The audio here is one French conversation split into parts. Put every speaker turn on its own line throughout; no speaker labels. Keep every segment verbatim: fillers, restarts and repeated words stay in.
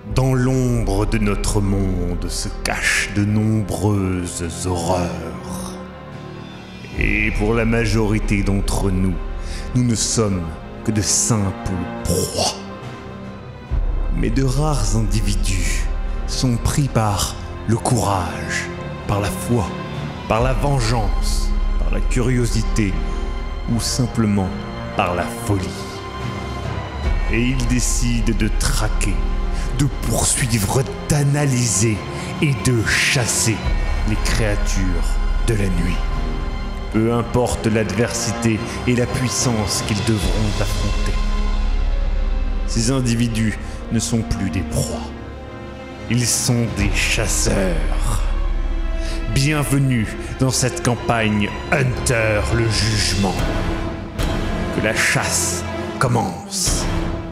Dans l'ombre de notre monde se cachent de nombreuses horreurs. Et pour la majorité d'entre nous, nous ne sommes que de simples proies. Mais de rares individus sont pris par le courage, par la foi, par la vengeance, par la curiosité ou simplement par la folie. Et ils décident de traquer, de poursuivre, d'analyser et de chasser les créatures de la nuit. Peu importe l'adversité et la puissance qu'ils devront affronter. Ces individus ne sont plus des proies. Ils sont des chasseurs. Bienvenue dans cette campagne Hunter le Jugement. Que la chasse commence.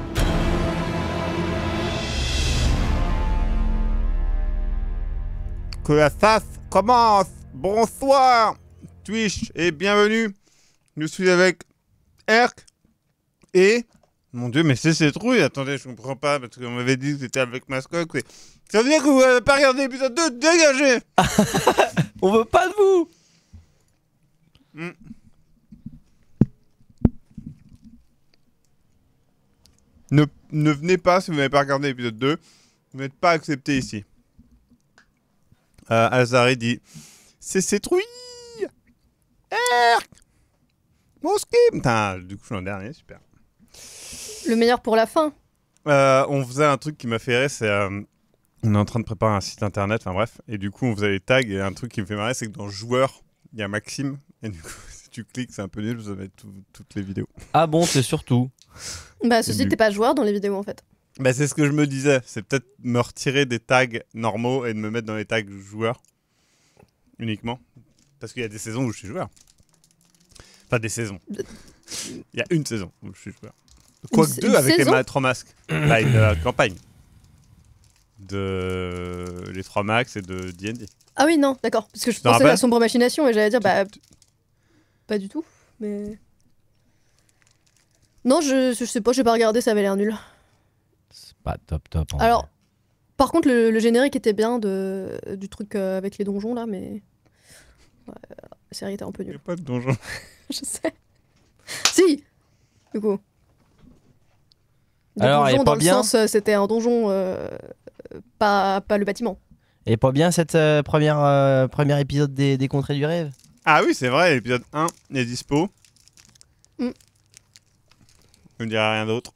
Que la chasse commence. Bonsoir Twitch et bienvenue. Je suis avec Erk et... Mon dieu, mais c'est cette trouille. Attendez, je comprends pas parce qu'on m'avait dit que c'était avec Mascoc. Et... Ça veut dire que vous n'avez pas regardé l'épisode deux. Dégagez.
On veut pas de vous.
mm. ne, ne venez pas si vous n'avez pas regardé l'épisode deux. Vous n'êtes pas accepté ici. Euh, Azari dit... C'est cette trouille. Erk. Mon ski. Putain, du coup, je suis en dernier, super.
Le meilleur pour la fin.
Euh, on faisait un truc qui m'a fait rire, c'est... Euh, on est en train de préparer un site internet, enfin bref. Et du coup, on faisait les tags, et un truc qui me fait marrer, c'est que dans Joueurs, il y a Maxime. Et du coup, si tu cliques, c'est un peu nul, vous avez tout, toutes les vidéos.
Ah bon, c'est surtout.
Bah, ceci, t'es pas joueur dans les vidéos en fait.
Bah, c'est ce que je me disais. C'est peut-être me retirer des tags normaux et de me mettre dans les tags Joueurs. Uniquement. Parce qu'il y a des saisons où je suis joueur. Enfin, des saisons. Il y a une saison où je suis joueur. Quoique
Une-
deux
une
avec
saison
les trois masques. Là, une euh, campagne. De les trois max et de D and D.
Ah oui, non, d'accord. Parce que je
te
pensais à
rappelles
la sombre machination et j'allais dire, bah,
Tu-
pas du tout. Mais. Non, je, je sais pas, j'ai pas regardé, ça avait l'air nul.
C'est pas top top. en
Alors,
vrai.
par contre, le, le générique était bien de, du truc euh, avec les donjons là, mais. Ouais, la série était un peu
Il n'y a
nulle.
pas de donjon.
Je sais. Si Du coup. Des
Alors, elle est
donjons
pas
dans le
bien
sens, euh, c'était un donjon, euh, pas, pas le bâtiment.
Et pas bien cette euh, première euh, premier épisode des, des Contrées du rêve.
Ah oui, c'est vrai, l'épisode un est dispo.
Mm.
Je ne dirai rien d'autre.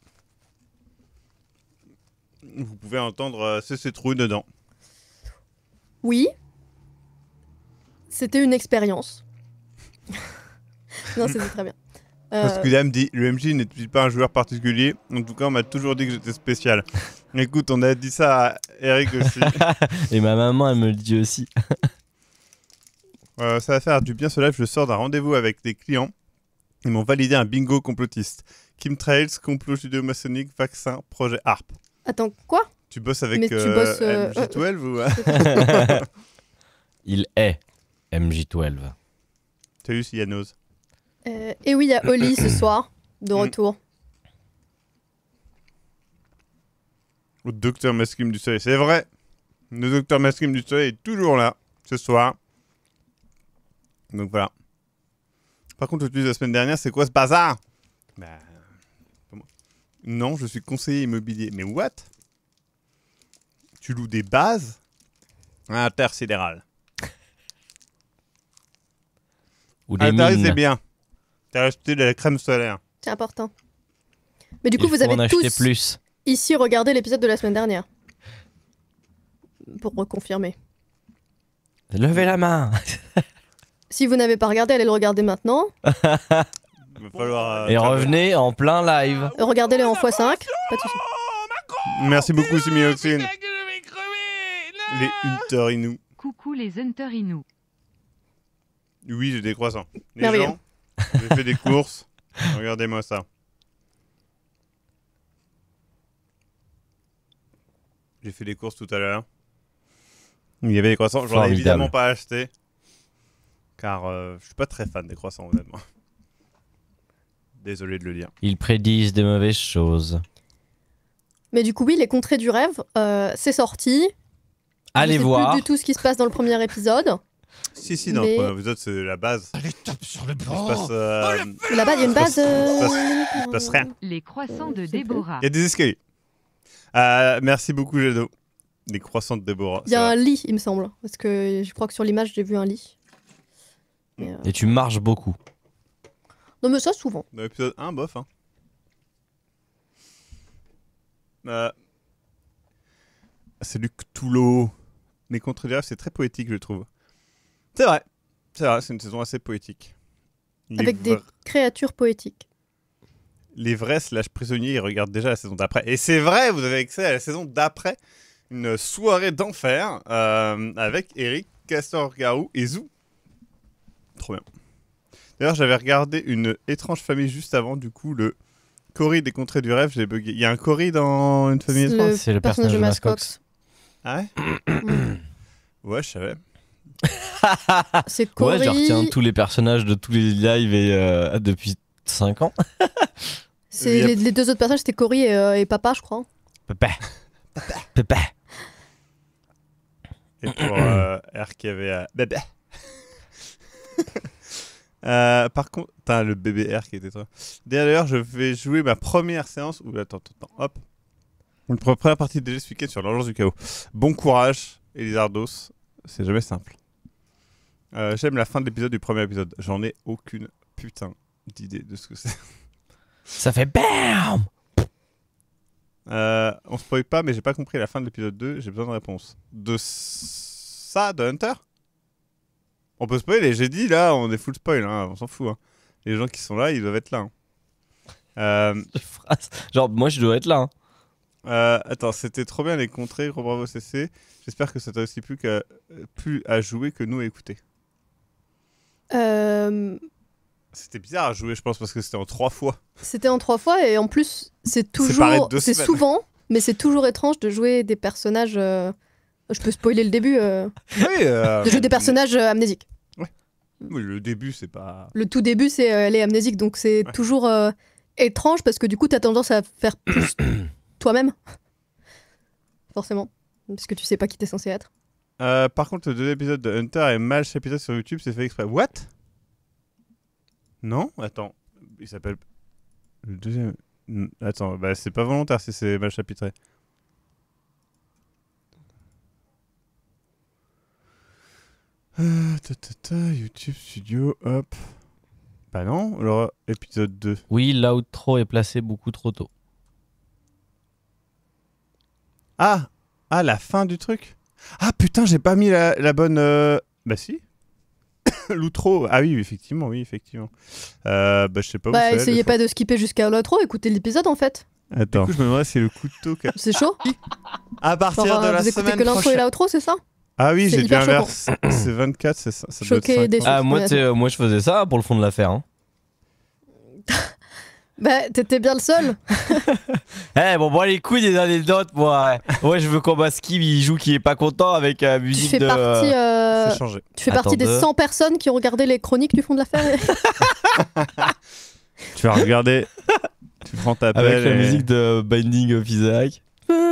Vous pouvez entendre euh, C C Trouille dedans.
Oui. C'était une expérience. Non, c'était très bien. Euh,
Parce que Liam dit, le M J n'est-il pas un joueur particulier? En tout cas, on m'a toujours dit que j'étais spécial. Écoute, on a dit ça à Eric aussi.
Et ma maman, elle me le dit aussi.
Euh, ça va faire du bien ce live, je sors d'un rendez-vous avec des clients. Ils m'ont validé un bingo complotiste. Chemtrails, complot judéo-maçonnique, vaccin, projet A R P.
Attends, quoi?
Tu bosses avec
Mais tu
euh,
bosses, euh,
M J douze ou...
Il est M J douze.
Salut, c'est Yannos.
euh, Et oui, il y a Oli ce soir, de
Mm.
retour.
Au docteur Masquime du Soleil. C'est vrai, le docteur Masquime du Soleil est toujours là, ce soir. Donc voilà. Par contre, le tweet de la semaine dernière, c'est quoi ce bazar? Bah... comment- Non, je suis conseiller immobilier. Mais what? Tu loues des bases intersidérales.
Ou des
Atari, c'est
mines.
bien. T'as acheté de la crème solaire.
C'est important. Mais du coup,
Il
vous
faut en
avez
acheter
tous
plus.
ici regardé l'épisode de la semaine dernière. Pour reconfirmer.
Levez la main.
Si vous n'avez pas regardé, allez le regarder maintenant.
Il va falloir... euh,
Et
faire-
revenez en plein live.
Regardez-le en fois cinq. Pas de soucis.
Merci beaucoup, Simioxine. Les Hunter Inou.
Coucou les Hunter Inou.
Oui, j'ai des croissants. Les
Merveilleux.
gens, j'ai fait des courses. Regardez-moi ça. J'ai fait des courses tout à l'heure. Il y avait des croissants. J'en ai
Formidable.
évidemment pas acheté. Car euh, je suis pas très fan des croissants, honnêtement. Désolé de le dire.
Ils prédisent de mauvaises choses.
Mais du coup, oui, les contrées du rêve, euh, c'est sorti.
Allez
Je sais
voir.
plus du tout ce qui se passe dans le premier épisode.
Si, si, dans
Mais-
le premier épisode, c'est la base.
Allez, tape sur le
Il se
banc.
passe, euh,
Là-bas, il y a une base. euh,
il se passe rien.
Les croissants
Euh,
de
je sais plus.
Déborah.
Il y a des escaliers. Euh, merci beaucoup, Jado. Des croissants de Déborah.
Il y a
c'est
un
vrai.
lit, il me semble. Parce que je crois que sur l'image, j'ai vu un lit. Mais, euh,
Et tu marches beaucoup.
Non, mais ça, souvent.
Dans l'épisode un, bof. Hein. Euh... C'est du Cthulhu. Les contres du rêve, c'est très poétique, je trouve. C'est vrai. C'est vrai, c'est une saison assez poétique. Les
Avec des
vra-
créatures poétiques.
Les vrais slash prisonniers, ils regardent déjà la saison d'après. Et c'est vrai, vous avez accès à la saison d'après. Une soirée d'enfer euh, avec Eric, Castor-Garou et Zou. Trop bien. D'ailleurs, j'avais regardé une étrange famille juste avant, du coup, le Cory des contrées du rêve, j'ai bugué. Il y a un Cory dans une famille étrange
Le
C'est le
personnage de
personnage de
Mascox.
Ah ouais
Mm.
Ouais, je savais.
C'est
Ouais,
Cory.
je retiens tous les personnages de tous les lives et, euh, depuis cinq ans.
C'est
Yep.
les, les deux autres personnages, c'était Cory et, euh, et Papa, je crois.
Pépé. Pépé.
Et pour euh, R qui avait... Euh, bébé. Euh, par contre, t'as le bébé R qui était toi. D'ailleurs, je vais jouer ma première séance. Ouh, attends, attends, attends, hop. Une pre- première partie de D G ce week-end sur l'urgence du chaos. Bon courage, Elizardos. C'est jamais simple. Euh, J'aime la fin de l'épisode du premier épisode. J'en ai aucune putain d'idée de ce que c'est.
Ça fait BAM.
Euh, on spoil pas, mais j'ai pas compris la fin de l'épisode deux. J'ai besoin de réponse. De ça, de Hunter? On peut spoiler, j'ai dit là, on est full spoil, hein, on s'en fout. Hein. Les gens qui sont là, ils doivent être là. Hein. Euh,
Phrase. Genre, moi je dois être là. hein.
euh, attends, c'était trop bien les contrées, gros bravo C C. J'espère que ça t'a aussi plu, qu'à- plus à jouer que nous à écouter.
Euh,
C'était bizarre à jouer, je pense, parce que c'était en trois fois.
C'était en trois fois et en plus, c'est
Séparé de
toujours.
deux
C'est
semaines.
souvent, mais c'est toujours étrange de jouer des personnages. euh, Je peux spoiler le début. euh,
Oui, euh,
De jouer des personnages euh, amnésiques.
oui, le début, c'est pas.
Le tout début, c'est euh, elle est amnésique, donc c'est
Ouais.
toujours euh, étrange parce que du coup, t'as tendance à faire plus toi-même. Forcément. Parce que tu sais pas qui t'es censé être.
Euh, par contre, le deuxième épisode de Hunter est mal chaque épisode sur YouTube, c'est fait exprès. What? Non? Attends. Il s'appelle. Le deuxième. Hmm, Attends, bah c'est pas volontaire si c'est mal chapitré. Euh, ta, ta, ta, YouTube Studio, hop. Bah non, alors épisode deux.
Oui, l'outro est placé beaucoup trop tôt.
Ah! Ah, la fin du truc? Ah putain, j'ai pas mis la, la bonne. euh, Bah si. L'outro. Ah oui, effectivement, oui, effectivement. Euh, bah je sais pas où
Bah,
c'est.
essayez pas de skipper jusqu'à l'outro, écoutez l'épisode en fait.
Attends. Du coup, je me demandais si le couteau. qui a-
C'est chaud.
À partir
Genre,
de
euh,
la
vous écoutez
semaine
que l'intro et
prochaine.
l'outro, c'est ça?
Ah oui,
C'est
j'ai dû
hyper
inverse. C'est vingt-quatre, c'est ça. ça doit être
Choqué et
cinquante.
déçu.
Ah, moi,
Ouais,
tu sais, euh, moi je faisais ça pour le fond de l'affaire. Hein.
Bah, t'étais bien le seul.
Eh, bon, bon, les couilles des anecdotes, moi. Ouais, Ouais, je veux qu'on Skim il joue qui est pas content avec la
Tu
musique
fais
de.
partie, euh,
C'est changé.
tu fais partie des
Attends,
cent personnes qui ont regardé les chroniques du fond de l'affaire.
Tu vas regarder. Tu prends ta pelle.
Avec la
et-
musique de Binding of Isaac.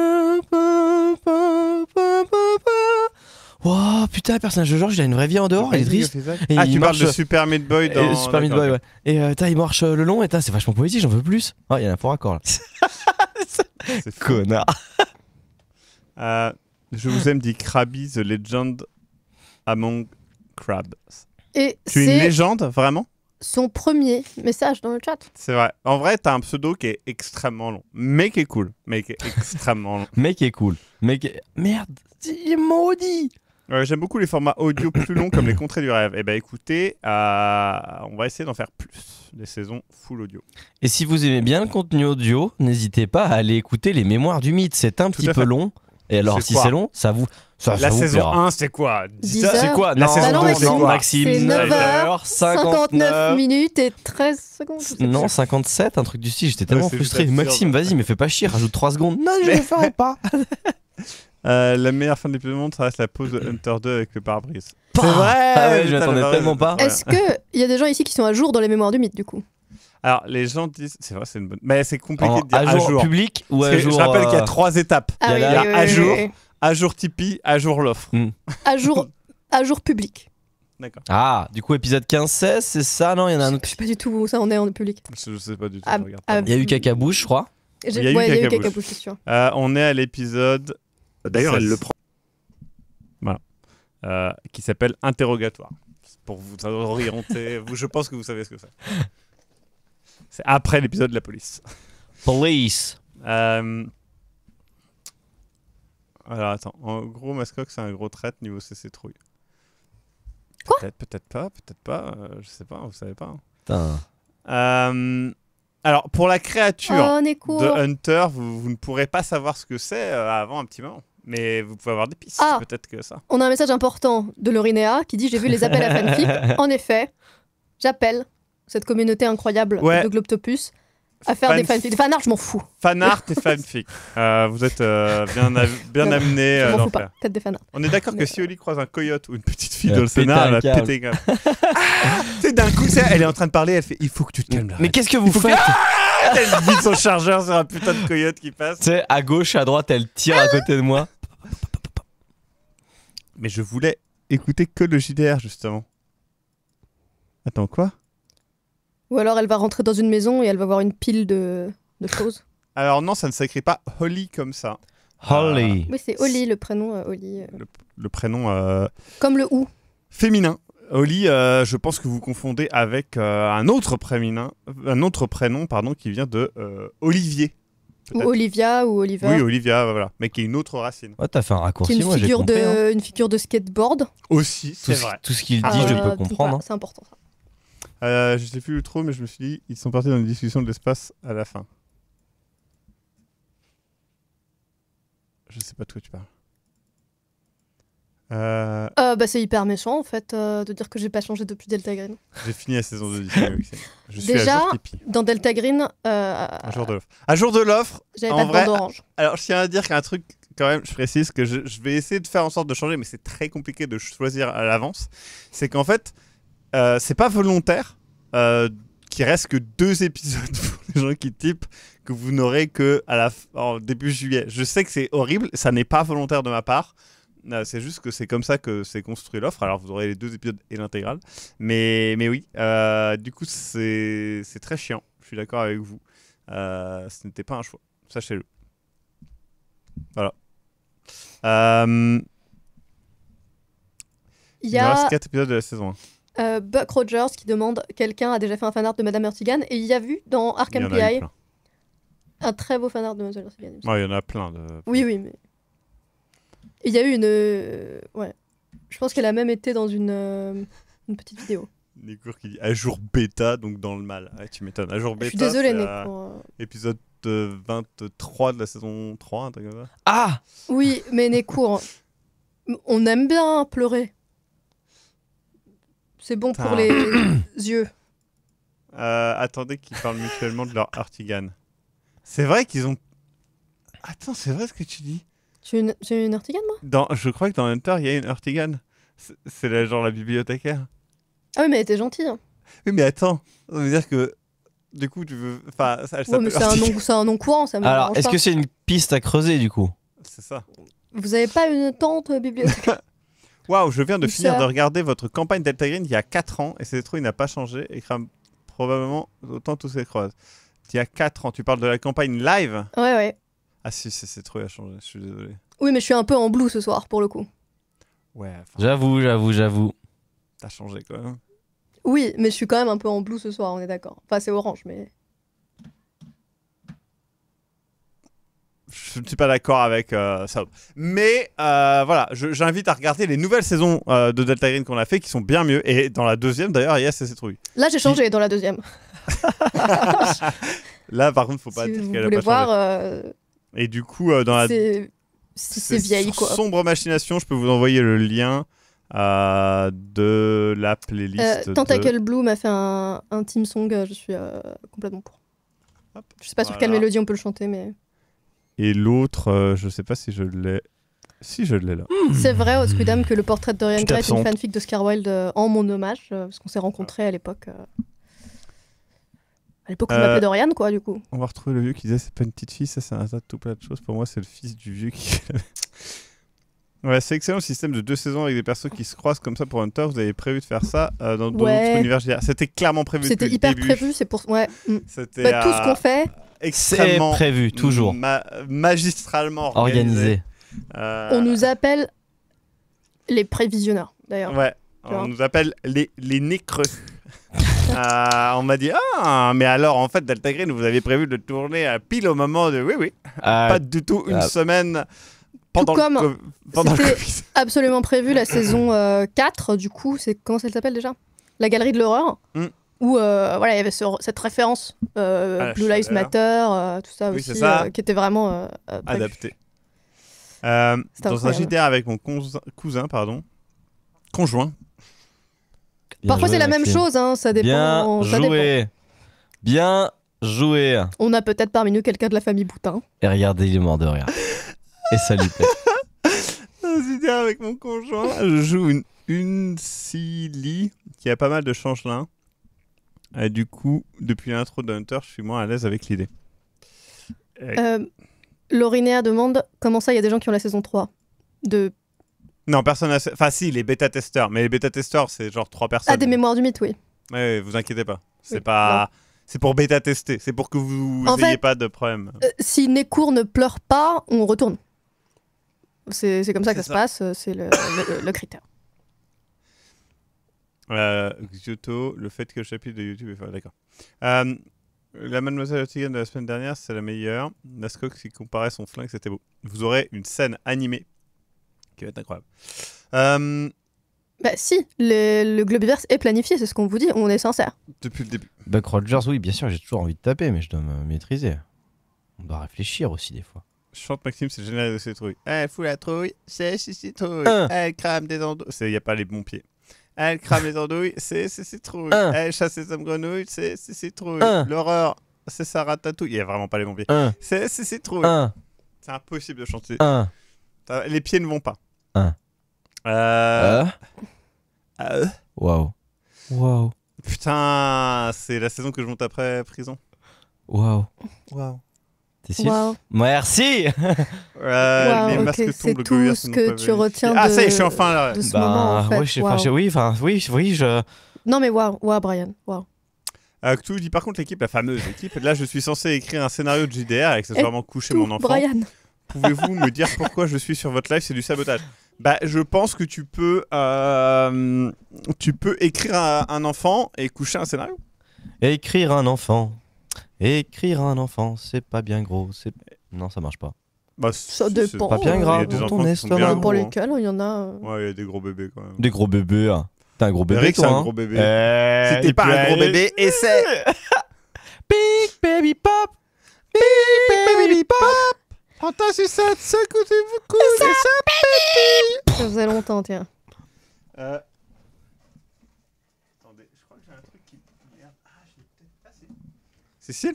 Wow, putain, le personnage de George, il a une vraie vie en dehors, il est triste. Et
Ah,
il
tu parles
marche-
de Super Meat Boy
Et
dans.
Super Meat
d'accord,
Boy,
ok.
ouais. Et euh, tain, il marche euh, le long, et tain, c'est vachement poétique, j'en veux plus. Oh, il y en a pour accord là.
C'est fou.
Connard.
Euh, je vous aime, dit Krabby, The Legend Among Crabs.
Et
Tu es une
c'est
légende, vraiment?
son premier message dans le chat.
C'est vrai. En vrai, t'as un pseudo qui est extrêmement long, mais qui est cool, mais qui est extrêmement long.
Mec est cool. Mec est... Merde, il est maudit.
Ouais, j'aime beaucoup les formats audio plus longs comme les contrées du rêve. Eh ben écoutez, euh, on va essayer d'en faire plus, des saisons full audio.
Et si vous aimez bien le contenu audio, n'hésitez pas à aller écouter les Mémoires du Mythe. C'est un
Tout
petit
à
peu
fait.
long. Et alors,
C'est
si
quoi
c'est long, ça vous. Ça, ça
La
vous
saison
plaira.
un, c'est quoi?
dix
heures.
C'est quoi
La
Non,
saison
Bah non,
deux,
Maxime,
c'est quoi?
Maxime,
C'est neuf heures
cinquante-neuf
cinquante-neuf minutes et treize secondes.
Non, cinquante-sept, un truc du style. J'étais tellement
c'est
frustré.
juste absurde.
Maxime, vas-y, mais fais pas chier, rajoute trois secondes. Non, je le ferai pas.
Euh, la meilleure fin de l'épisode du monde, ça reste la pause de Hunter deux avec le pare-brise.
C'est vrai. Ah ouais, je
putain,
m'attendais
le
tellement pas.
pare-brise.
Est-ce qu'il y a des gens ici qui sont à jour dans les mémoires du mythe du coup?
Alors, les gens disent. C'est vrai, c'est une bonne. Mais c'est compliqué
En-
de dire
à
à
jour,
jour.
public ou
Parce
à
que
jour
je rappelle qu'il y a
euh,
trois étapes.
Ah
Il y
oui,
a
oui,
la-
oui,
à
oui,
jour.
oui.
À jour Tipeee, à jour l'offre.
À jour, à jour public.
D'accord.
Ah, du coup, épisode quinze seize, c'est ça? Non, il y en a un
Je
autre.
sais pas du tout où ça en est en public.
Je, je sais pas du tout.
Ah,
je regarde
ah,
pas.
Il y a eu Cacabouche, je crois.
J'ai-
Il y a eu
ouais, il y a eu
Cacabouche.
Cacabouche, c'est sûr.
Euh, on est à l'épisode
D'ailleurs, elle
seize.
le prend.
euh, qui s'appelle Interrogatoire. Pour vous orienter, vous, je pense que vous savez ce que c'est. C'est après l'épisode de la police.
Police.
Euh... Alors attends, en gros, Mascoc, c'est un gros traite niveau C C trouille.
Quoi?
Peut-être, peut-être pas, peut-être pas, euh, je sais pas, vous savez pas.
Putain.
Euh... Alors, pour la créature
Oh, Neko.
de Hunter, vous, vous ne pourrez pas savoir ce que c'est euh, avant un petit moment. Mais vous pouvez avoir des pistes,
Ah.
peut-être que ça.
On a un message important de Lorinéa qui dit j'ai vu les appels à fanfic. En effet, j'appelle cette communauté incroyable
Ouais.
de Globtopus à faire
Fan-
des fanfics. Des fanarts, je m'en fous.
Fanart et fanfic. Euh, vous êtes euh, bien, a- bien
Non,
amenés
Je
euh,
m'en
d'en
fous pas.
faire.
Peut-être des fanarts.
On est d'accord
Mais-
que si Oli croise un coyote ou une petite fille
Elle
dans
va
le scénar, elle va
péter un
péter grave. Ah, tu sais, d'un coup, tu sais, elle est en train de parler, elle fait il faut que tu te calmes là.
Mais qu'est-ce que vous
faut que-
faites?
Elle vide son chargeur sur un putain de coyote qui passe.
Tu sais, à gauche, à droite, elle tire à côté de moi.
Mais je voulais écouter que le J D R justement. Attends, quoi?
Ou alors elle va rentrer dans une maison et elle va voir une pile de, de choses.
Alors non, ça ne s'écrit pas Holly comme ça.
Holly.
Oui, c'est Oli, le prénom euh, Oli. euh,
Le prénom euh,
Comme le ou.
féminin. Holly, euh, je pense que vous confondez avec euh, un autre prénom, un autre prénom pardon, qui vient de euh, Olivier.
Ou
Peut-être.
Olivia ou Oliver.
Oui, Olivia, voilà. Mais qui est une autre racine.
Ouais, t'as fait un
qui est
raccourci,
une
moi j'ai
figure,
compris.
de,
hein.
une figure de skateboard.
Aussi,
Tout,
c'est
ce-
vrai.
tout ce qu'il dit,
Ah,
je
ouais.
peux
Euh,
comprendre.
voilà,
hein.
c'est important ça.
Euh, je sais plus trop, mais je me suis dit, ils sont partis dans une discussion de l'espace à la fin. Je sais pas de quoi tu parles. Euh,
Euh, bah, c'est hyper méchant en fait euh, de dire que j'ai pas changé depuis Delta Green.
J'ai fini la saison deux d'ici. Oui, c'est- je suis
Déjà,
à jour Tipeee.
Dans Delta Green, euh,
À jour de l'offre. À jour de l'offre,
j'avais
en
pas de
vrai,
bande orange.
alors je tiens à dire qu'un truc, quand même, je précise que je, je vais essayer de faire en sorte de changer, mais c'est très compliqué de choisir à l'avance. C'est qu'en fait, euh, c'est pas volontaire euh, qu'il reste que deux épisodes pour les gens qui typent, que vous n'aurez que à la f- en début juillet. Je sais que c'est horrible, ça n'est pas volontaire de ma part. Euh, c'est juste que c'est comme ça que c'est construit l'offre. Alors vous aurez les deux épisodes et l'intégrale. Mais, mais oui, euh, du coup c'est c'est très chiant. Je suis d'accord avec vous. Euh, ce n'était pas un choix. Sachez-le. Voilà. Euh,
Il
il
y
me reste
a
quatre épisodes de la saison un.
euh, Buck Rogers qui demande quelqu'un a déjà fait un fanart de Madame Urtigan et il y a vu dans
Il y
Arkham
en a eu
P I
plein.
un très beau fanart de Madame Urtigan. il me semble.
Ouais, il y en a plein. De...
Oui, oui, mais il y a eu une euh, ouais. Je pense qu'elle a même été dans une euh, une petite vidéo.
Nicours qui dit à jour bêta, donc dans le mal. Ouais, tu m'étonnes. À jour
Je
bêta.
suis désolée,
c'est,
Nick.
euh,
pour, euh,
épisode euh, vingt-trois de la saison trois, un truc comme ça.
Ah!
Oui, mais Necourt, on aime bien pleurer. C'est bon pour
Putain.
les yeux.
Euh, attendez qu'ils parlent mutuellement de leur Artigan. C'est vrai qu'ils ont. Attends, c'est vrai ce que tu dis.
J'ai une, j'ai une Urtigan, moi
Dans... Je crois que dans Hunter, il y a une Artigan. C'est- C'est la, genre la bibliothécaire.
Ah oui, mais elle était gentille. hein.
Oui, mais attends. Ça veut dire que. Du coup, tu veux. Enfin, ça, elle
Ouais, mais
s'appelle
c'est un,
Artigan.
nom, c'est un nom courant, ça me
Alors,
dérange
est-ce
pas.
que c'est une piste à creuser du coup?
C'est ça.
Vous avez pas une tante bibliothécaire
Waouh, je viens de
Une
finir
sœur.
de regarder votre campagne Delta Green il y a quatre ans et c'est trop, il n'a pas changé et crame probablement autant tous ses croises. Il y a quatre ans, tu parles de la campagne live?
Ouais, ouais.
Ah si, c'est c'est trop, il a changé, je suis désolé.
Oui, mais je suis un peu en blue ce soir, pour le coup.
Ouais, enfin,
J'avoue, j'avoue, j'avoue.
t'as changé quand même.
Oui, mais je suis quand même un peu en blue ce soir, on est d'accord. Enfin, c'est orange, mais...
Je ne suis pas d'accord avec euh, ça. Mais euh, voilà, je- j'invite à regarder les nouvelles saisons euh, de Delta Green qu'on a fait qui sont bien mieux. Et dans la deuxième d'ailleurs, il y a C C Trouille.
Là, j'ai changé dans la deuxième.
Là par contre, faut pas
si
dire
vous
qu'elle a
voulez
pas
voir,
changé.
euh,
Et du coup, euh, dans la
c'est c'est c'est vieille,
sur
quoi.
Sombre Machination, je peux vous envoyer le lien euh, de la playlist.
Euh,
de-
Tentacle Blue m'a fait un, un team song, euh, je suis euh, complètement pour.
Hop,
Je sais pas sur
voilà.
quelle mélodie on peut le chanter, mais...
Et l'autre, euh, je sais pas si je l'ai. Si je l'ai là.
C'est vrai, au Squidam, que le portrait de Dorian
Tu
Gray est une
t'absentes.
fanfic de Oscar Wilde euh, en mon hommage, euh, parce qu'on s'est rencontrés à l'époque. euh, l'époque, on
Euh,
m'appelait Dorian, quoi, du coup.
On va retrouver le vieux qui disait c'est pas une petite fille, ça c'est un tas de tout plein de choses. Pour moi, c'est le fils du vieux qui. Ouais, c'est excellent le système de deux saisons avec des persos qui se croisent comme ça pour Hunter. Vous avez prévu de faire ça euh, dans d'autres
Ouais.
univers J D R. C'était clairement prévu.
C'était
depuis
hyper
le début.
prévu, c'est pour. Ouais. mm.
C'était
Bah, tout ce
euh,
qu'on fait,
C'est
extrêmement
prévu, toujours.
ma- magistralement organisé.
Organisé.
Euh,
on nous appelle les prévisionneurs, d'ailleurs.
Ouais,
Tu vois.
on nous appelle les, les nez creux. Euh, on m'a dit ah mais alors en fait Delta Green vous avez prévu de tourner à pile au moment de oui oui
Ah,
pas du tout une
ah.
semaine pendant
comme
le, co- pendant le
c'était-
Covid.
Absolument prévu la saison euh, quatre, du coup, c'est comment ça s'appelle déjà? La galerie de l'horreur.
Mm.
Où euh, voilà, il y avait ce- cette référence euh,
À la
Blue Lives
chaleur.
Matter, euh, tout ça
Oui,
aussi,
c'est ça.
euh, qui était vraiment euh, euh, prévu.
Adapté. Euh,
C'est
dans un
incroyable.
J D R avec mon cousin, cousin pardon conjoint.
bien
Parfois
joué,
c'est la même
Maxime.
chose, hein, ça dépend.
Bien
ça dépend.
joué. Bien joué.
On a peut-être parmi nous quelqu'un de la famille Boutin.
Et regardez, il est mort de rire. Et ça lui plaît.
Dans un J D R avec mon conjoint, je joue une une Silly qui a pas mal de changelins. Et du coup, depuis l'intro de Hunter, je suis moins à l'aise avec l'idée.
Euh, Laurinéa demande comment ça, il y a des gens qui ont la saison trois de...
Non, personne n'a... Enfin si, les bêta-testeurs. Mais les bêta-testeurs, c'est genre trois personnes.
Ah, des mémoires du mythe, oui.
Ouais, ouais, vous inquiétez pas. C'est
Oui,
pas... C'est pour bêta-tester. C'est pour que vous
En
n'ayez
fait-
pas de problème.
Euh, si Necourt ne pleure pas, on retourne. C'est c'est comme ça que ça,
C'est
se passe, euh, c'est le, le- le critère.
Euh, Giotto, le fait que le chapitre de YouTube est fait. D'accord. Euh, la Mademoiselle Otigan de la semaine dernière, c'est la meilleure. Nascox qui comparait son flingue, c'était beau. Vous aurez une scène animée qui va être incroyable. Euh,
Bah si, le, le Globiverse est planifié, c'est ce qu'on vous dit, on est sincère.
depuis le début.
Buck Rogers, oui, bien sûr, j'ai toujours envie de taper, mais je dois me maîtriser. On doit réfléchir aussi des fois.
Je chante Maxime, c'est le général de ses trouilles. Elle fout la trouille, c'est ses citrouilles.
Un.
Elle crame des andouilles. Il n'y a pas les bons pieds. Elle crame les andouilles, c'est ses citrouilles.
Un.
Elle chasse les hommes grenouilles, c'est ses citrouilles.
Un.
L'horreur, c'est sa ratatouille. Il n'y a vraiment pas les bons pieds.
Un,
C'est ses citrouilles.
un,
C'est impossible de chanter.
un.
T'as- Les pieds ne vont pas.
Un.
Euh...
Euh.
euh,
Waouh. Waouh.
Putain, c'est la saison que je monte après prison.
Waouh.
Waouh.
T'es sûr?
Waouh.
Merci.
Euh,
Waouh,
les
ok,
masques
c'est
tombent, le
tout
Glover,
ce
non
que
pas
tu
vérifié.
retiens
Ah,
de-
ça y est, je suis enfin là.
de ce
Bah,
moment, en fait.
ouais, je sais pas,
Waouh.
je- oui, enfin, oui, oui, je.
Non mais waouh, waouh Brian, waouh.
Euh, Cthulhu dit par contre l'équipe, la fameuse équipe. Là, je suis censé écrire un scénario de J D R et
Et
accessoirement coucher
Tout,
mon enfant.
Brian.
Pouvez-vous me dire pourquoi je suis sur votre live? C'est du sabotage. Bah, je pense que tu peux, euh, tu peux écrire un, un enfant et coucher un scénario.
Écrire un enfant. Écrire un enfant, c'est pas bien gros. C'est... Non, ça marche pas.
Bah,
Ça
si,
dépend.
c'est-
Pas bien
il y a
grave,
des
ton
enfants qui sont
estomac.
bien
Enfin,
gros,
pour
hein.
lesquels il y en a. euh,
Ouais, il y a des gros bébés quand même.
Des gros bébés. Hein. T'es un gros bébé,
Eric, c'est
toi,
un
hein.
gros bébé.
Eh,
Si t'es
il
pas
peut
un gros
aller-
bébé, essaie.
Big baby pop. Big baby pop.
On t'a sucette, ça coûte beaucoup, c'est ça.
Ça faisait longtemps, tiens.
Euh... Attendez, je crois que j'ai un truc qui... Merde. Ah, je l'ai peut-être passé. Cécile?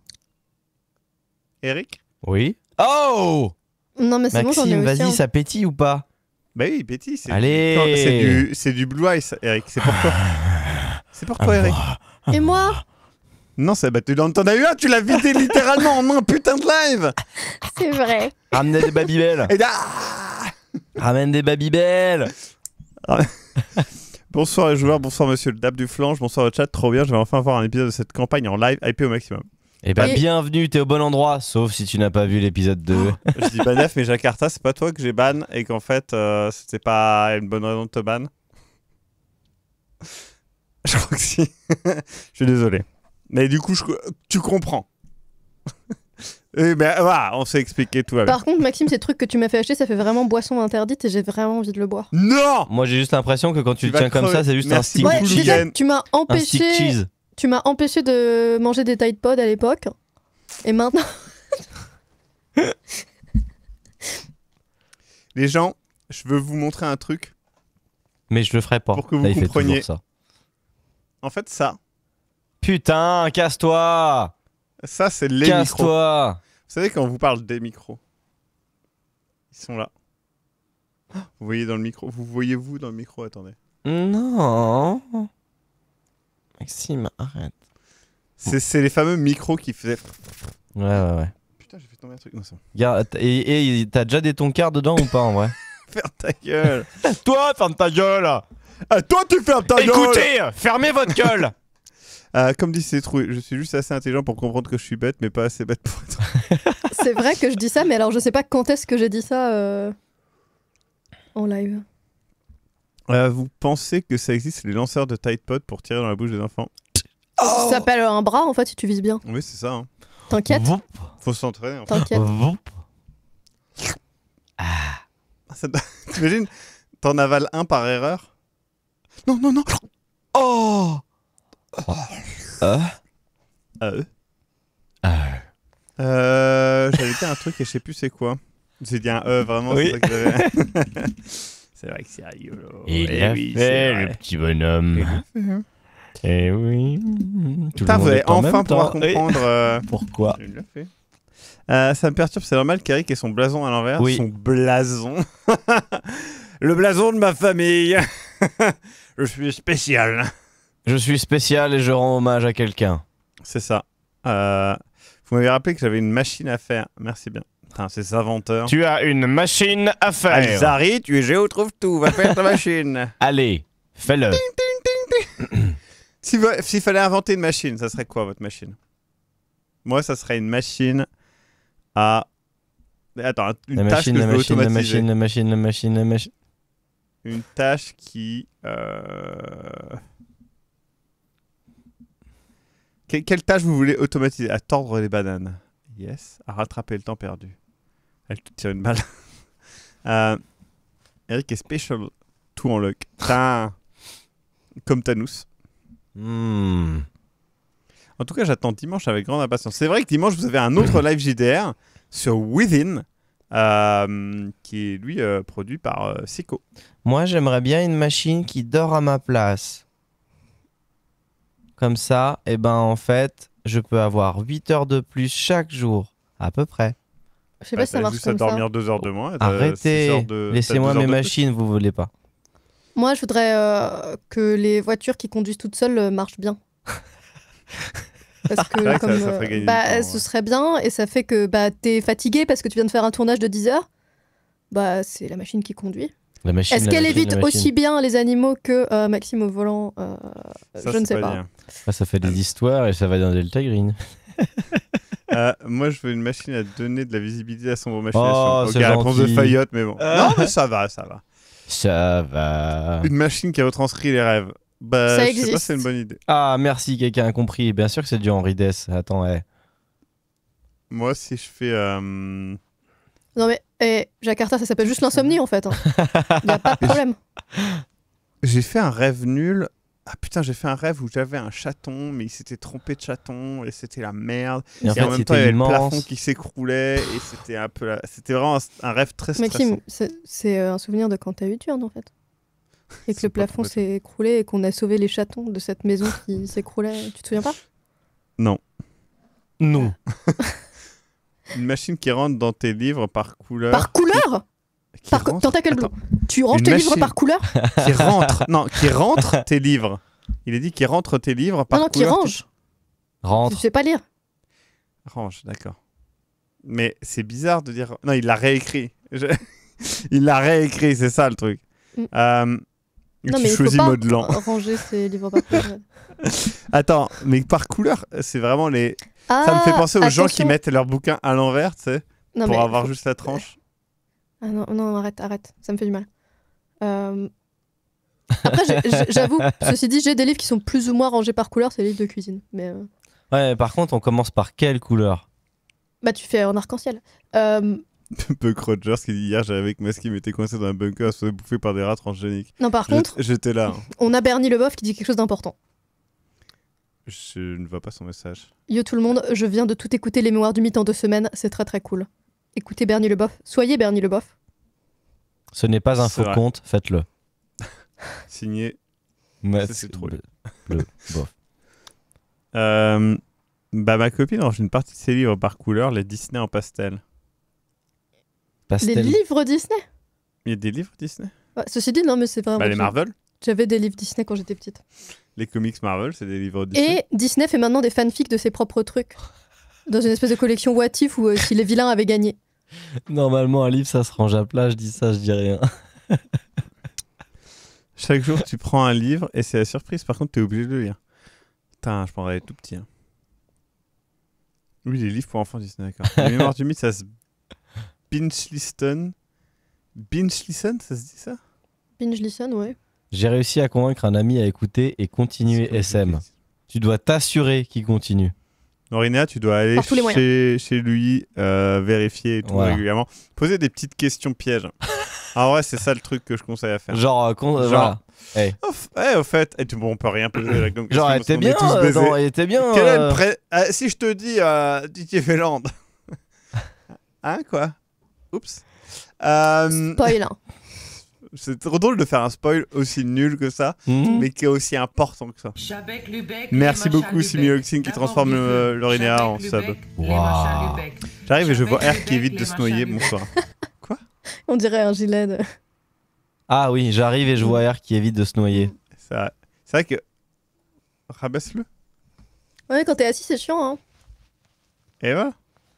Eric?
Oui. Oh.
Non mais c'est bon, j'en ai
Maxime,
aussi.
vas-y,
un.
ça pétille ou pas?
Bah oui, Betty, c'est
Allez.
du... c'est du... c'est du Blue Eyes, Eric. C'est pour toi. C'est pour toi, Eric.
Et moi?
Non, c'est... Bah, tu t'en as eu un, tu l'as vidé littéralement en un putain de live.
C'est vrai.
Ramène des Babybel.
Et là...
Ramène des Babybel.
Bonsoir les joueurs, bonsoir monsieur le Dab du Flanche, bonsoir le chat, trop bien, je vais enfin voir un épisode de cette campagne en live, hypé au maximum.
Eh bah,
Et-
bienvenue, t'es au bon endroit. Sauf si tu n'as pas vu l'épisode deux.
Je dis ban F, mais Jakarta, c'est pas toi que j'ai ban et qu'en fait, euh, c'était pas une bonne raison de te ban. Je crois que si. Je suis désolé. Mais du coup, je... tu comprends. Et ben voilà, on s'est expliqué tout. Avec.
Par contre, Maxime, ces trucs que tu m'as fait acheter, ça fait vraiment boisson interdite et j'ai vraiment envie de le boire.
Non.
Moi, j'ai juste l'impression que quand tu,
Tu
le
vas
tiens comme
crever.
ça, c'est juste
Merci
un stick
Ouais,
beaucoup,
cheese.
déjà,
Chicken.
tu m'as
Un stick
empêché,
cheese.
tu m'as empêché de manger des Tide Pods à l'époque. Et maintenant,
Les gens, je veux vous montrer un truc.
Mais je le ferai pas.
Pour que vous
Là, il fait
compreniez.
toujours ça.
En fait, ça,
Putain, casse-toi.
ça c'est les micros.
Casse-toi.
Vous savez quand on vous parle des micros, ils sont là. Vous voyez dans le micro, vous voyez vous dans le micro, attendez.
Non. Maxime, arrête.
C'est c'est les fameux micros qui faisaient.
Ouais, ouais, ouais.
Putain, j'ai fait tomber un truc. Non, c'est bon.
Regarde, t- et et t'as déjà des tonkards dedans ou pas en vrai?
Ferme ta gueule.
Toi, ferme ta gueule.
Ah, toi, tu fermes ta gueule.
Écoutez, fermez votre gueule.
Euh, comme dit Citrouille, je suis juste assez intelligent pour comprendre que je suis bête, mais pas assez bête pour être.
C'est vrai que je dis ça, mais alors je sais pas quand est-ce que j'ai dit ça euh, en live.
Euh, vous pensez que ça existe les lanceurs de Tide Pod pour tirer dans la bouche des enfants?
Ça s'appelle un bras en fait si tu vises bien.
Oui, c'est ça. Hein.
T'inquiète,
Voup,
Faut s'entraîner. En fait.
t'inquiète.
voup.
Ça doit- T'imagines, t'en avales un par erreur? Non, non, non. Oh.
Euh,
Euh.
euh.
Euh, j'avais dit un truc et je sais plus c'est quoi. J'ai dit un E, vraiment,
Oui.
c'est ça que j'avais. C'est vrai que c'est rigolo.
Il
Eh
a
oui, c'est
fait
vrai.
le petit bonhomme. Eh oui. Tout
Putain,
le
vous
monde
allez
est en
enfin
même
pouvoir
temps.
comprendre. euh,
Oui. Pourquoi?
Je l'ai fait. Euh, ça me perturbe, c'est normal qu'Eric ait son blason à l'envers.
Oui.
Son blason. Le blason de ma famille. Je suis spécial.
Je suis spécial et je rends hommage à quelqu'un.
C'est ça. Euh, vous m'avez rappelé que j'avais une machine à faire. Merci bien. Putain, ces inventeurs.
Tu as une machine à faire.
Alzari, tu es Géo trouve tout. Va faire ta machine.
Allez, fais-le.
S'il va- S'il fallait inventer une machine, ça serait quoi votre machine? Moi, ça serait une machine à. Attends, une
La
tâche
machine,
que je
la
veux
machine, la
automatiser.
machine, la machine, la machine, la machine.
Une tâche qui. euh, Que- quelle tâche vous voulez automatiser? À tordre les bananes. Yes. À rattraper le temps perdu. Elle te tire une balle. euh... Eric est special. Tout en lock. Putain. Comme Thanos.
Hmm.
En tout cas, j'attends dimanche avec grande impatience. C'est vrai que dimanche, vous avez un autre live J D R sur Within, euh, qui est lui euh, produit par euh, Siko.
Moi, j'aimerais bien une machine qui dort à ma place. Comme ça, et ben en fait, je peux avoir huit heures de plus chaque jour, à peu près.
Je sais pas si ça marche
juste à
comme ça.
dormir deux heures de moins. et t'as six
Arrêtez,
heures de- t'as
laissez-moi
deux heures
mes
de plus.
machines, vous voulez pas.
Moi, je voudrais euh, que les voitures qui conduisent toutes seules euh, marchent bien. Parce que
vrai que
comme,
ça- ça
euh,
ferait gagner du
bah,
temps,
ce
ouais.
serait bien et ça fait que bah, t'es fatigué parce que tu viens de faire un tournage de dix heures. Bah, c'est la machine qui conduit.
La machine,
Est-ce
la
qu'elle
machine,
évite
la machine.
aussi bien les animaux que euh, Maxime au volant euh,
Ça,
Je ne
c'est
sais pas.
bien.
Ah, ça fait des histoires et ça va dans Delta Green.
Euh, moi, je veux une machine à donner de la visibilité à son
Oh,
machination. Ok,
c'est
réponse de
gentil.
Fayotte, mais bon.
Euh.
Non, mais ça va, ça va.
Ça va.
Une machine qui retranscrit les rêves. Bah,
Ça
je sais pas,
existe.
c'est une bonne idée.
Ah, merci, quelqu'un a compris. Bien sûr que c'est du Henri Dess. Attends, ouais.
Moi, si je fais. euh,
Non mais eh, Jakarta, ça s'appelle juste l'insomnie en fait. Il n'y a pas de problème.
J'ai fait un rêve nul. Ah putain, j'ai fait un rêve où j'avais un chaton, mais il s'était trompé de chaton et c'était la merde.
Et en
Et
fait,
en même temps, il y
c'était
avait le plafond
immense.
qui s'écroulait et c'était un peu. La... C'était vraiment un, un rêve très stressant.
Maxime, c'est c'est, euh, un souvenir de quand t'as eu Turne en fait. Et que
C'est
le
pas
plafond
complètement-
s'est écroulé et qu'on a sauvé les chatons de cette maison qui s'écroulait. Tu te souviens pas?
Non.
Non.
Une machine qui rentre dans tes livres par couleur.
Par couleur
Qui
Par co-
rentre-
tentacule bleu.
Attends,
Tu ranges
Une
tes livres
machine.
par couleur?
qui rentre. Non, qui rentre tes livres. Il a dit qu'il rentre tes livres par
Non, non, qui
couleur.
range. Tu
Rentre.
sais pas lire.
Range, d'accord. Mais c'est bizarre de dire. Non, il l'a réécrit. Je- il l'a réécrit, c'est ça le truc.
Mm.
Euh,
Non,
tu
mais il faut
choisis
pas
mode lent.
ranger ses livres par couleur.
Attends, mais par couleur, c'est vraiment les.
Ah,
ça me fait penser aux gens qui
attention.
mettent leurs bouquins à l'envers, tu sais,
Non,
pour
mais
avoir
faut-
juste la tranche.
Ah non, non, arrête, arrête. Ça me fait du mal. Euh, Après, j'ai- j'ai- j'avoue, ceci dit, j'ai des livres qui sont plus ou moins rangés par couleur, c'est les livres de cuisine. Mais euh,
Ouais, par contre, on commence par quelle couleur?
bah, tu fais en arc-en-ciel. Euh,
Buck Rogers qui dit hier, j'avais avec Masky, mais était coincé dans un bunker, à se faire bouffer par des rats transgéniques.
Non, par
Je-
contre,
J'étais là. hein.
on a Bernie Leboeuf qui dit quelque chose d'important.
Je ne vois pas son message.
Yo tout le monde, je viens de tout écouter les mémoires du mythe en deux semaines, c'est très très cool. Écoutez Bernie Leboeuf, soyez Bernie Leboeuf.
Ce n'est pas un
C'est
faux
vrai.
compte, faites-le.
Signé.
Mais
Ça, c'est trop
bleu, bleu, bof.
Euh, bah, ma copine range une partie de ses livres par couleur, les Disney en pastel.
Les
Pastel.
livres Disney.
Il y a des livres Disney
Ouais, ceci dit, non, mais c'est vraiment.
Bah, les Marvel.
J'avais des livres Disney quand j'étais petite.
Les comics Marvel, c'est des livres Disney.
Et Disney fait maintenant des fanfics de ses propres trucs. Dans une espèce de collection What If où euh, si les vilains avaient gagné.
Normalement, un livre, ça se range à plat. Je dis ça, je dis rien.
Chaque jour, tu prends un livre et c'est la surprise. Par contre, t'es obligé de le lire. Putain, je prendrais les tout petits. Hein. Oui, les livres pour enfants Disney, d'accord. La mémoire du mythe, ça se binge listen. Binge listen, ça se dit ça?
Binge Listen, ouais.
J'ai réussi à convaincre un ami à écouter et continuer S M. Tu dois t'assurer qu'il continue.
Norinéa, tu dois aller
Par tous les
chez, chez lui, euh, vérifier et tout
Voilà.
régulièrement. Poser des petites questions pièges. Ah ouais, c'est ça le truc que je conseille à faire.
Genre, euh, con- euh,
Genre,
voilà.
Au, f- ouais, au fait, et tu, bon, on peut rien poser là, comme
Genre,
question
elle
parce
était
qu'on
bien.
est tous
euh,
baisés.
dans- elle était bien.
Quel est
euh,
le pré- Ah, si je te dis euh, Didier Véland. Hein, quoi? Oups. Euh,
Spoil. Hein.
c'est trop drôle de faire un spoil aussi nul que ça,
hmm.
mais qui est aussi important que ça. Merci beaucoup, Simioxine, qui transforme euh, Lorinéa en sub.
Waouh.
J'arrive et je vois R qui évite de se noyer. Bonsoir.
On dirait un gilet de...
Ah oui, j'arrive et je vois R qui évite de se noyer.
C'est vrai. C'est vrai que. Rabaisse-le.
Ouais, quand t'es assis, c'est chiant, hein.
Et voilà.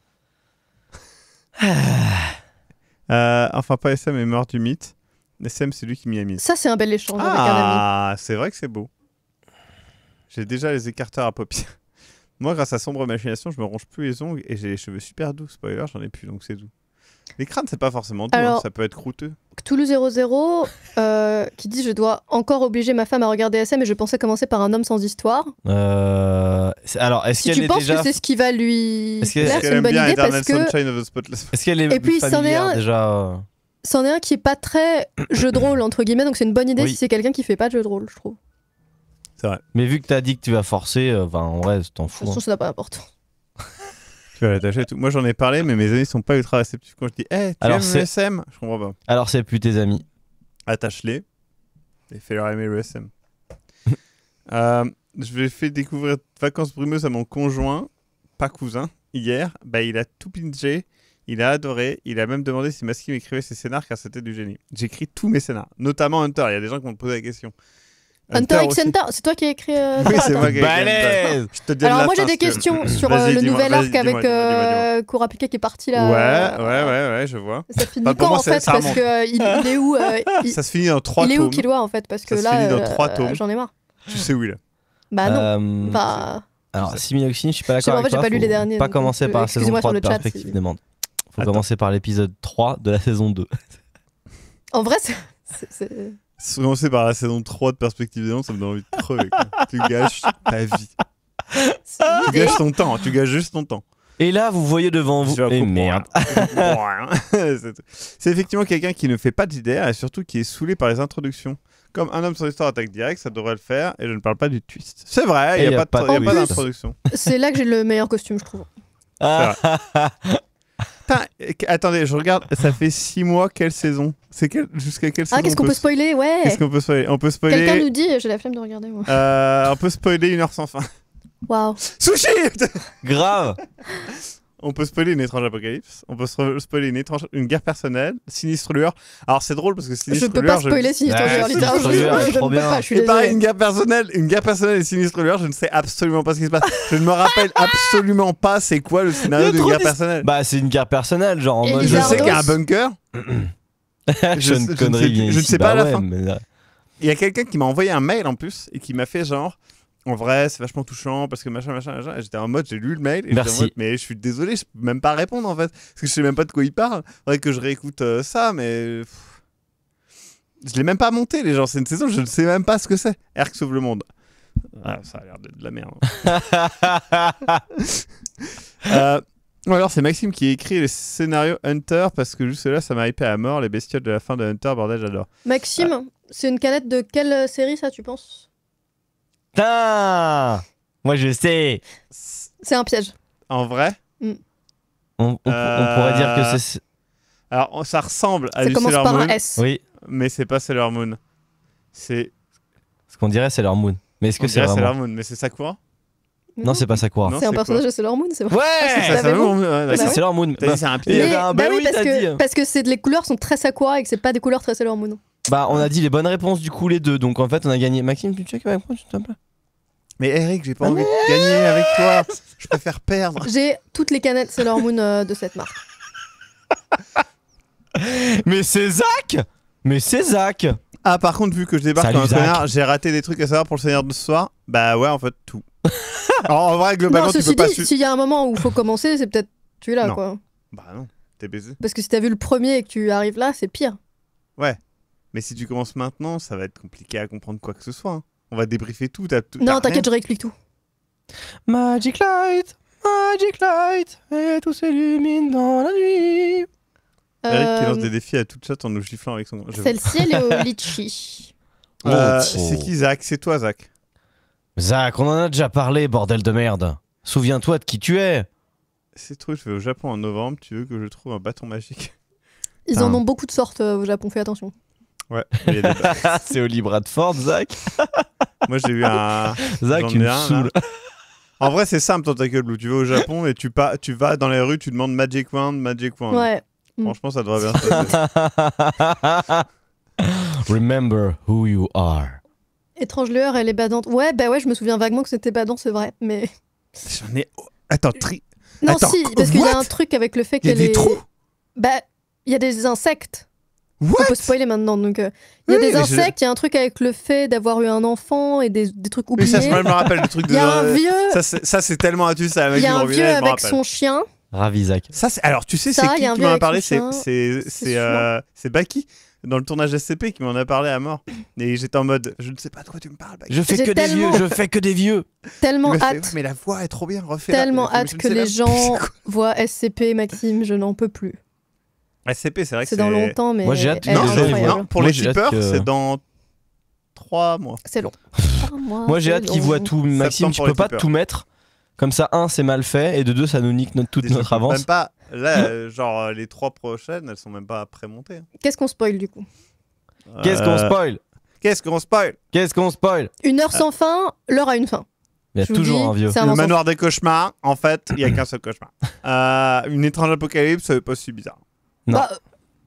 euh, enfin, pas S M est mort du mythe. S M, c'est lui qui m'y a mis.
Ça, c'est un bel échange avec un ami.
Ah, c'est vrai que c'est beau. J'ai déjà les écarteurs à paupières. Moi, grâce à Sombre Machination, je me ronge plus les ongles et j'ai les cheveux super doux. Spoiler, j'en ai plus, donc c'est doux. Les crânes, c'est pas forcément doux,
Alors-
hein, ça peut être croûteux.
Cthulhu zéro zéro euh, qui dit « Je dois encore obliger ma femme à regarder S M et je pensais commencer par un homme sans histoire.
Euh... c'est- Alors, » est-ce
Si
qu'elle
tu
est
penses
déjà...
que c'est ce qui va lui
Est-ce que-
plaire,
est-ce
c'est
Elle
une
aime
bonne
bien
idée
Eternal
parce que
Sunshine of the Spotless.
Est-ce qu'elle est
Et puis, c'en est
familière,
un-
déjà euh,
c'en est un qui est pas très jeu de rôle, entre guillemets, donc c'est une bonne idée
Oui.
si c'est quelqu'un qui fait pas de jeu de rôle, je trouve.
Mais vu que t'as dit que tu vas forcer, euh, enfin, en vrai, t'en
De
fous.
toute façon, ça n'a pas d'importance.
Tu vas l'attacher et tout. Moi, j'en ai parlé, mais mes amis sont pas ultra réceptifs quand je dis Eh, tu
Alors,
aimes
c'est-
le S M? Je comprends pas.
Alors, c'est plus tes amis.
Attache-les et fais-leur aimer le S M. euh, je vais faire découvrir Vacances brumeuses à mon conjoint, pas cousin, hier. Bah, il a tout pingé, il a adoré, il a même demandé si Maskim écrivait ses scénars car c'était du génie. J'écris tous mes scénars, notamment Hunter. Il y a des gens qui m'ont posé la question.
Hunter x
aussi.
Hunter, c'est toi qui as écrit euh,
Oui,
ça,
c'est
attends.
moi qui ai écrit Hunter.
Balèze.
Je te dis
Alors
la
moi j'ai
fin,
des
si tu veux.
questions sur
Vas-y,
euh, le
dis-moi,
nouvel
vas-y,
arc avec
dis-moi, dis-moi, dis-moi, dis-moi.
euh, Kurapika qui est parti là.
Ouais, ouais, ouais, ouais, je vois.
Ça finit
Bah, pour
quand
moi,
en
c'est-
fait
ça
parce
remonte.
que euh, il, il est où euh, il,
Ça se finit dans trois
il est où
tomes.
Killua en fait parce que
Ça se
là
finit dans
euh,
trois tomes.
j'en ai marre.
Tu sais où il est.
Bah non.
Euh,
Bah
Alors, Simioxine, je suis pas
Je sais
d'accord
pas, en fait,
avec
j'ai
toi.
pas lu
faut
les derniers,
Pas
donc,
commencer
euh,
par la saison
excusez-moi
trois
sur
de
le chat,
Perspective
si-
des Mondes. Faut
Attends.
commencer par l'épisode trois de la saison deux.
en vrai c'est c'est- c'est-
Se commencer par la saison trois de Perspective des Mondes, ça me donne envie de crever. quoi. Tu gâches ta vie.
c'est une
Tu
idée.
gâches ton temps, tu gâches juste ton temps.
Et là, vous voyez devant vous.
Je
Et
comprends
merde.
rien. Je comprends rien. C'est tout. C'est effectivement quelqu'un qui ne fait pas d'idées et surtout qui est saoulé par les introductions. Comme Un homme sans histoire attaque direct, ça devrait le faire et je ne parle pas du twist. C'est vrai, il n'y a, pas de-
de
y a pas
twist.
d'introduction.
C'est là que j'ai le meilleur costume je trouve.
Ah,
Putain, euh, attendez, je regarde, ça fait six mois, quelle saison? C'est quelle, jusqu'à quelle saison
Ah qu'est-ce qu'on
on
peut spoiler ouais.
Qu'est-ce qu'on peut spoiler? On peut
Quelqu'un
spoiler.
nous dit j'ai la flemme de regarder moi.
euh, on peut spoiler une heure sans fin.
Waouh.
Sushi.
grave.
On peut spoiler une étrange apocalypse. On peut se- spoiler une étrange, une guerre personnelle, Sinistre Lueur. Alors c'est drôle parce que
Je
Sinistre
peux
Lueur,
pas spoiler Sinistre
Ouais,
Lueur littéralement.
Sinistre Lueur,
Je
c'est
je
trop
ne peux
bien.
pas, je suis
Et pareil,
désolée.
une guerre personnelle, une guerre personnelle et Sinistre Lueur, je ne sais absolument pas ce qui se passe. Je ne me rappelle absolument pas c'est quoi le
Il y
scénario
a
d'une
trop
guerre
d'his-
personnelle.
Bah, c'est une guerre personnelle, genre en
Et
mode.
Je
Lizardos.
sais qu'il y a un bunker.
Je
je-
ne
je ne
connerie
sais-
bien
je ne
ici.
sais pas
Bah
à la
ouais,
fin.
mais-
Il y a quelqu'un qui m'a envoyé un mail en plus et qui m'a fait genre en vrai c'est vachement touchant parce que machin machin machin et j'étais en mode j'ai lu le mail et j'étais en
Merci.
mode mais je suis désolé je peux même pas répondre en fait parce que je sais même pas de quoi il parle. Faudrait que je réécoute euh, ça mais pff, je l'ai même pas monté les gens c'est une saison je ne sais même pas ce que c'est. Erk sauve le monde. Ah, ça a l'air d'être de la merde. euh, ou alors c'est Maxime qui écrit les scénarios Hunter parce que juste là ça m'a hypé à mort les bestioles de la fin de Hunter bordel j'adore.
Maxime, c'est une canette de quelle série ça tu penses?
Putain. Moi, je sais.
C'est un piège.
En vrai
On, on- on
Euh,
pourrait dire que c'est.
alors on- ça ressemble à
Ça
du
commence
Sailor
par
Moon
un S.
Oui,
mais c'est pas Sailor Moon. C'est
ce qu'on dirait, c'est leur Moon. Mais est-ce
on
que c'est
dirait
vraiment.
Sailor Moon mais c'est Sakura.
Non, c'est pas Sakura.
Non,
C'est un
c'est
personnage
quoi
de Sailor Moon, c'est vrai.
Ouais.
c'est
C'est
ça.
Sailor Moon, ouais,
Ouais,
d'accord.
c'est Sailor Moon.
T'as
Bah,
dit c'est un
Il y
piège.
avait un- bah
bah
oui,
parce
t'as
que,
dit.
parce que c'est les couleurs sont très Sakura et que c'est pas des couleurs très Sailor Moon.
Bah, on a dit les bonnes réponses du coup, les deux. Donc en fait, on a gagné. Maxime, tu check avec moi, s'il te plaît.
Mais Eric, j'ai pas envie de gagner avec toi. Je préfère perdre.
J'ai toutes les canettes Sailor Moon euh, de cette marque.
Mais c'est Zach Mais c'est Zach
Ah, par contre, vu que je débarque
Salut,
comme un
Zach.
connard, j'ai raté des trucs à savoir pour le Seigneur de ce soir. Bah ouais, en fait, tout. Alors, en vrai, globalement,
Non,
tu
ceci
peux pas
dit,
su...
s'il y a un moment où il faut commencer, c'est peut-être celui-là,
Non.
quoi.
Bah non, t'es baisé.
Parce que si t'as vu le premier et que tu arrives là, c'est pire.
Ouais. Mais si tu commences maintenant, ça va être compliqué à comprendre quoi que ce soit. hein. On va débriefer tout. T'as tout
Non,
t'as
t'inquiète, je
rien.
réexplique tout.
Magic Light, Magic Light, et tout s'illumine dans la nuit.
Eric qui
Euh,
lance des défis à toute chat en nous giflant avec son. j'avoue.
Celle-ci, elle est au litchi.
Euh,
Oh.
c'est qui Zach? C'est toi, Zach.
Zach, on en a déjà parlé, bordel de merde. Souviens-toi de qui tu es.
C'est trop, je vais au Japon en novembre. Tu veux que je trouve un bâton magique?
Ils en
Putain.
ont beaucoup de sortes euh, au Japon, fais attention.
Ouais. il y a des ba-
C'est Oli Bradford, Zach.
Moi, j'ai eu un.
Zach,
J'en
tu
ai
me
un,
saoules.
là. En vrai, c'est simple, Tentacle Blue. Tu vas au Japon et tu, pas, tu vas dans les rues, tu demandes Magic Wand, Magic Wand.
Ouais.
Franchement, ça devrait bien se passer.
Remember who you are.
Étrange lueur, elle est badante. Ouais, bah ouais, je me souviens vaguement que c'était badant, c'est vrai. Mais.
J'en ai. Attends, tri.
Non,
Attends,
si, parce qu'il y a
what
un truc avec le fait
Il y a
qu'elle
des
est.
trous
Bah, il y a des insectes. On
What
peut spoiler maintenant, donc. euh, Il y a
Oui,
des
mais je-
insectes, il y a un truc avec le fait d'avoir eu un enfant et des, des trucs
Mais
oubliés.
ça, je me rappelle le truc de.
Il y a un vieux,
Ça, c'est ça, c'est tellement atus à la
il y a un
magie
vieux
originale, je me
avec
rappelle.
son chien.
Ravi, Zach.
Ça, c'est- alors, tu sais,
Ça,
c'est
il
qui
y a un
qui
vieux
m'en a
avec
parlé?
son
C'est
chien.
c'est
C'est
c'est euh, c'est Baki dans le tournage S C P qui m'en a parlé à mort. Et j'étais en mode, je ne sais pas de quoi tu me parles, Baki.
Je fais
J'ai
que des
tellement-
vieux, je fais que des vieux.
Tellement
Il m'a fait,
hâte,
Ouais, mais la voix est trop bien refaite.
tellement hâte que les gens voient S C P, Maxime, je n'en peux plus.
S C P, c'est vrai que
C'est dans longtemps, mais.
Moi, j'ai hâte que
elle est
Non,
les gens, ils
incroyable.
voient.
non, pour
Moi,
les
j'ai hâte
tipeurs,
que-
c'est dans trois mois.
C'est long.
Moi, j'ai hâte qu'ils voient tout. Maxime,
Septembre
tu
pour
peux
les
pas
tipeurs.
tout mettre. Comme ça, un, c'est mal fait. Et de deux, ça nous nique notre, toute
Déjà,
notre avance.
Même pas. Là, euh, genre, euh, les trois prochaines, elles sont même pas prémontées. hein.
Qu'est-ce qu'on spoil du coup?
Qu'est-ce qu'on
Euh,
spoil
Qu'est-ce qu'on spoil
Qu'est-ce qu'on spoil
Une heure sans fin, l'heure a une fin.
Il y a
Je vous
toujours
dis,
un vieux.
c'est un
Le
mensonge.
manoir des cauchemars, en fait, il y a qu'un seul cauchemar. Euh, une étrange apocalypse, c'est pas si bizarre.
Non.
Bah,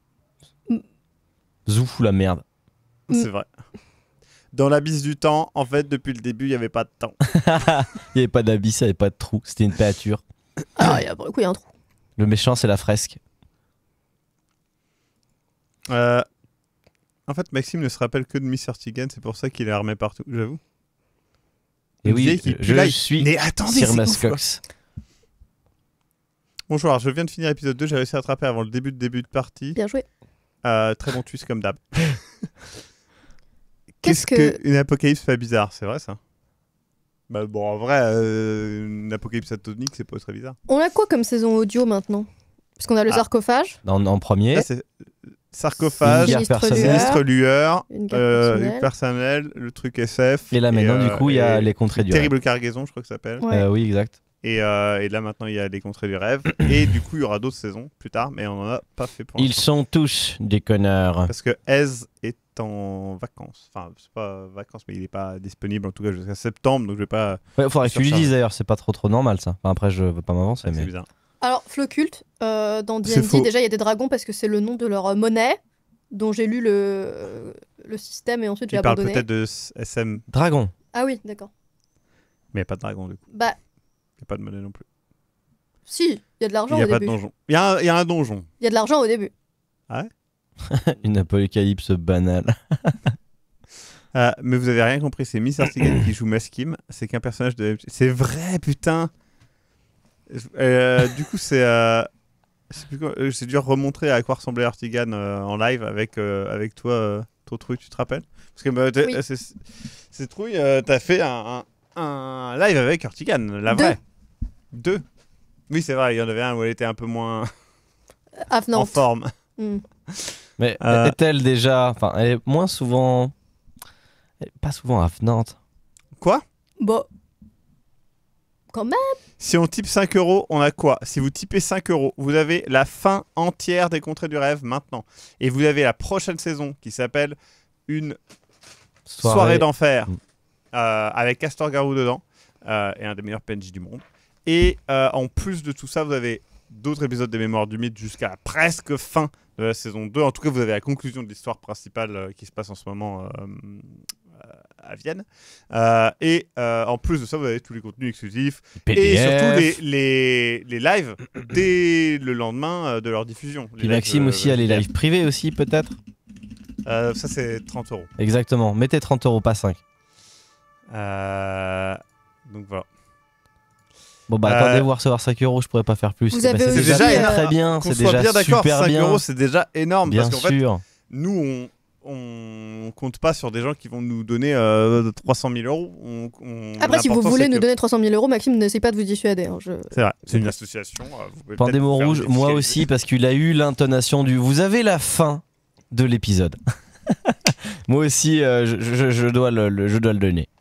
Zoufou la merde.
Mm.
C'est vrai. Dans l'abysse du temps, en fait, depuis le début, il n'y avait pas de temps.
Il n'y avait pas d'abysse, il n'y avait pas de trou. C'était une péature.
ah, il y a, pour le coup, il y a un trou.
Le méchant, c'est la fresque.
Euh, En fait, Maxime ne se rappelle que de Miss Urtigan, c'est pour ça qu'il est armé partout, j'avoue.
Et
Une
oui,
vieille qui pue
je
l'ail.
suis
Mais attendez,
Sir
c'est ouf, quoi.
Mascox.
Bonjour, alors, je viens de finir l'épisode deux, j'ai réussi à attraper avant le début de début de partie.
Bien joué.
Euh, très bon twist comme d'hab.
Qu'est-ce
Qu'est-ce
que-
qu'une apocalypse pas bizarre, c'est vrai ça? Bah bon, en vrai, euh, une apocalypse atomique, c'est pas très bizarre.
On a quoi comme saison audio maintenant? Parce qu'on a le
Ah.
sarcophage,
En, en premier,
Là, c'est sarcophage,
Une guerre
Ministre
personnelle.
lueur,
ministre lueur,
une guerre
euh,
personnelle.
personnel, le truc S F.
et là maintenant,
euh,
du coup, il y a
et
les contrées du rêve.
Terrible cargaison, je crois que ça s'appelle.
Ouais.
Euh, oui, exact.
Et, euh, et là maintenant, il y a les contrées du rêve. Et du coup, il y aura d'autres saisons plus tard, mais on en a pas fait pour
Ils
l'instant.
sont tous des connards.
Parce que Ez est en vacances. Enfin, c'est pas vacances, mais il est pas disponible en tout cas jusqu'à septembre, donc je vais pas.
Ouais, faudrait que tu lui
Surchargé.
dises d'ailleurs, c'est pas trop trop normal ça. Enfin, après, je veux pas m'avancer,
C'est
mais.
bizarre.
Alors, Floculte, euh, dans D
C'est
and D,
faux.
déjà, il y a des dragons parce que c'est le nom de leur euh, monnaie, dont j'ai lu le, le système et ensuite j'ai
Il parle
abandonné.
peut-être de S M,
Dragon.
Ah oui, d'accord.
mais il n'y a pas de dragon du coup.
Bah,
Il n'y a pas de monnaie non plus.
si, il y a de
Il
l'argent
n'y
au
a pas de
début.
donjon. Il y, a un- il y a un donjon.
Il y a de l'argent au début.
Une apocalypse banale.
Euh, mais vous avez rien compris, c'est Miss Artigan qui joue Maskim. C'est qu'un personnage de. C'est vrai, putain! Euh, du coup, c'est. Euh... je sais plus quoi- euh, J'ai dû remontrer à quoi ressemblait Artigan euh, en live avec, euh, avec toi, euh, Totru, tu te rappelles? Parce que bah, t'es-
Oui.
euh, c'est- c'est Trouille, euh, t'as fait un, un, un live avec Artigan, la
Deux.
vraie. Deux. Oui, c'est vrai, il y en avait un où elle était un peu moins en
Avenante.
forme.
Hmm.
Mais
Euh.
est-elle déjà. Enfin, elle est moins souvent. elle est pas souvent avenante.
Quoi?
Bon. Quand même.
Si on type cinq euros, on a quoi? Si vous typez cinq euros, vous avez la fin entière des Contrées du Rêve maintenant. Et vous avez la prochaine saison qui s'appelle Une soirée, d'enfer
Mm.
euh, avec Castor Garou dedans euh, et un des meilleurs P N J du monde. Et euh, en plus de tout ça, vous avez d'autres épisodes des Mémoires du Mythe jusqu'à la presque fin de la saison deux. En tout cas, vous avez la conclusion de l'histoire principale euh, qui se passe en ce moment euh, à Vienne. Euh, et euh, en plus de ça, vous avez tous les contenus exclusifs
P D F.
et surtout les, les, les lives dès le lendemain euh, de leur diffusion.
Puis Maxime aussi a les lives privés aussi, peut-être.
Euh, ça, c'est trente euros.
Exactement. Mettez trente euros, pas cinq.
Euh, donc voilà.
Bon bah
Euh,
attendez-vous à recevoir cinq euros, je pourrais pas faire plus.
Vous
Bah,
avez
c'est
aussi,
déjà
euh,
très bien,
Qu'on
c'est
soit
déjà
bien d'accord,
super
cinq
bien.
euros, c'est déjà énorme.
Bien
parce qu'en fait,
sûr.
nous, on, on compte pas sur des gens qui vont nous donner euh, trois cent mille euros. On, on-
Après, si vous
l'important,
voulez
c'est
nous
que-
donner trois cent mille euros, Maxime, n'essaye pas de vous dissuader. hein, je-
C'est vrai, c'est une association. euh, vous pouvez
Pandémo
peut-être faire
Rouge,
des
moi
fiscalités.
aussi, parce qu'il a eu l'intonation du. Vous avez la fin de l'épisode. Moi aussi, euh, je, je- je dois le, le- je dois le donner.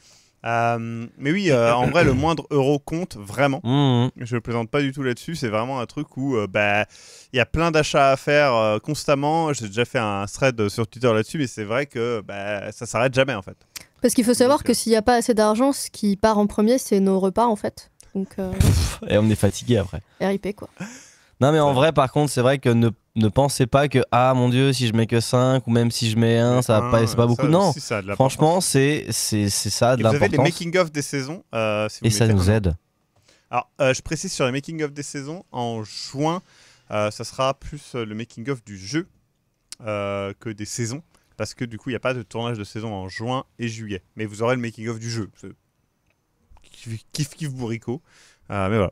Euh, mais oui, euh, en vrai, le moindre euro compte vraiment.
Mmh.
Je ne plaisante pas du tout là-dessus. C'est vraiment un truc où euh, bah, il y a plein d'achats à faire euh, constamment. J'ai déjà fait un thread sur Twitter là-dessus, mais c'est vrai que bah, ça s'arrête jamais en fait.
Parce qu'il faut savoir
Donc,
que
euh,
s'il n'y a pas assez d'argent, ce qui part en premier, c'est nos repas en fait. Donc, euh,
Et on est fatigué après.
R I P quoi.
Non mais en
Ouais.
vrai, par contre, c'est vrai que ne, ne pensez pas que ah mon dieu, si je mets que cinq ou même si je mets un, ça va pas, c'est pas beaucoup.
Ça
Non,
aussi, ça a de l'importance.
franchement, c'est c'est c'est ça de
Et vous avez les
l'importance.
making of des saisons. euh, si vous
Et ça
mettez
nous
un-
aide.
Alors, euh, je précise sur les making of des saisons, en juin, euh, ça sera plus euh, le making of du jeu euh, que des saisons, parce que du coup, il n'y a pas de tournage de saison en juin et juillet. Mais vous aurez le making of du jeu. C'est- Kiff kiff, kiff bourricot. Euh, mais voilà.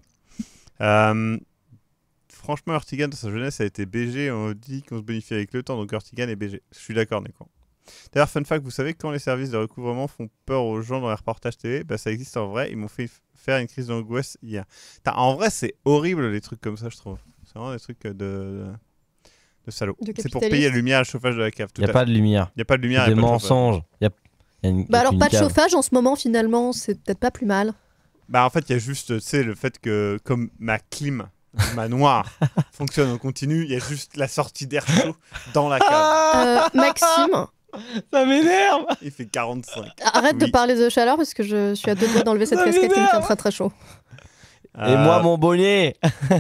Euh, franchement, Urtigan, dans sa jeunesse, a été B G. On dit qu'on se bonifie avec le temps, donc Urtigan est B G. Je suis d'accord, Neko. D'ailleurs, fun fact, vous savez, quand les services de recouvrement font peur aux gens dans les reportages télé, bah, ça existe en vrai. Ils m'ont fait f- faire une crise d'angoisse hier. Putain, en vrai, c'est horrible les trucs comme ça, je trouve. C'est vraiment des trucs de, de, de salauds.
De
C'est pour
capitalistes.
payer la lumière et le chauffage de la cave.
Il y a pas de lumière.
Il n'y a pas de lumière.
C'est
y a
des
pas de chauffage.
mensonges. Il y a, il y a une- il y
Bah
a
alors
qu'une
pas de
cave.
chauffage en ce moment finalement, c'est peut-être pas plus mal.
Bah, en fait, il y a juste, tu sais, le fait que comme ma clim, ma noire, fonctionne en continu, il y a juste la sortie d'air chaud dans la cave.
Euh, Maxime,
Ça m'énerve.
Il fait quarante-cinq.
arrête de
Oui.
parler de chaleur parce que je suis à deux doigts d'enlever cette
Ça
casquette qui me
m'énerve.
tient très très chaud.
Et
Euh,
moi mon bonnet.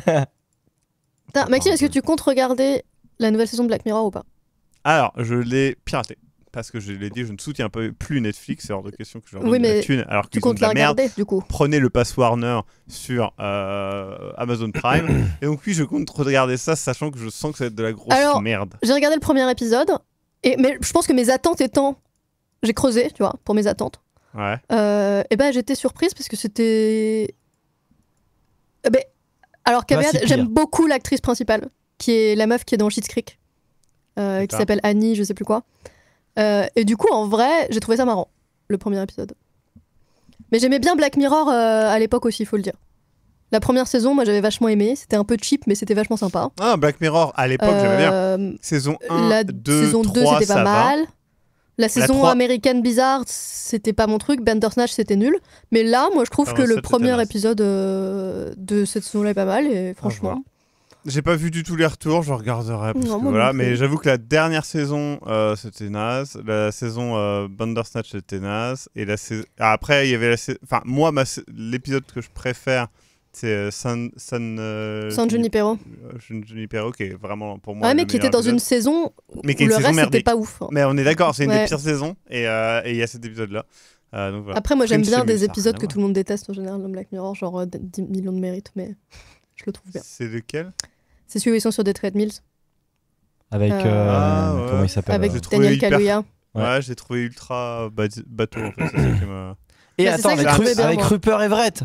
Putain, Maxime, est-ce que tu comptes regarder la nouvelle saison de Black Mirror ou pas?
Alors, je l'ai piraté. Parce que je l'ai dit, je ne soutiens pas plus Netflix, c'est hors de question que je leur
Oui,
donne de la
mais
thune, alors
Tu
qu'ils ont
comptes
de
la
la merde.
regarder du coup?
Prenez le pass Warner sur euh, Amazon Prime. Et donc oui, je compte regarder ça, sachant que je sens que ça va être de la grosse
Alors,
merde.
J'ai regardé le premier épisode, et, mais je pense que mes attentes étant... J'ai creusé, tu vois, pour mes attentes.
Ouais.
Euh, et ben j'étais surprise parce que c'était... Eh ben, alors
Pas si
Cavea,
pire.
j'aime beaucoup l'actrice principale, qui est la meuf qui est dans Schitt's Creek, euh,
C'est
qui
ça.
s'appelle Annie, je sais plus quoi. Euh, et du coup, en vrai, j'ai trouvé ça marrant, le premier épisode. Mais j'aimais bien Black Mirror euh, à l'époque aussi, il faut le dire. La première saison, moi j'avais vachement aimé, c'était un peu cheap, mais c'était vachement sympa.
Ah, Black Mirror, à l'époque, j'aimais bien.
Euh,
Saison un,
la
deux,
saison deux,
trois,
c'était
ça
pas
va.
mal. La saison
trois-
américaine bizarre, c'était pas mon truc. Bandersnatch, c'était nul. Mais là, moi, je trouve
Ah,
que
non,
le
c'était
premier
naze.
épisode euh, de cette saison-là est pas mal. Et franchement,
J'ai pas vu du tout les retours, je regarderai. Parce
Non,
que
moi
voilà,
non plus.
mais j'avoue que la dernière saison, euh, c'était naze. La saison euh, Bandersnatch, c'était naze. Et la sais- ah, après, il y avait la sais- Enfin, moi, ma sais- l'épisode que je préfère, c'est euh, San... San, euh,
San Junipero.
euh, Jun- Junipero, qui est vraiment, pour moi,
Ouais,
le
mais qui était
meilleur
dans une
épisode.
saison
Mais qui est
où
une
le
saison
reste, c'était
merdique.
pas ouf. hein.
Mais on est d'accord, c'est une
Ouais.
des pires saisons. Et euh, et il y a cet épisode-là. Euh, donc voilà.
Après, moi, j'aime
Fringe,
bien
c'est mieux,
des
ça a
épisodes
rien
que
à
tout le monde déteste en général dans Black Mirror, genre euh, dix millions de mérites, mais je le trouve bien.
C'est lequel?
C'est celui où ils sont sur des treadmills
Avec
Euh,
euh,
Ah, ouais.
comment il s'appelle
avec
euh,
j'ai trouvé
Daniel
hyper-
Kaluuya.
Ouais.
Ouais, j'ai trouvé ultra ba- bateau, en fait. C'est ça qui m'a-
Et
Bah, c'est
attends,
ça que
avec,
j'ai trouvé
Ru-
bien,
avec
moi.
Rupert Everett.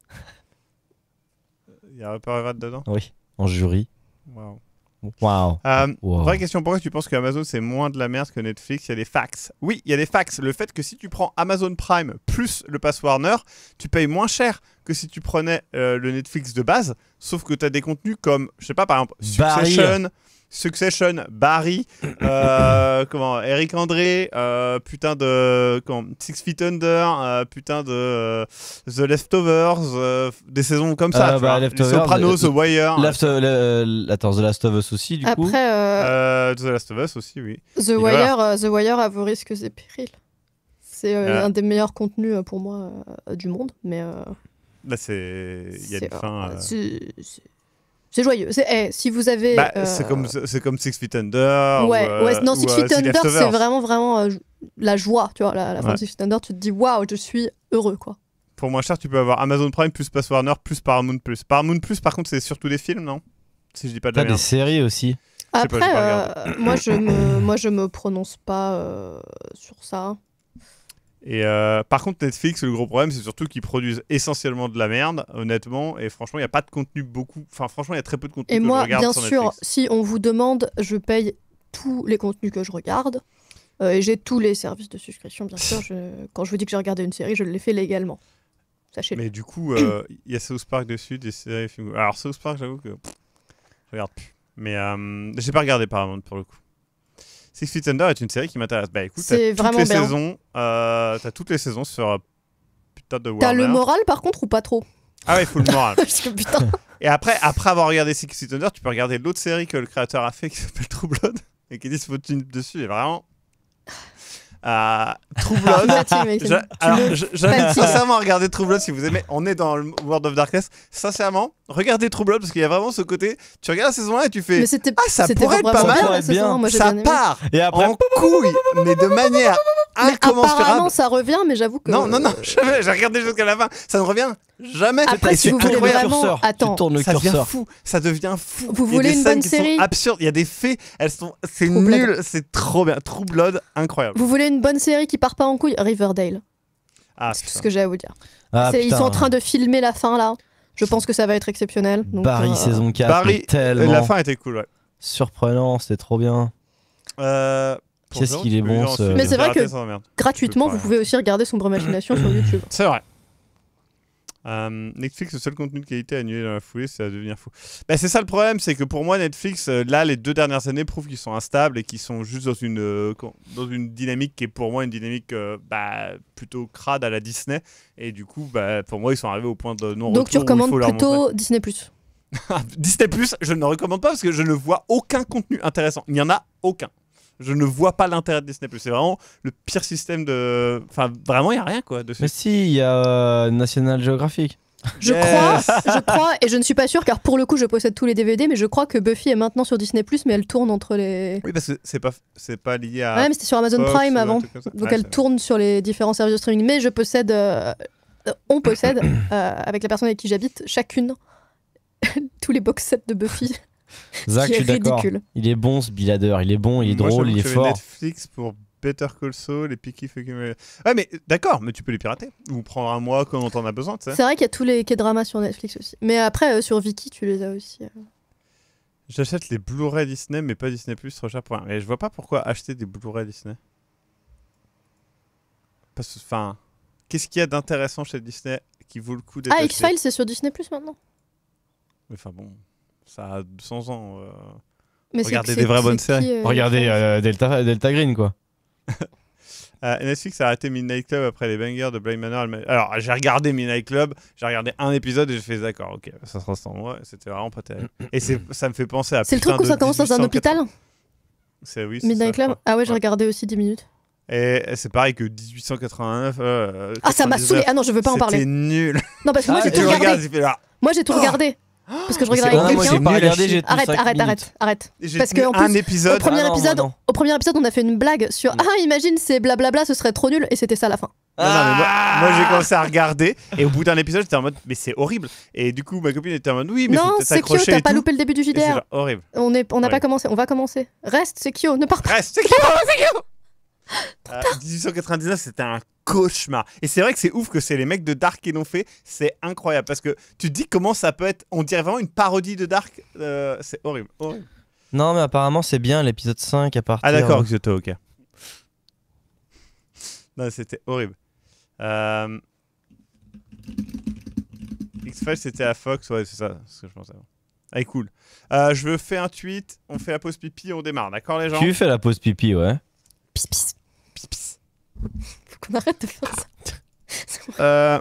Il y a Rupert Everett dedans?
Oui, en jury.
Waouh.
Waouh.
Euh,
Wow.
Vraie question, pourquoi tu penses que Amazon c'est moins de la merde que Netflix? Il y a des fax. Oui, il y a des fax. Le fait que si tu prends Amazon Prime plus le pass Warner, tu payes moins cher que si tu prenais euh, le Netflix de base, sauf que tu as des contenus comme, je sais pas, par exemple,
Barry.
Succession, Succession, Barry, euh, comment, Eric André, euh, putain de comment, Six Feet Under, euh, putain de euh, The Leftovers, euh, des saisons comme ça.
Euh,
tu
bah,
vois.
Leftovers,
Sopranos,
euh,
The Wire.
Left, euh, le- attends, The Last of Us aussi, du coup.
Après, euh,
Euh, The Last of Us aussi, oui.
The,
et voilà.
Wire, euh, The Wire à vos risques et périls. C'est euh,
Ah.
un des meilleurs contenus euh, pour moi euh, du monde, mais euh,
Là, c'est. Il y a
c'est,
une fin.
euh,
euh,
c'est- c'est- C'est joyeux. C'est, eh, si vous avez.
Bah,
euh,
c'est comme, c'est comme Six Feet Under.
Ouais,
ou, euh,
ouais, non,
ou,
Six
euh,
Feet
The
Under, c'est
Leftovers.
vraiment, vraiment euh, la joie, tu vois. La, la fin
Ouais.
de Six Feet Under, tu te dis waouh, je suis heureux, quoi.
Pour moins cher, tu peux avoir Amazon Prime plus Pass Warner plus Paramount plus. Paramount plus, par contre, c'est surtout des films, non? Si je dis pas de la
T'as
merde.
des séries aussi.
sais pas,
Après,
j'ai pas
euh, moi, je me, moi, je me prononce pas euh, sur ça.
Et euh, par contre, Netflix, le gros problème, c'est surtout qu'ils produisent essentiellement de la merde, honnêtement. Et franchement, il n'y a pas de contenu beaucoup. Enfin, franchement, il y a très peu de contenu
Et
que je
moi,
regarde
bien
sur
sûr,
Netflix.
si on vous demande, je paye tous les contenus que je regarde. Euh, et j'ai tous les services de subscription, bien sûr. Je- Quand je vous dis que j'ai regardé une série, je l'ai fait légalement. Sachez-le.
Mais du coup, euh, il y a South Park dessus, des séries, films. Alors, South Park, j'avoue que pff, je regarde plus. Mais euh, j'ai pas regardé Paramount pour le coup. Six Feet Under est une série qui m'intéresse. Bah écoute,
C'est
t'as toutes
vraiment
les
bien.
saisons. Euh, t'as toutes les saisons sur euh, putain de
T'as
Warner.
le moral, par contre, ou pas trop?
Ah ouais, il faut le moral.
Parce que putain.
Et après, après avoir regardé Six Feet Under, tu peux regarder l'autre série que le créateur a fait qui s'appelle True Blood et qui dit se faut une dessus. Et vraiment. Euh, True Blood.
Merci, Maxime.
Je-
Tu
alors,
me
je- j'invite
fatigues.
sincèrement à regarder True Blood si vous aimez. On est dans le World of Darkness. Sincèrement, regardez True Blood parce qu'il y a vraiment ce côté. Tu regardes la saison un et tu fais.
Mais c'était
Ah, ça
c'était
pourrait être
vraiment
pas mal.
bien,
Ça
la
pourrait être
saison un,
bien.
moi j'ai
Ça
bien aimé.
part
Et après,
en couille, mais de manière
Mais
incommensurable.
apparemment, ça revient, mais j'avoue que.
Non, non, non, jamais. J'ai regardé jusqu'à la fin. Ça ne revient jamais.
Après,
Et
si
c'est
vous voulez
incroyable.
vraiment-
curseur.
Attends.
Tu tournes le
Ça devient
curseur.
fou, ça devient fou.
Vous
Il y a
voulez
des
une
scènes
bonne
qui
série
sont absurdes, il y a des faits, elles sont, c'est
True
nul,
Blood.
c'est trop bien. True Blood, incroyable.
Vous voulez une bonne série qui part pas en couille? Riverdale.
Ah,
C'est tout
putain.
ce que j'ai à vous dire.
Ah,
C'est- ils
putain.
sont en train de filmer la fin là. Je pense que ça va être exceptionnel. Donc,
Barry
euh,
saison quatre.
Barry,
mais tellement
la fin était cool, ouais.
surprenant, c'était trop bien.
Euh, pour
Qu'est-ce
Zéro,
qu'il
tu
est
peux
bon,
vivre
ce-
ensuite,
Mais c'est
j'ai
vrai
raté
que-
sans merde.
gratuitement,
Je peux
vous
pas,
pouvez aussi regarder Sombre Machination sur YouTube.
C'est vrai. Euh, Netflix, le seul contenu de qualité annulé dans la foulée, c'est à devenir fou. Bah, c'est ça le problème, c'est que pour moi, Netflix, euh, là, les deux dernières années prouvent qu'ils sont instables et qu'ils sont juste dans une, euh, con- dans une dynamique qui est pour moi une dynamique euh, bah, plutôt crade à la Disney. Et du coup, bah, pour moi, ils sont arrivés au point de non-retour.
Donc tu
où il
recommandes
faut leur montrer.
plutôt Disney plus.
Disney plus, je ne le recommande pas parce que je ne vois aucun contenu intéressant. Il n'y en a aucun. Je ne vois pas l'intérêt de Disney plus. C'est vraiment le pire système de. Enfin, vraiment, il n'y a rien quoi dessus.
Mais si, il y a euh, National Geographic.
Je
Yes.
crois, je crois, et je ne suis pas sûre car pour le coup je possède tous les D V D, mais je crois que Buffy est maintenant sur Disney plus, mais elle tourne entre les.
Oui, parce que c'est pas, c'est pas lié à.
Ouais, mais c'était sur Amazon
Fox
Prime
ou un
avant.
truc comme ça.
Donc
Ouais,
elle
c'est-
tourne sur les différents services de streaming. Mais je possède, euh, euh, on possède, euh, avec la personne avec qui j'habite, chacune tous les box sets de Buffy.
Zach,
qui
je
est
suis d'accord.
ridicule.
Il est bon ce Bilader, il est bon, il est
Moi,
drôle,
j'avoue
il est
que j'avais
fort.
Netflix pour Better Call Saul et Peaky Fucking Blinders. Ouais, mais d'accord, mais tu peux les pirater. Ou prendre un mois quand on en a besoin, tu sais.
C'est vrai qu'il y a tous les K-dramas sur Netflix aussi. Mais après, euh, sur Viki, tu les as aussi. euh.
J'achète les Blu-ray Disney, mais pas Disney Plus, trop cher pour rien. Mais je vois pas pourquoi acheter des Blu-ray Disney. Parce que, enfin, qu'est-ce qu'il y a d'intéressant chez Disney qui vaut le coup d'être
Ah,
acheté?
X-Files, c'est sur Disney plus maintenant.
Mais enfin bon, ça a deux cents ans. euh.
Mais c'est-
Regardez
c'est-
des vraies
c'est
bonnes
qui,
séries.
euh,
Regardez
X-Files
euh, Delta, Delta Green quoi.
Euh, Netflix a arrêté Midnight Club après les bangers de Bly Manor. Elle m'a- Alors, j'ai regardé Midnight Club, j'ai regardé un épisode et j'ai fait d'accord, ok, ça se reste en moi. C'était vraiment pas terrible. Et c'est, ça me fait penser à.
C'est le
putain
truc où
de
ça commence dans un hôpital
dix-huit cent quatre-vingts. C'est oui. c'est
Midnight
ça, je
Club.
crois.
Ah ouais, j'ai
Ouais.
regardé aussi dix minutes.
Et c'est pareil que dix-huit cent quatre-vingt-neuf. euh,
Ah, ça m'a
quatre-vingt-dix-neuf,
saoulé. Ah non, je veux pas en parler.
C'était nul.
Non, parce que moi
Ah,
j'ai
et
tout
tu le
regardé.
regardes, il fait là.
Moi j'ai tout
Oh.
regardé. Parce que je
Mais
regardais
c'est
avec
Ah, moi
horrible,
j'ai
quelqu'un.
pas
nul à
regardé,
chier.
j'ai tout
Arrête,
cinq
arrête,
minutes.
arrête, arrête.
Et j'ai
Parce
tenu
que en
un
plus,
épisode.
Au premier,
Ah non, moi,
épisode,
non.
au premier épisode, on a fait une blague sur
Non.
Ah, imagine, c'est blablabla, ce serait trop nul, et c'était ça la fin.
Non, non, mais moi,
Ah.
moi, j'ai commencé à regarder et au bout d'un épisode j'étais en mode mais c'est horrible et du coup ma copine était en mode oui mais faut
Non,
peut-être
c'est Kyo,
s'accrocher
t'as
et
pas
tout.
loupé le début du
Et c'est
J D R.
genre horrible.
On est, on n'a
Ouais.
pas commencé, on va commencer. Reste, c'est Kyo, ne pars pas.
Reste, c'est Kyo, c'est Kyo. Euh, dix-huit cent quatre-vingt-dix-neuf c'était un cauchemar et c'est vrai que c'est ouf que c'est les mecs de Dark qui l'ont fait, c'est incroyable parce que tu te dis comment ça peut être, on dirait vraiment une parodie de Dark, euh, c'est horrible, horrible.
Non mais apparemment c'est bien l'épisode cinq à partir.
Ah d'accord, Xioto, ok. Non, c'était horrible. Euh... X-Files, c'était à Fox, ouais, c'est ça, c'est ce que je pensais. Allez, cool. Euh, je fais un tweet, on fait la pause pipi, on démarre, d'accord les gens?
Tu fais la pause pipi, ouais.
Pis, pis.
Pis, pis.
Faut qu'on arrête de faire ça.
Euh...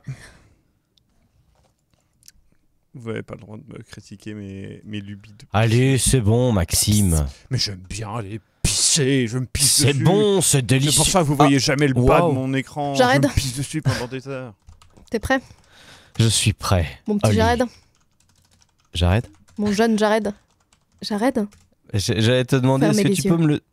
Vous n'avez pas le droit de me critiquer mes, mes lubies de...
Allez, c'est bon, Maxime.
Mais j'aime bien aller pisser, je me pisse
C'est
dessus.
bon, c'est
C'est
délicieux.
pour ça que vous voyez jamais le bas
Waouh.
de mon écran.
Jared.
Je me pisse dessus pendant des heures.
T'es prêt,
Je suis prêt.
mon petit
Oli.
Jared?
J'arrête.
Mon jeune Jared. Jared
J'- J'allais te demander,
Fermez
est-ce que
les
tu
yeux.
peux me le...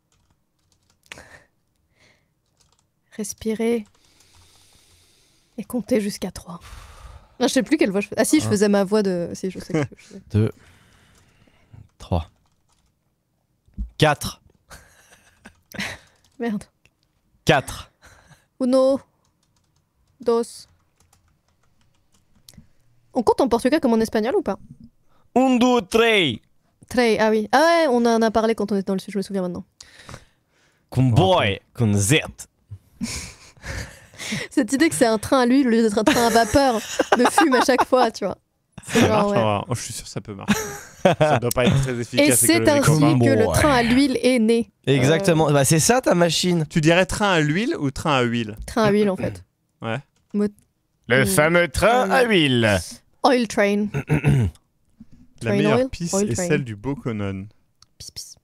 Respirez. Et comptez jusqu'à trois. Non, je sais plus quelle voix je faisais. Ah si, je
Un.
faisais ma voix de... Si, je sais que je faisais.
deux, trois, quatre,
Merde.
quatre.
Uno. Dos. On compte en portugais comme en espagnol ou pas?
Un, deux, trois.
Trey, ah oui. Ah ouais, on en a parlé quand on était dans le sud, je me souviens maintenant.
Comboy, con Z.
Cette idée que c'est un train à l'huile au lieu d'être un train à vapeur me fume à chaque fois, tu vois. C'est
Ça
genre,
marche,
ouais.
on va- oh, je suis sûr que ça peut marcher. Ça doit pas être très
Et
efficace.
c'est
écologiquement
ainsi
Combo,
que le
ouais.
train à l'huile est né.
Exactement. Bah, c'est ça ta machine.
Tu dirais train à l'huile ou train à huile?
Train à huile en fait.
Le
Mm.
fameux train à huile.
Oil train.
La
Train
meilleure
oil,
piste
oil
est
train.
celle du Bokonon.
Pis, pis.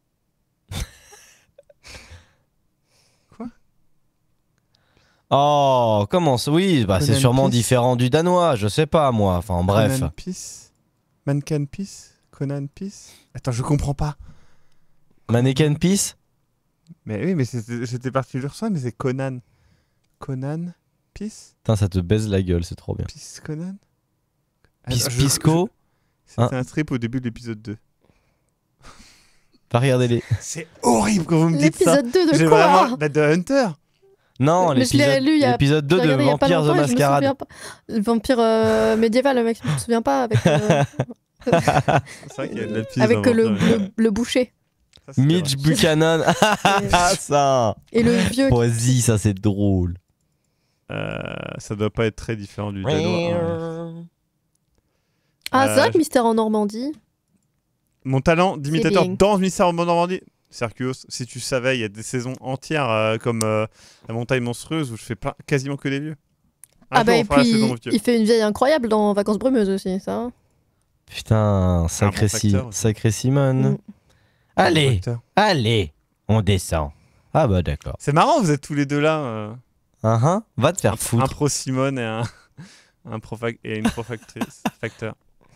Oh, comment ça? Oui, bah, c'est
Conan
sûrement
Peace.
différent du danois, je sais pas moi. Enfin bref.
Conan Peace Mannequin Peace Conan Peace Attends, je comprends pas.
Mannequin Peace.
Mais oui, mais c'était- j'étais parti sur ça, mais c'est Conan. Conan Peace
Putain, ça te baise la gueule, c'est trop bien.
Peace Conan
Pis-
Ah, je-
Pisco.
je- C'était
Hein
un strip au début de l'épisode deux.
Pas regarder les.
C'est horrible quand vous me dites ça.
L'épisode deux de
J'ai
quoi
vraiment... Bah, de Hunter.
Non,
Mais je l'ai
l'épisode
lu il y a-
l'épisode deux
J'ai
de
regardé il y a pas
Vampire the
longtemps et je me
Masquerade.
souviens pas. Le vampire euh, médiéval, le mec, je me souviens pas avec, euh,
C'est vrai qu'il y a de la piste
avec
dans
le,
Vampire.
le, le boucher
Ça, c'était
Mitch
vrai.
Buchanan. Ah, ça.
et le vieux.
Vas-y, ça c'est drôle.
Euh, ça doit pas être très différent du danois. hein.
Ah,
Euh,
c'est vrai que Mystère en Normandie.
Mon talent d'imitateur
bien.
dans Mystère en Normandie. Sergios, si tu savais, il y a des saisons entières euh, comme euh, La Montagne Monstrueuse où je fais plein, quasiment que des vieux. Un
Ah bah
jour, on
et
fera la
puis
saison vieux.
il fait une vieille incroyable dans Vacances brumeuses aussi, ça. hein.
Putain, sacré,
bon
si...
facteur aussi.
sacré Simone.
Mm.
Allez,
Acteur.
allez, on descend. Ah bah d'accord.
C'est marrant, vous êtes tous les deux là. euh,
Hein, hein, va te faire
un
foutre.
pro Simone et, un, un pro fac- et une pro factrice, facteur.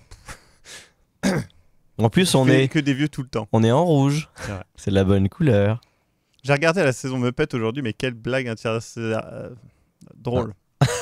En plus, on
Je fais
est,
que des vieux tout le temps.
on est en rouge.
C'est vrai.
C'est la bonne couleur.
J'ai regardé la saison Muppet aujourd'hui, mais quelle blague interstellaire euh, drôle.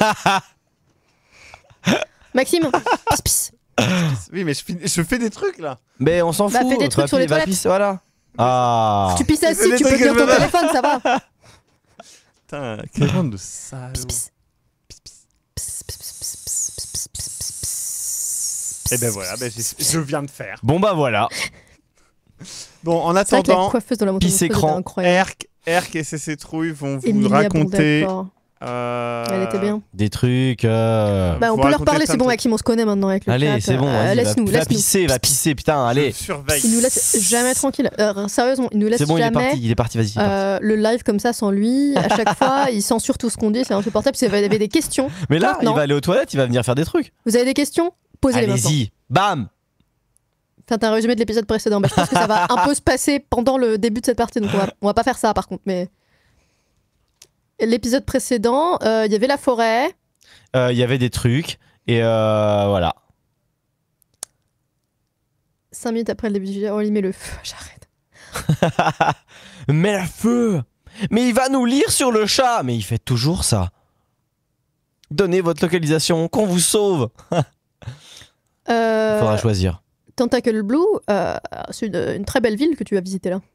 Maxime, pis, pis.
Oui, mais je, fin- je fais des trucs là.
Mais on s'en
Bah,
fout.
fais des trucs
va
sur les
pi- va
toilettes.
pisser, voilà. Ah.
Tu pisses assis,
C'est des
tu peux
trucs que
tenir
je
ton
me-
téléphone, ça va.
Putain, quelle bande de salauds.
Pis, pis.
Pis, pis.
Pis, pis, pis, pis, pis, pis, pis, pis, pis.
Et ben voilà, ben j'ai- je viens de faire.
Bon bah voilà.
Bon, en
C'est vrai que la
attendant,
coiffeuse de la montagne
Pisse
monstrueuse
écran.
était incroyable.
Erk, Erk et C C Trouille vont vous
Emilia
raconter.
Bondacqua.
euh,
Elle était bien.
Des trucs. euh,
Bah, on
faut
peut leur
raconter
parler,
plein
c'est
de
bon,
trucs.
Maxime, on se connaît maintenant avec le
Allez,
chat.
c'est bon.
Euh,
vas-y, va-
Laisse-nous,
va,
laisse-nous.
pisser, va pisser, putain, allez.
Je surveille.
Il nous laisse jamais tranquille. Euh, sérieusement, il nous laisse
C'est bon, il est
jamais
parti, il est parti, vas-y. il est parti.
euh, le live comme ça sans lui. À chaque fois, il censure tout ce qu'on dit, c'est insupportable. Si vous avez des questions,
Mais là,
non.
il va aller aux toilettes, il va venir faire des trucs.
vous avez des questions, posez-les maintenant.
Allez-y, bam.
Enfin, t'as un résumé de l'épisode précédent. Bah, je pense que ça va un peu se passer pendant le début de cette partie, donc on va, on va pas faire ça par contre. Mais l'épisode précédent, euh, il y avait la forêt.
Euh, Il y avait des trucs et euh, voilà.
Cinq minutes après le début du vidéo, oh, il met le feu. J'arrête.
Mais le feu. Mais il va nous lire sur le chat. Mais il fait toujours ça. Donnez votre localisation, qu'on vous sauve.
Euh,
Faudra choisir.
Tentacle Blue, euh, c'est une, une très belle ville que tu as visitée là.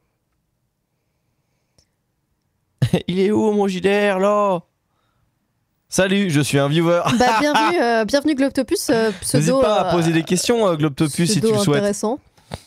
Il est où mon gilet là? Salut, je suis un viewer.
Bah, bienvenue, euh, bienvenue Globtopus, euh, pseudo.
N'hésite pas à
euh,
poser des questions, euh, Globtopus, si tu le souhaites.
intéressant.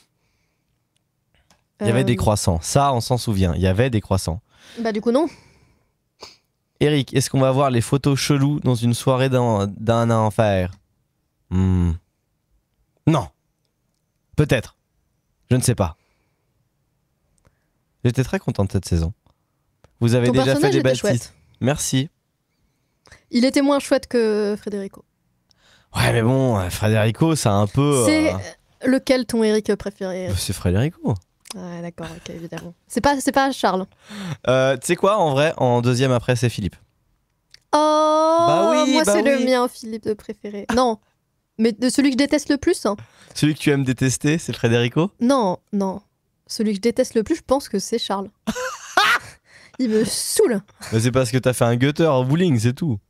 Il y avait
Euh,
des croissants. Ça, on s'en souvient. Il y avait des croissants.
Bah, du coup, non.
Eric, est-ce qu'on va voir les photos cheloues dans une soirée d'un d'un enfer? Hmm. Non. Peut-être. Je ne sais pas. J'étais très content de cette saison. Vous avez
Ton
déjà fait
personnage
des
était
belles
chouette.
titres. Merci.
Il était moins chouette que Federico.
Ouais, mais bon, euh, Federico, c'est un peu.
C'est
euh,
lequel ton Eric préféré?
C'est Federico.
Ouais, d'accord, ok, évidemment. C'est pas, c'est pas Charles.
Euh, tu sais quoi, en vrai, en deuxième après, c'est Philippe.
Oh,
Bah oui,
moi
bah
c'est
oui.
le mien, Philippe de préféré. Non, Mais de celui que je déteste le plus hein.
Celui que tu aimes détester, c'est Federico?
Non, non. Celui que je déteste le plus, je pense que c'est Charles. Il me saoule.
Mais c'est parce que t'as fait un gutter au bowling, c'est tout.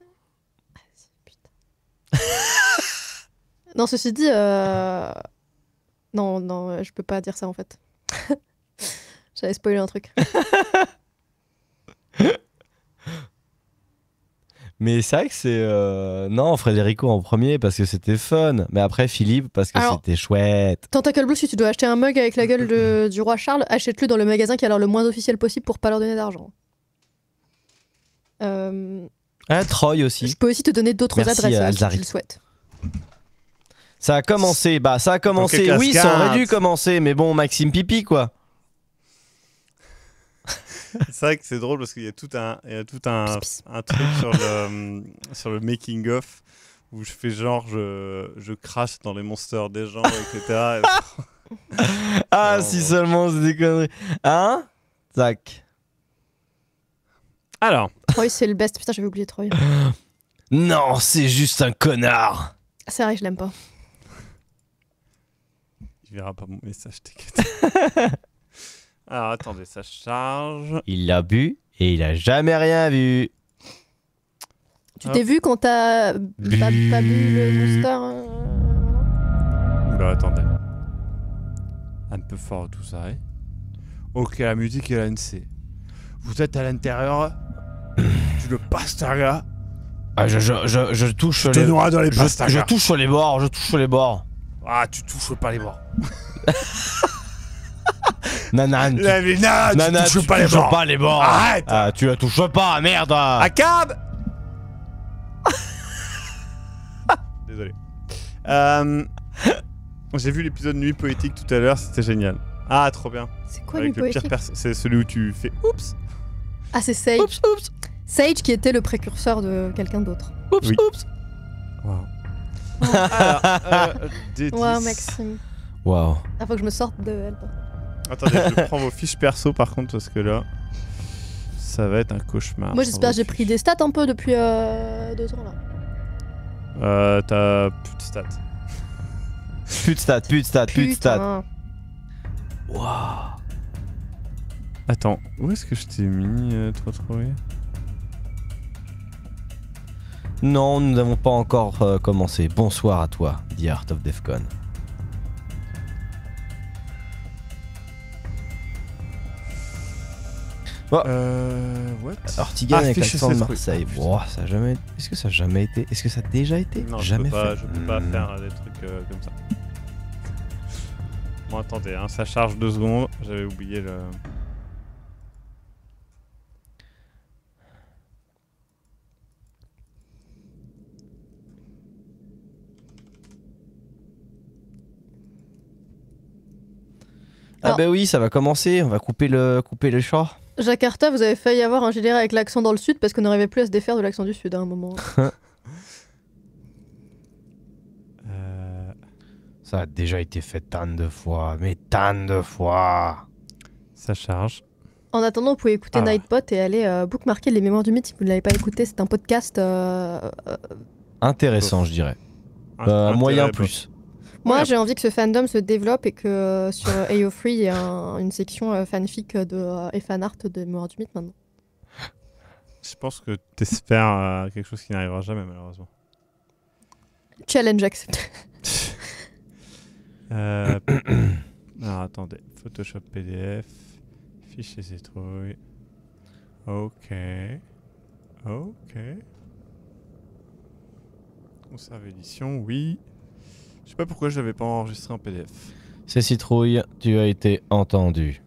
Non, ceci dit, euh... non, non, je peux pas dire ça en fait. J'avais spoilé un truc.
Mais c'est vrai que c'est... euh, Non, Federico en premier parce que c'était fun. Mais après Philippe parce que
Alors-
c'était chouette.
Tentacle Blue, si tu dois acheter un mug avec la gueule de- du roi Charles, achète-le dans le magasin qui a l'air le moins officiel possible pour pas leur donner d'argent. Euh,
Ah, Troy aussi.
Je peux aussi te donner d'autres
Merci,
adresses
euh,
euh, si
Alzari.
tu le souhaites.
Ça a commencé, bah ça a commencé,
quelques
oui ça aurait dû
cascades.
commencer, mais bon Maxime Pipi quoi.
C'est vrai que c'est drôle parce qu'il y a tout un, il y a tout un,
Pss, pss.
un truc sur le, sur le making of où je fais genre je, je crache dans les monsters des gens, et cetera. Et-
Ah
Non,
si
bon.
seulement c'est des conneries. Hein Zach.
Alors,
Troy, c'est le best. Putain, j'avais oublié Troy.
Non, c'est juste un connard.
C'est vrai, je l'aime pas.
il verra pas mon message, t'inquiète. Alors attendez, ça charge.
Il l'a bu et il a jamais rien vu.
Tu
Hop.
t'es vu quand t'as pas, pas bu le monster euh,
Oula, attendez. Un peu fort tout ça, hein. Ok, la musique est N C. Vous êtes à l'intérieur du le Pastaga.
Ah, je, je, je, je touche
Je te
les...
noie dans les
Je,
Pastaga.
je touche les bords, je touche les bords.
Ah, tu touches pas les bords.
Nanan, tu,
La vie- non, tu
Nana,
touches
tu
pas les
touches
bords.
pas les bords.
Arrête.
Ah, tu la touches pas, merde.
Akab. Désolé. Euh, J'ai vu l'épisode Nuit Poétique tout à l'heure, c'était génial. Ah, trop bien.
C'est quoi
Avec
le
le pire
poétique
perso, c'est celui où tu fais oups.
Ah, c'est Sage.
Oups, oups,
Sage qui était le précurseur de quelqu'un d'autre.
oups,
Oui.
oups.
Wow. Alors, euh, D dix.
Ouais, Maxime.
Waouh.
Ah, faut que je me sorte de elle.
Attendez, je prends vos fiches perso par contre parce que là, ça va être un cauchemar.
Moi,
sans
j'espère
vos
que j'ai pris
fiches.
des stats un peu depuis euh, deux ans là.
Euh, t'as plus de stats.
Plus de stats, plus de stats, plus de stats.
Putain.
Waouh.
Attends, où est-ce que je t'ai mis, euh, toi, trouvé?
Non, nous n'avons pas encore euh, commencé. Bonsoir à toi, The Art of Defcon.
Euh. What?
Ortigan
Ah,
avec
fiche
l'accent de
ces trucs.
Marseille.
Ah, putain.
Wow, ça a jamais... Est-ce que ça a jamais été Est-ce que ça a déjà été
Non,
Jamais
je peux pas,
fait.
je peux pas
Hmm.
faire euh, des trucs euh, comme ça. Bon, attendez, hein, ça charge deux secondes. J'avais oublié le.
Ah
Alors-
bah oui, ça va commencer. On va couper le, couper le chat.
Jakarta, vous avez failli avoir un généré avec l'accent dans le sud parce qu'on n'arrivait plus à se défaire de l'accent du sud à un moment.
Euh...
Ça a déjà été fait tant de fois, mais tant de fois.
Ça charge.
En attendant, vous pouvez écouter
Ah.
Nightbot et aller euh, bookmarker Les Mémoires du Mythe si vous ne l'avez pas écouté. C'est un podcast. euh, euh,
Intéressant, je dirais.
Un-
Euh,
intérêt,
moyen
bah.
plus.
Moi,
Ouais.
j'ai envie que ce fandom se développe et que euh, sur A O trois, il y ait un- une section euh, fanfic de, euh, et fanart de Mémoires du Mythe maintenant.
Je pense que t'espères euh, quelque chose qui n'arrivera jamais, malheureusement.
Challenge accepté.
Euh... Alors attendez, Photoshop P D F, fichier citrouille. Ok. Ok. Conserve édition, oui. Je sais pas pourquoi je l'avais pas enregistré en P D F.
C'est Citrouille, tu as été entendu.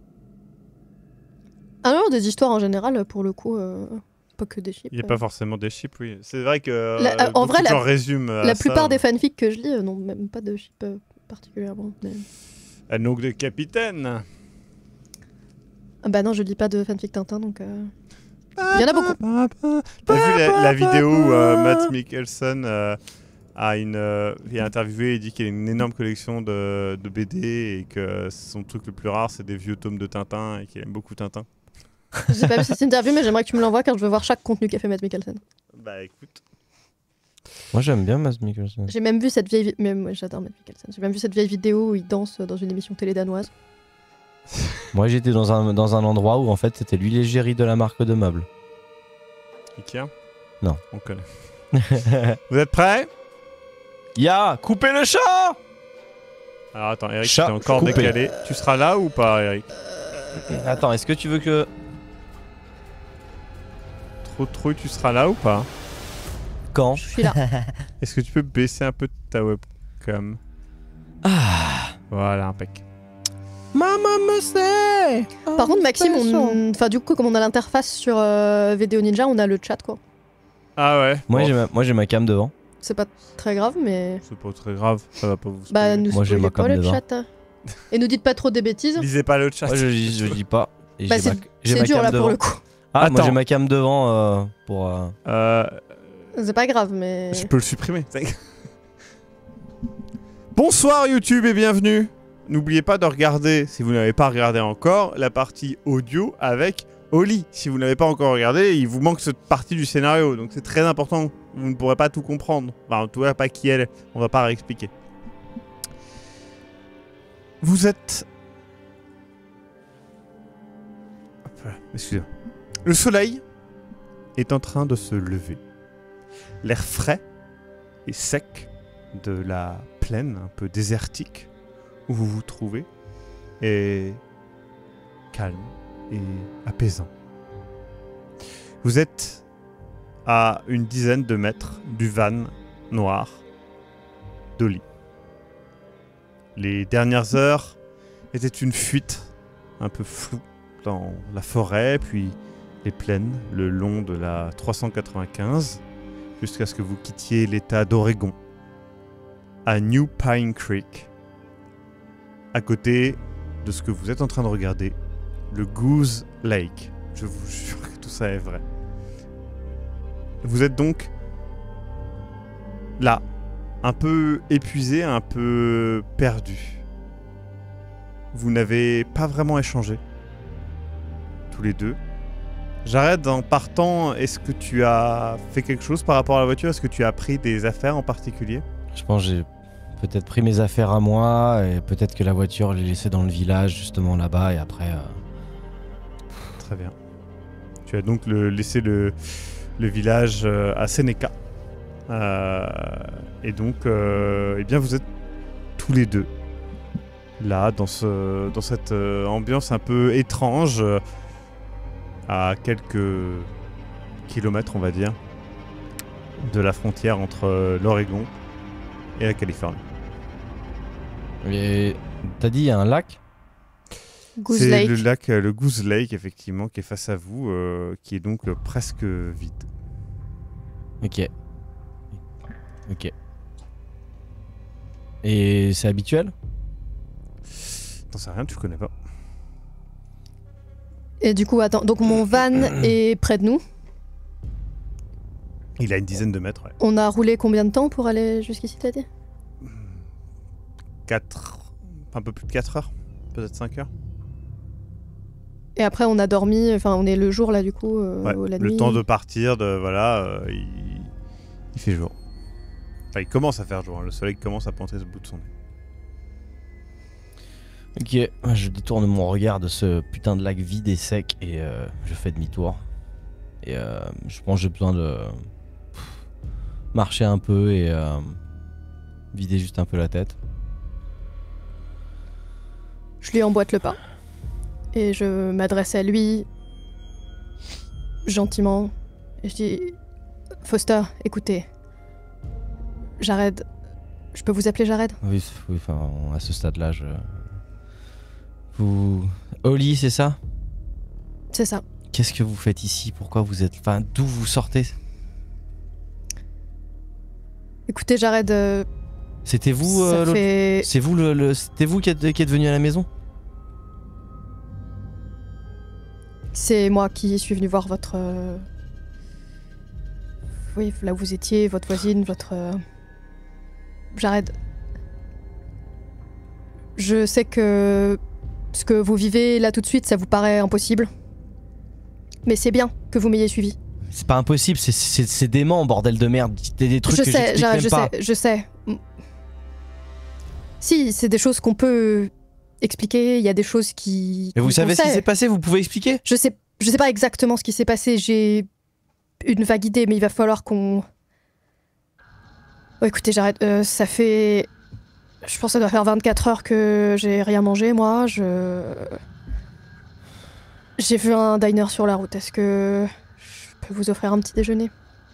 Ah non, des histoires en général, pour le coup, euh, pas que des chips.
Il n'y a
euh.
pas forcément des chips, oui. C'est vrai que euh,
La- en
beaucoup
vrai,
de
la-
gens résument à
La
ça.
plupart des fanfics que je lis euh, n'ont même pas de chips euh, particulièrement. mais-
Un oncle de capitaine.
Ah bah non, je lis pas de fanfic Tintin, donc... euh, Il y en a beaucoup.
T'as vu la, la vidéo où euh, Matt Mikkelsen euh, a une, euh, il est interviewé et dit qu'il a une énorme collection de, de B D et que son truc le plus rare c'est des vieux tomes de Tintin et qu'il aime beaucoup Tintin.
J'ai pas vu cette interview, mais j'aimerais que tu me l'envoies car je veux voir chaque contenu qu'a fait Matt Mikkelsen.
Bah écoute.
Moi j'aime bien Mads Mikkelsen.
J'ai même vu cette vieille... vi- Mais moi j'adore Mads Mikkelsen. J'ai même vu cette vieille vidéo où il danse dans une émission télé danoise.
Moi j'étais dans un, dans un endroit où en fait c'était lui l'égérie de la marque de meubles.
Ikea?
Non.
On connaît. Vous êtes prêts?
Ya, coupez le chat.
Alors attends, Eric,
Chat
t'es encore
coupé.
décalé. Tu seras là ou pas, Eric?
Attends, est-ce que tu veux que...
Trop trop, tu seras là ou pas?
Quand?
Je suis là.
Est-ce que tu peux baisser un peu ta webcam?
Ah.
Voilà, impec.
Maman me sait.
Par contre, Maxime, on... enfin, du coup, comme on a l'interface sur euh, Vidéo Ninja, on a le chat, quoi.
Ah ouais?
Moi
Bon,
j'ai ma... moi j'ai ma cam devant.
C'est pas très grave, mais...
c'est pas très grave, ça va pas vous
Bah,
spoiler.
nous
Moi, j'ai
spoilez
ma
pas
com
le
dedans.
chat. hein. Et nous dites pas trop des bêtises.
Lisez pas le chat.
Moi je, dis- je dis pas. Et
Bah,
j'ai
c'est
ma... j'ai
c'est
ma
dur,
cam
là,
devant.
pour le coup.
Ah, moi
Attends.
j'ai ma cam devant euh, pour... euh,
Euh,
C'est pas grave, mais...
je peux le supprimer. Bonsoir YouTube et bienvenue. N'oubliez pas de regarder, si vous n'avez pas regardé encore, la partie audio avec Oli. Si vous n'avez pas encore regardé, il vous manque cette partie du scénario, donc c'est très important. Vous ne pourrez pas tout comprendre. Enfin, en tout cas, pas qui elle est. On va pas réexpliquer. Vous êtes... Hop là, excusez-moi. Le soleil est en train de se lever. L'air frais et sec de la plaine un peu désertique où vous vous trouvez est calme et apaisant. Vous êtes à une dizaine de mètres du van noir d'Oli. Les dernières heures étaient une fuite un peu floue dans la forêt, puis les plaines le long de la trois cent quatre-vingt-quinze, jusqu'à ce que vous quittiez l'état d'Oregon, à New Pine Creek, à côté de ce que vous êtes en train de regarder, le Goose Lake. Je vous jure que tout ça est vrai. Vous êtes donc là, un peu épuisé, un peu perdu. Vous n'avez pas vraiment échangé, tous les deux. Jared, en partant, est-ce que tu as fait quelque chose par rapport à la voiture? Est-ce que tu as pris des affaires en particulier?
Je pense que j'ai peut-être pris mes affaires à moi et peut-être que la voiture je l'ai laissée dans le village justement là-bas et après... euh,
Très bien. Tu as donc le, laissé le, le village euh, à Seneca. Euh, et donc, euh, eh bien, vous êtes tous les deux là, dans, ce, dans cette euh, ambiance un peu étrange, euh, à quelques kilomètres, on va dire, de la frontière entre euh, l'Oregon et la Californie.
Et t'as dit il y a un lac?
Goose
C'est
Lake.
le lac, euh, le Goose Lake, effectivement, qui est face à vous, euh, qui est donc euh, presque vide.
Ok. Ok. Et c'est habituel?
T'en sais rien, tu connais pas.
Et du coup, attends, donc mon van est près de nous.
Il a une dizaine de mètres, ouais.
On a roulé combien de temps pour aller jusqu'ici, t'as dit?
quatre... Un peu plus de quatre heures. Peut-être cinq heures.
Et après, on a dormi, enfin, on est le jour là, du coup, euh,
Ouais,
la
le
nuit.
temps de partir, de voilà, euh, il... il fait jour. Enfin, il commence à faire jour, hein. Le soleil commence à pointer ce bout de son nez.
Ok, je détourne mon regard de ce putain de lac vide et sec et euh, je fais demi-tour. Et euh, je pense que j'ai besoin de marcher un peu et euh, vider juste un peu la tête.
Je lui emboîte le pas. Et je m'adresse à lui gentiment. Et je dis, Foster, écoutez. Jared, je peux vous appeler Jared?
Oui, oui, enfin, à ce stade-là, je... Vous... Oli, c'est ça?
C'est ça.
Qu'est-ce que vous faites ici? Pourquoi vous êtes... Enfin, d'où vous sortez?
Écoutez, Jared, euh,
C'était vous, euh,
ça
l'autre-
fait...
C'est vous le... le- C'était vous qui êtes, qui êtes venu à la maison?
C'est moi qui suis venu voir votre... euh, Oui, là où vous étiez, votre voisine, votre... euh, Jared. Je sais que ce que vous vivez là tout de suite, ça vous paraît impossible. Mais c'est bien que vous m'ayez suivi.
C'est pas impossible, c'est- c'est c'est dément, bordel de merde. Des, des trucs
Je
que
sais,
j'explique
j'arrête,
même
je
pas.
sais, je sais. Si, c'est des choses qu'on peut expliquer, il y a des choses qui...
Mais vous
qu'on
savez ce qui
sait.
s'est passé, vous pouvez expliquer?
Je sais, je sais pas exactement ce qui s'est passé, j'ai une vague idée, mais il va falloir qu'on... Oh, écoutez, j'arrête, euh, ça fait... Je pense que ça doit faire vingt-quatre heures que j'ai rien mangé, moi, je... J'ai vu un diner sur la route, est-ce que je peux vous offrir un petit déjeuner?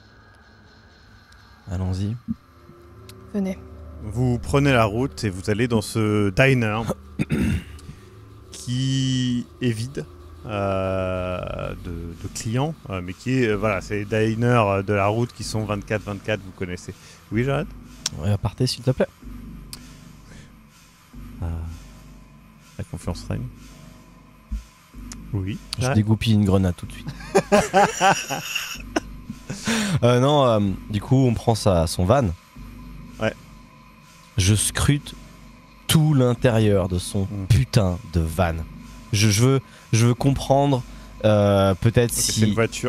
Allons-y.
Venez.
Vous prenez la route et vous allez dans ce diner qui est vide euh, de, de clients, euh, mais qui est, euh, voilà, c'est les diners de la route qui sont vingt-quatre vingt-quatre, vous connaissez. Oui, Jared?
Ouais, partez s'il te plaît.
Ah. La confiance règne. Oui.
Je
Jared?
dégoupille une grenade tout de suite. euh, non, euh, du coup, on prend sa, son van.
Ouais.
Je scrute tout l'intérieur de son
Mm.
putain de van. Je, je veux, je veux comprendre euh, peut-être
Ok, c'est
si...
une voiture.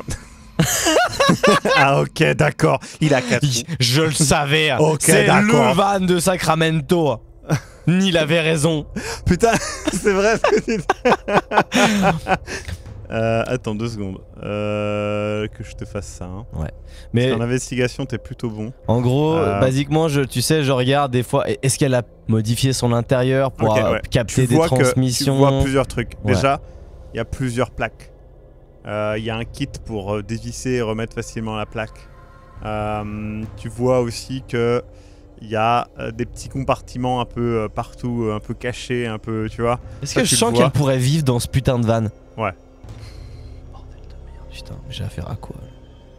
Ah ok, d'accord. Il a quatre.
Je le savais.
Ok,
C'est
d'accord.
le van de Sacramento. Neil avait raison.
Putain, c'est vrai ce que tu dis. euh, attends deux secondes. Euh, que je te fasse ça. Hein.
Mais
En investigation, t'es plutôt bon.
en gros,
Euh.
basiquement, je, tu sais, je regarde des fois. Est-ce qu'elle a modifié son intérieur pour
Ok,
euh,
ouais.
capter
Tu
des
vois que-
transmissions?
Tu vois plusieurs trucs.
Ouais.
Déjà, il y a plusieurs plaques. Euh, Il y a un kit pour euh, dévisser et remettre facilement la plaque. Euh, tu vois aussi que il y a euh, des petits compartiments un peu euh, partout, euh, un peu cachés, un peu, tu vois.
Est-ce
Ça,
que
tu
je
le
sens
vois.
qu'elle pourrait vivre dans ce putain de van?
Ouais.
Bordel de merde, putain, j'ai affaire à quoi là?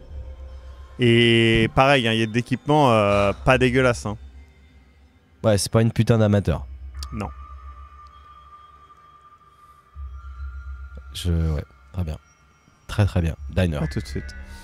Et pareil, hein, il y a de l'équipement euh, pas dégueulasse. Hein.
Ouais, c'est pas une putain d'amateur.
Non.
Je. Ouais, très bien. Très très bien. Diner.
À tout de suite.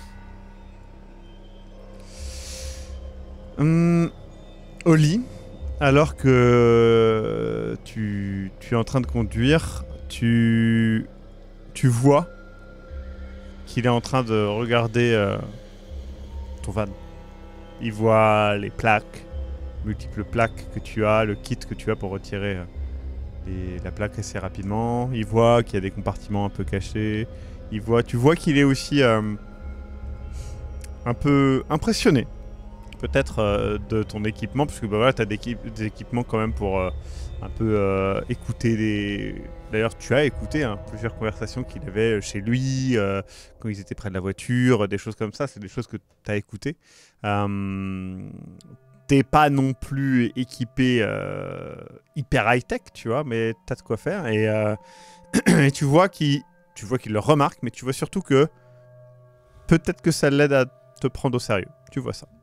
Hum, Oli, alors que tu, tu es en train de conduire, tu, tu vois qu'il est en train de regarder euh, ton van. Il voit les plaques, multiples plaques que tu as, le kit que tu as pour retirer euh, les- la plaque assez rapidement. Il voit qu'il y a des compartiments un peu cachés. Il voit, tu vois qu'il est aussi euh, un peu impressionné, peut-être euh, de ton équipement, parce que bah, voilà, tu as des, équip- des équipements quand même pour euh, un peu euh, écouter les... D'ailleurs, tu as écouté hein, plusieurs conversations qu'il avait chez lui, euh, quand ils étaient près de la voiture, des choses comme ça, c'est des choses que tu as écoutées. Euh, T'es pas non plus équipé euh, hyper high-tech, tu vois, mais t'as de quoi faire. Et, euh, et tu vois qu'il tu vois qu'il le remarque, mais tu vois surtout que peut-être que ça l'aide à te prendre au sérieux. Tu vois ça.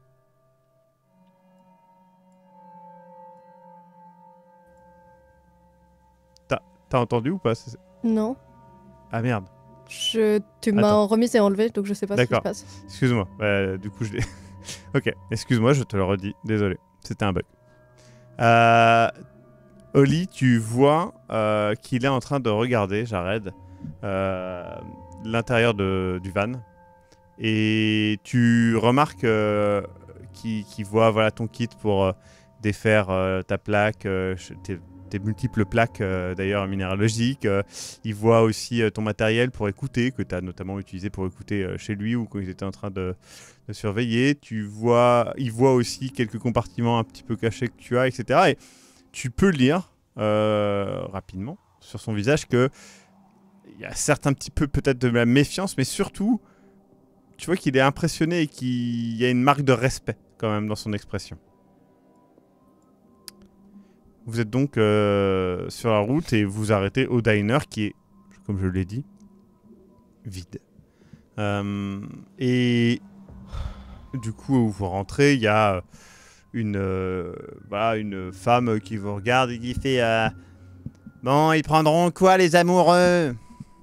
T'as t'as entendu ou pas? C'est-
Non.
Ah merde,
Je... Tu m'as
Attends.
remise et enlevée, donc je sais pas ce qui se
D'accord.
passe.
excuse-moi. Bah, du coup, je l'ai... Ok, excuse-moi, je te le redis. Désolé, c'était un bug. Euh... Oli, tu vois euh, qu'il est en train de regarder, Jared, euh, l'intérieur de- du van. Et tu remarques euh, qu'il qu'il voit voilà, ton kit pour euh, défaire euh, ta plaque, euh, ch- tes, tes multiples plaques euh, d'ailleurs minéralogiques. Euh, il voit aussi euh, ton matériel pour écouter, que tu as notamment utilisé pour écouter euh, chez lui ou quand ils étaient en train de, de surveiller. Tu vois, il voit aussi quelques compartiments un petit peu cachés que tu as, et cetera. Et tu peux lire euh, rapidement sur son visage que il y a certes un petit peu peut-être de la méfiance, mais surtout, tu vois qu'il est impressionné et qu'il y a une marque de respect quand même dans son expression. Vous êtes donc euh, sur la route et vous arrêtez au diner qui est, comme je l'ai dit, vide. Euh, et du coup, où vous rentrez, il y a une, euh, voilà, une femme qui vous regarde et qui fait euh, bon, ils prendront quoi les amoureux?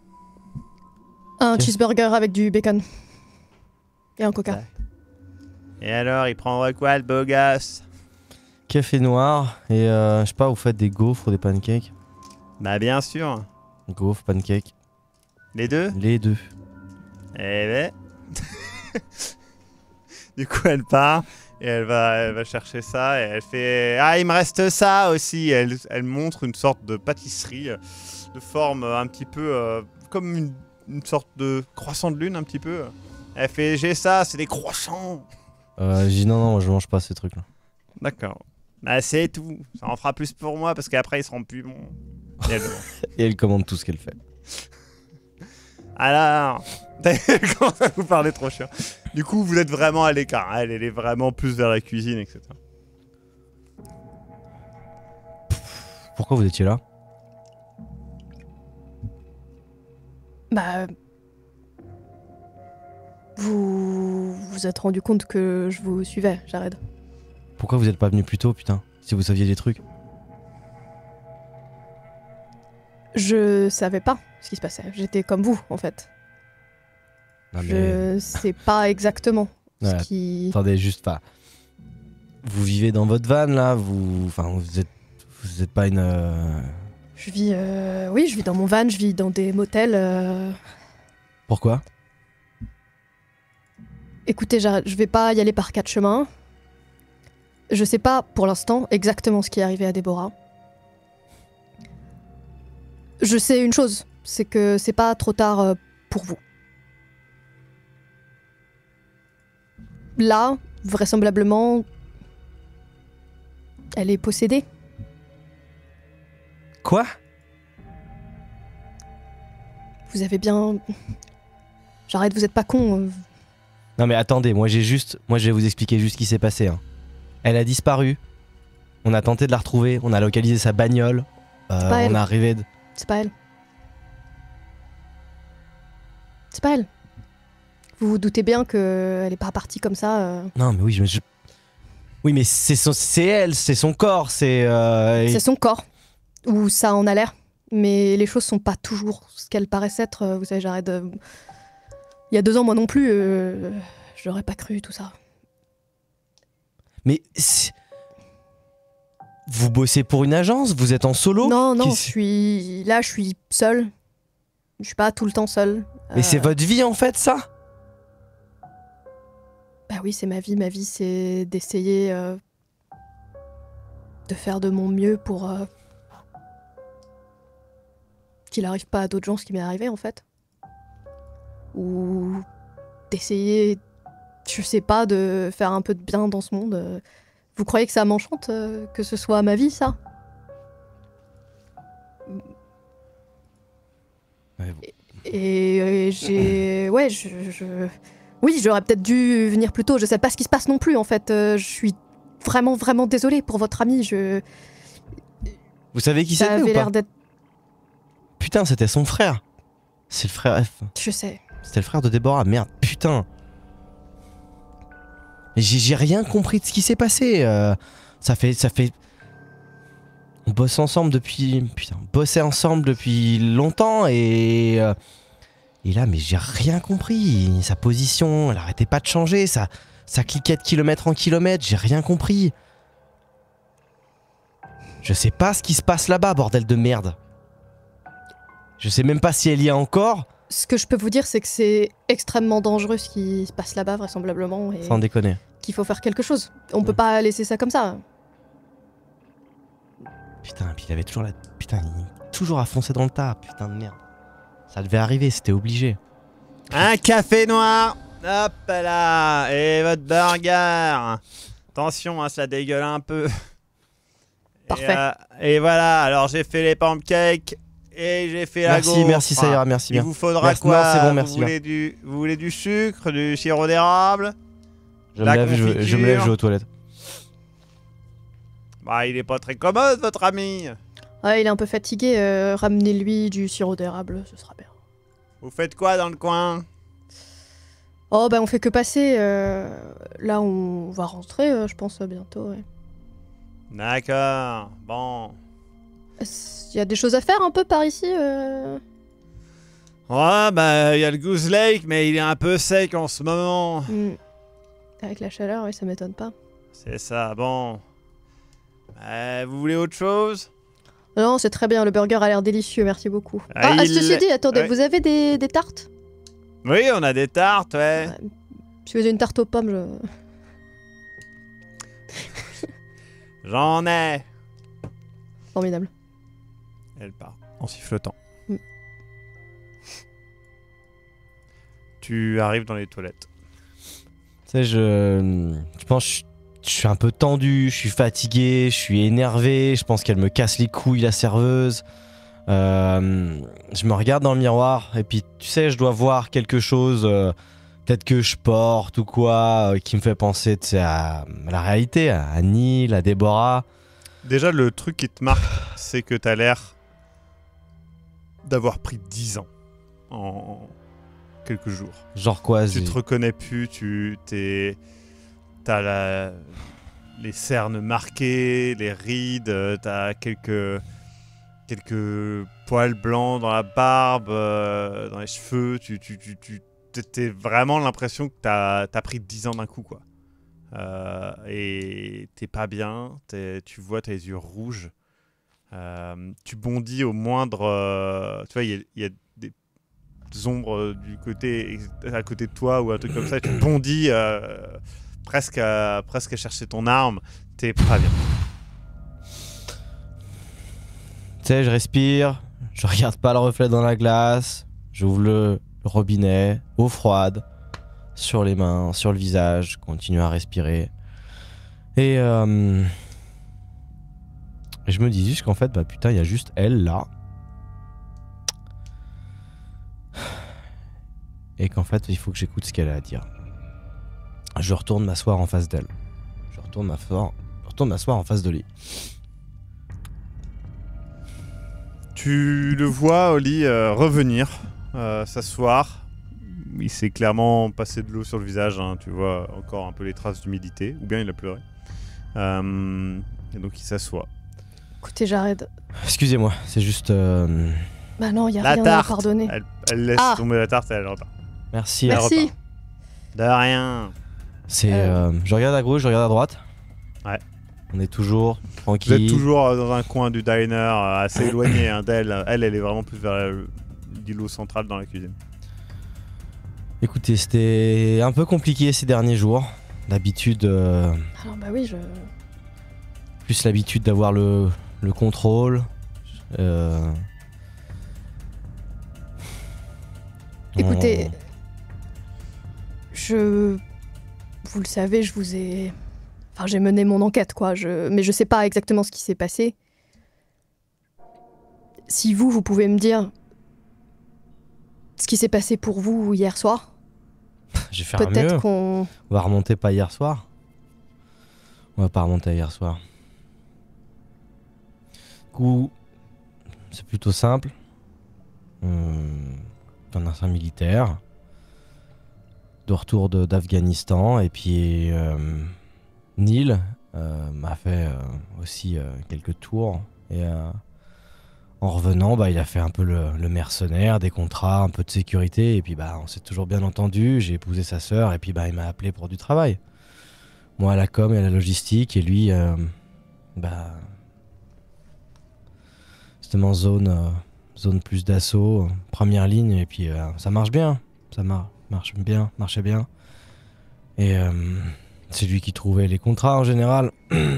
Un
Ok.
cheeseburger avec du bacon. Et un coca.
Ouais. Et alors, ils prendraient quoi le beau gosse?
Café noir et euh, je sais pas, vous faites des gaufres ou des pancakes?
Bah bien sûr,
Gaufres, pancakes,
les deux.
les deux.
Eh ben, Du coup, elle part et elle va, elle va chercher ça et elle fait ah, il me reste ça aussi. Elle, elle montre une sorte de pâtisserie de forme un petit peu euh, comme une, une sorte de croissant de lune, un petit peu. Elle fait j'ai ça, c'est des croissants.
Euh, je dis non, non, je mange pas ces trucs-là.
D'accord. Bah, c'est tout. Ça en fera plus pour moi parce qu'après ils seront plus bons. Et elle,
Et elle commande tout ce qu'elle fait.
alors, elle commence à vous parler trop cher. Du coup, vous êtes vraiment à l'écart. Elle, elle est vraiment plus vers la cuisine, et cetera.
Pourquoi vous étiez là?
Bah. Vous vous êtes rendu compte que je vous suivais, Jared.
Pourquoi vous êtes pas venu plus tôt, putain? Si vous saviez des trucs.
Je savais pas ce qui se passait. J'étais comme vous, en fait.
Non, mais...
Je sais pas exactement ce
Ouais,
qui.
Attendez, juste pas. Vous vivez dans votre van là, vous. Enfin, vous êtes. Vous êtes pas une. euh,
Je vis. euh, Oui, je vis dans mon van, je vis dans des motels. euh,
Pourquoi?
Écoutez, Jared, je vais pas y aller par quatre chemins. Je sais pas pour l'instant exactement ce qui est arrivé à Déborah. Je sais une chose, c'est que c'est pas trop tard euh, pour vous. Là, vraisemblablement, elle est possédée.
Quoi?
Vous avez bien... J'arrête, vous êtes pas con. euh.
Non mais attendez, moi j'ai juste. Moi je vais vous expliquer juste ce qui s'est passé. hein. Elle a disparu. On a tenté de la retrouver, on a localisé sa bagnole. euh,
pas
on
elle.
a arrivé. De...
C'est pas elle. C'est pas elle. Vous vous doutez bien qu'elle est pas partie comme ça. euh.
Non mais oui, je... je- Oui mais c'est son... c'est elle, c'est son corps, c'est. euh, et-
C'est son corps. Ou ça en a l'air. Mais les choses sont pas toujours ce qu'elles paraissent être. euh, Vous savez, j'arrête. euh, Il y a deux ans, moi non plus, euh, je l'aurais pas cru tout ça.
Mais. c'est- Vous bossez pour une agence? Vous êtes en solo?
Non, non, je
Qu'est-ce-
suis là, je suis seule. Je suis pas tout le temps seule.
Mais c'est
Euh,
votre vie en fait ça?
Bah oui, c'est ma vie. Ma vie, c'est d'essayer euh, de faire de mon mieux pour euh, qu'il arrive pas à d'autres gens ce qui m'est arrivé en fait. Ou d'essayer, je sais pas, de faire un peu de bien dans ce monde. euh. Vous croyez que ça m'enchante euh, que ce soit ma vie, ça?
Ouais, bon.
Et euh, j'ai... Ouais, je... je- Oui, j'aurais peut-être dû venir plus tôt. Je sais pas ce qui se passe non plus, en fait. Euh, je suis vraiment, vraiment désolée pour votre ami. Je...
Vous savez qui
Ça
c'était ou
avait
pas?
l'air d'être...
Putain, c'était son frère. C'est le frère F.
Je sais.
C'était le frère de Déborah, merde, putain. Mais J'ai j'ai rien compris de ce qui s'est passé. euh, ça fait, ça fait. On bosse ensemble depuis, putain, on bossait ensemble depuis longtemps et euh, et là, mais j'ai rien compris. Sa position, elle arrêtait pas de changer, ça, ça cliquait de kilomètre en kilomètre, j'ai rien compris. Je sais pas ce qui se passe là-bas, bordel de merde. Je sais même pas si elle y est encore.
Ce que je peux vous dire, c'est que c'est extrêmement dangereux ce qui se passe là-bas, vraisemblablement, et
Sans déconner.
qu'il faut faire quelque chose. On peut
Mm.
pas laisser ça comme ça.
Putain, puis il avait toujours la. Putain, il... toujours à foncer dans le tas, putain de merde. Ça devait arriver, c'était obligé.
Un café noir. Hop là. Et votre burger. Attention, hein, ça dégueule un peu.
Parfait.
Et, euh, et voilà, alors j'ai fait les pancakes. Et j'ai fait la
Merci,
gaufre.
merci, ça ira, merci
Il
bien.
vous faudra
Merci.
quoi?
Non, c'est bon, merci
vous voulez, du, vous voulez du sucre, du sirop d'érable?
Je me,
La
lève, je, je me
confiture.
lève, je vais aux toilettes.
Bah, il est pas très commode, votre ami.
Ouais, il est un peu fatigué. euh, Ramenez-lui du sirop d'érable, ce sera bien.
Vous faites quoi dans le coin?
Oh, bah on fait que passer. euh, Là, on va rentrer, euh, je pense, euh, bientôt. ouais.
D'accord, bon.
Il y a des choses à faire un peu par ici euh...
Ouais, bah, il y a le Goose Lake, mais il est un peu sec en ce moment.
hmm. Avec la chaleur, oui, ça m'étonne pas.
C'est ça, bon. Euh, vous voulez autre chose?
Non, c'est très bien, le burger a l'air délicieux, merci beaucoup.
Ah,
Ah, ah,
il
ceci
est-
dit, attendez,
ouais.
vous avez des, des tartes?
Oui, on a des tartes, ouais.
Ouais, Tu faisais une tarte aux pommes, je...
J'en ai.
Formidable.
Elle part en sifflotant.
Mm.
Tu arrives dans les toilettes.
Tu sais, je, je pense que je, je suis un peu tendu, je suis fatigué, je suis énervé, je pense qu'elle me casse les couilles, la serveuse. Euh, je me regarde dans le miroir et puis, tu sais, je dois voir quelque chose, euh, peut-être que je porte ou quoi, euh, qui me fait penser, tu sais, à, à la réalité, à, à Neil, à Déborah.
Déjà, le truc qui te marque, c'est que t'as l'air d'avoir pris dix ans en quelques jours.
Genre quoi,
Tu
j'ai-
te reconnais plus, tu t'es, t'as la, les cernes marquées, les rides, euh, t'as quelques quelques poils blancs dans la barbe, euh, dans les cheveux. Tu tu tu tu t'as vraiment l'impression que t'as t'as pris dix ans d'un coup, quoi. Euh, et t'es pas bien, t'es- tu vois, t'as les yeux rouges. Euh, tu bondis au moindre, euh, tu vois, il y a- il y a des ombres euh, du côté à côté de toi ou un truc comme ça, et tu bondis euh, presque à, presque à chercher ton arme, t'es pas bien.
Tu sais, je respire, je regarde pas le reflet dans la glace, j'ouvre le, le robinet, eau froide, sur les mains, sur le visage, je continue à respirer. Et euh, je me dis juste qu'en fait, bah putain, il y a juste elle là. Et qu'en fait, il faut que j'écoute ce qu'elle a à dire. Je retourne m'asseoir en face d'elle. Je retourne m'asseoir, je retourne m'asseoir en face de lui.
Tu le vois, Oli, euh, revenir, euh, s'asseoir. Il s'est clairement passé de l'eau sur le visage, hein. Tu vois encore un peu les traces d'humidité, ou bien il a pleuré. Euh, et donc il s'assoit.
Écoutez, Jared.
Excusez-moi, c'est juste... euh,
Bah non, y a
La
rien
tarte.
à pardonner.
Elle, elle laisse
Ah.
tomber la tarte et elle repart.
Merci.
Elle
Merci.
repart. De rien.
C'est,
Euh.
euh, je regarde à gauche, je regarde à droite.
Ouais.
On est toujours
Vous
tranquille.
êtes toujours euh, dans un coin du diner, euh, assez éloigné hein, d'elle. Elle, elle est vraiment plus vers euh, l'îlot central dans la cuisine.
Écoutez, c'était un peu compliqué ces derniers jours. D'habitude, euh,
Alors bah oui, je...
plus l'habitude d'avoir le, le contrôle. Euh,
Écoutez,
on-
je... Vous le savez, je vous ai... Enfin, j'ai mené mon enquête, quoi. Je... Mais je sais pas exactement ce qui s'est passé. Si vous, vous pouvez me dire ce qui s'est passé pour vous hier soir,
Je vais faire mieux.
peut-être qu'on...
On va remonter pas hier soir. On va pas remonter à hier soir. Du coup, c'est plutôt simple. Hum, un ancien militaire. De retour de- d'Afghanistan. Et puis, euh, Neil euh, m'a fait euh, aussi euh, quelques tours. Et euh, en revenant, bah, il a fait un peu le, le mercenaire, des contrats, un peu de sécurité. Et puis, bah, on s'est toujours bien entendu. J'ai épousé sa sœur. Et puis, bah, il m'a appelé pour du travail. Moi à la com et à la logistique. Et lui, euh, bah, justement, zone, euh, zone plus d'assaut, euh, première ligne. Et puis, euh, ça marche bien. Ça mar- marche bien, marchait bien. Et euh, c'est lui qui trouvait les contrats en général.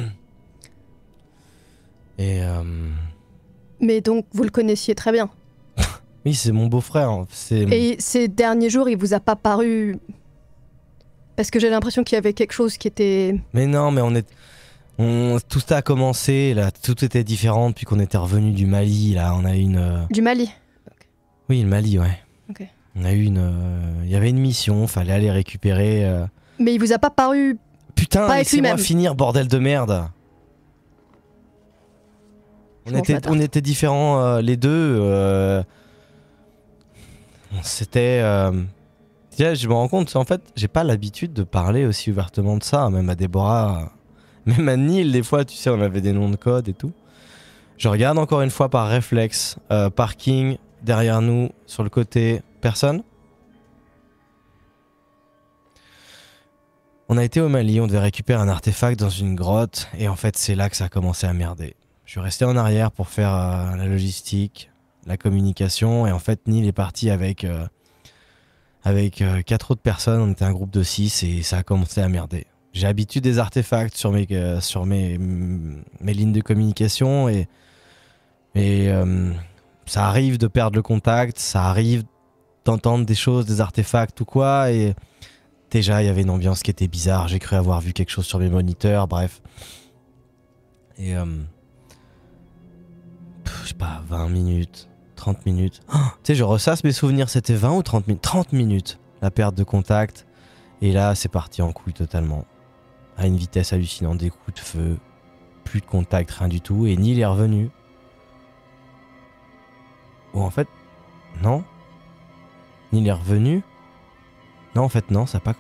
Et euh,
Mais donc, vous le connaissiez très bien.
oui, c'est mon beau-frère. C'est
Et ces derniers jours, il vous a pas paru... Parce que j'ai l'impression qu'il y avait quelque chose qui était...
Mais non, mais on est. On, tout ça a commencé, là, tout était différent depuis qu'on était revenu du Mali. Là, on a eu une. euh,
Du Mali.
Oui, le Mali, ouais.
Ok.
On a eu une. euh, Il y avait une mission, fallait aller récupérer. euh,
Mais il vous a pas paru...
Putain,
Pas avec
laissez-moi
lui-même.
finir, bordel de merde.
Je
On
mange
était,
ma tarte.
on était différents euh, les deux. euh, C'était. euh, tu sais, je me rends compte, en fait, j'ai pas l'habitude de parler aussi ouvertement de ça, même à Déborah, même à Neil, des fois, tu sais, on avait des noms de code et tout. Je regarde encore une fois par réflexe, euh, parking, derrière nous, sur le côté, personne. On a été au Mali, on devait récupérer un artefact dans une grotte, et en fait, c'est là que ça a commencé à merder. Je suis resté en arrière pour faire euh, la logistique, la communication, et en fait, Neil est parti avec... euh, avec euh, quatre autres personnes. On était un groupe de six et ça a commencé à merder. J'ai l'habitude des artefacts sur mes, euh, sur mes, mes lignes de communication et, et euh, ça arrive de perdre le contact, ça arrive d'entendre des choses, des artefacts ou quoi. Et déjà, il y avait une ambiance qui était bizarre. J'ai cru avoir vu quelque chose sur mes moniteurs, bref. Et euh, pff, je sais pas, vingt minutes, trente minutes. Oh, tu sais, je ressasse mes souvenirs, c'était vingt ou trente minutes. trente minutes, la perte de contact. Et là, c'est parti en couille totalement. À une vitesse hallucinante, des coups de feu, plus de contact, rien du tout. Et Neil est revenu. Ou en fait, non. Neil est revenu. Non, en fait, non, ça n'a pas...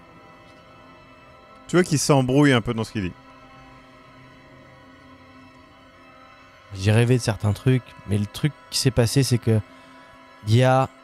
Tu vois qu'il s'embrouille un peu dans ce qu'il dit.
J'ai rêvé de certains trucs, mais le truc qui s'est passé, c'est que il y a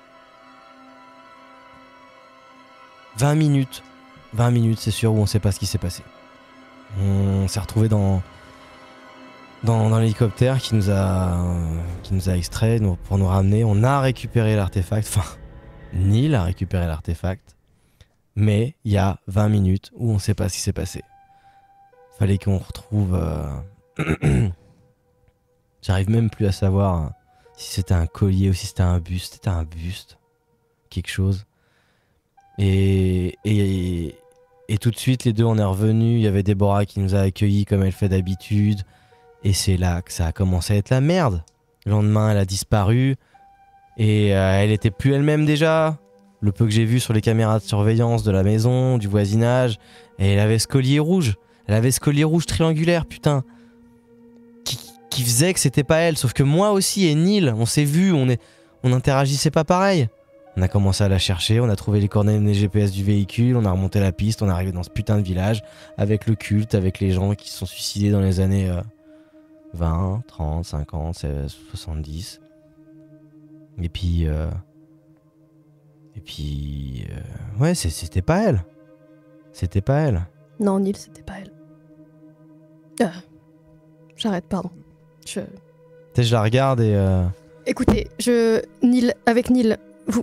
vingt minutes, vingt minutes, c'est sûr, où on sait pas ce qui s'est passé. On s'est retrouvé dans dans, dans l'hélicoptère qui nous a qui nous a extrait nous, pour nous ramener. On a récupéré l'artefact. Enfin, Neil a récupéré l'artefact, mais il y a vingt minutes où on sait pas ce qui s'est passé. Fallait qu'on retrouve. Euh... J'arrive même plus à savoir si c'était un collier ou si c'était un buste. C'était un buste, quelque chose. Et, et, et tout de suite, les deux, on est revenus. Il y avait Déborah qui nous a accueillis comme elle fait d'habitude. Et c'est là que ça a commencé à être la merde. Le lendemain, elle a disparu. Et euh, elle était plus elle-même déjà. Le peu que j'ai vu sur les caméras de surveillance de la maison, du voisinage. Et elle avait ce collier rouge. Elle avait ce collier rouge triangulaire, putain. Qui, qui faisait que c'était pas elle. Sauf que moi aussi et Neil, on s'est vus, on, est, on interagissait pas pareil. On a commencé à la chercher, on a trouvé les coordonnées G P S du véhicule, on a remonté la piste, on est arrivé dans ce putain de village avec le culte, avec les gens qui se sont suicidés dans les années euh, vingt, trente, cinquante, soixante-dix. Et puis... Euh, et puis... Euh, ouais, c'est, c'était pas elle. C'était pas elle.
Non, Neil, c'était pas elle. Euh, J'arrête, pardon. Je...
Tu sais, je la regarde et... Euh...
Écoutez, je... Neil, avec Neil, vous...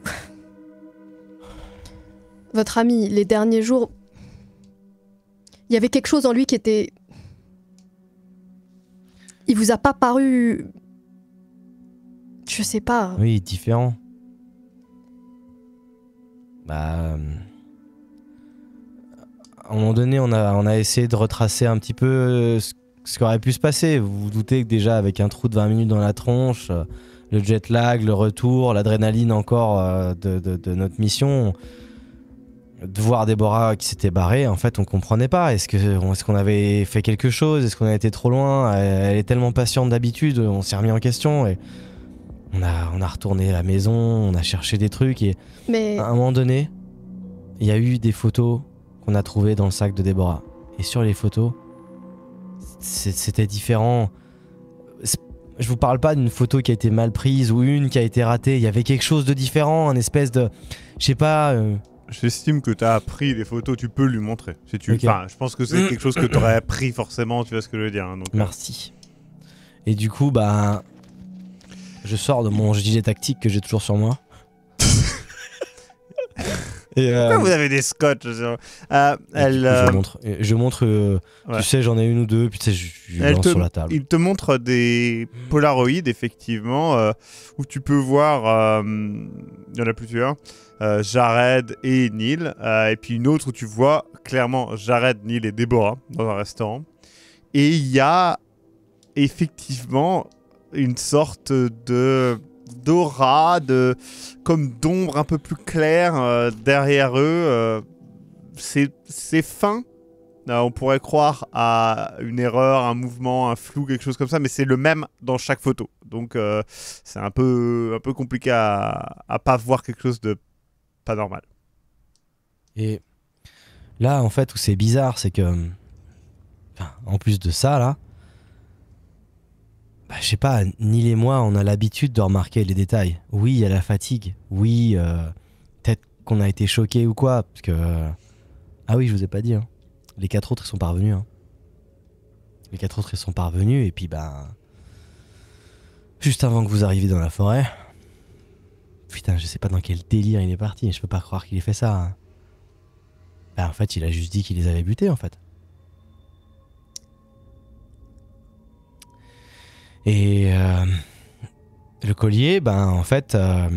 Votre ami, les derniers jours... Il y avait quelque chose en lui qui était... Il vous a pas paru... Je sais pas.
Oui, différent. Bah... Euh... À un moment donné, on a, on a essayé de retracer un petit peu ce, ce qui aurait pu se passer. Vous vous doutez que déjà, avec un trou de vingt minutes dans la tronche, le jet lag, le retour, l'adrénaline encore euh, de, de, de notre mission, de voir Déborah qui s'était barrée, en fait, on comprenait pas. Est-ce que, est-ce qu'on avait fait quelque chose? Est-ce qu'on a été trop loin? Elle, elle est tellement patiente d'habitude, on s'est remis en question et on a, on a retourné à la maison, on a cherché des trucs et
Mais...
à un moment donné, il y a eu des photos qu'on a trouvé dans le sac de Déborah. Et sur les photos, c'était différent. Je vous parle pas d'une photo qui a été mal prise ou une qui a été ratée. Il y avait quelque chose de différent, un espèce de... Je sais pas... Euh...
J'estime que tu as pris les photos, tu peux lui montrer. Si tu...
Okay.
Enfin, je pense que c'est quelque chose que tu aurais appris forcément, tu vois ce que je veux dire. Hein, donc,
Merci. Et du coup, bah... Je sors de mon gilet tactique que j'ai toujours sur moi.
Et euh... Pourquoi vous avez des scotch euh, elle,
coup,
euh...
Je montre, je montre euh, ouais. Tu sais, j'en ai une ou deux, puis tu sais, je, je lance
te,
sur la table.
Il te montre des polaroïdes, effectivement, euh, où tu peux voir, euh, il y en a plusieurs, euh, Jared et Neil, euh, et puis une autre où tu vois clairement Jared, Neil et Déborah dans un restaurant. Et il y a effectivement une sorte de... d'aura, de comme d'ombre un peu plus claire euh, derrière eux. Euh, c'est, c'est fin. Euh, on pourrait croire à une erreur, un mouvement, un flou, quelque chose comme ça, mais c'est le même dans chaque photo. Donc euh, c'est un peu, un peu compliqué à, à pas voir quelque chose de pas normal.
Et là, en fait, où c'est bizarre, c'est que, enfin, en plus de ça, là, bah, je sais pas, Neil et moi, on a l'habitude de remarquer les détails. Oui, il y a la fatigue. Oui, euh, peut-être qu'on a été choqués ou quoi. Parce que... Euh... Ah oui, je vous ai pas dit. Hein. Les quatre autres, ils sont parvenus. Hein. Les quatre autres, ils sont parvenus. Et puis, bah... Juste avant que vous arriviez dans la forêt, putain, je sais pas dans quel délire il est parti, je peux pas croire qu'il ait fait ça. Hein. Bah, en fait, il a juste dit qu'il les avait butés, en fait. Et euh, le collier, ben en fait, euh,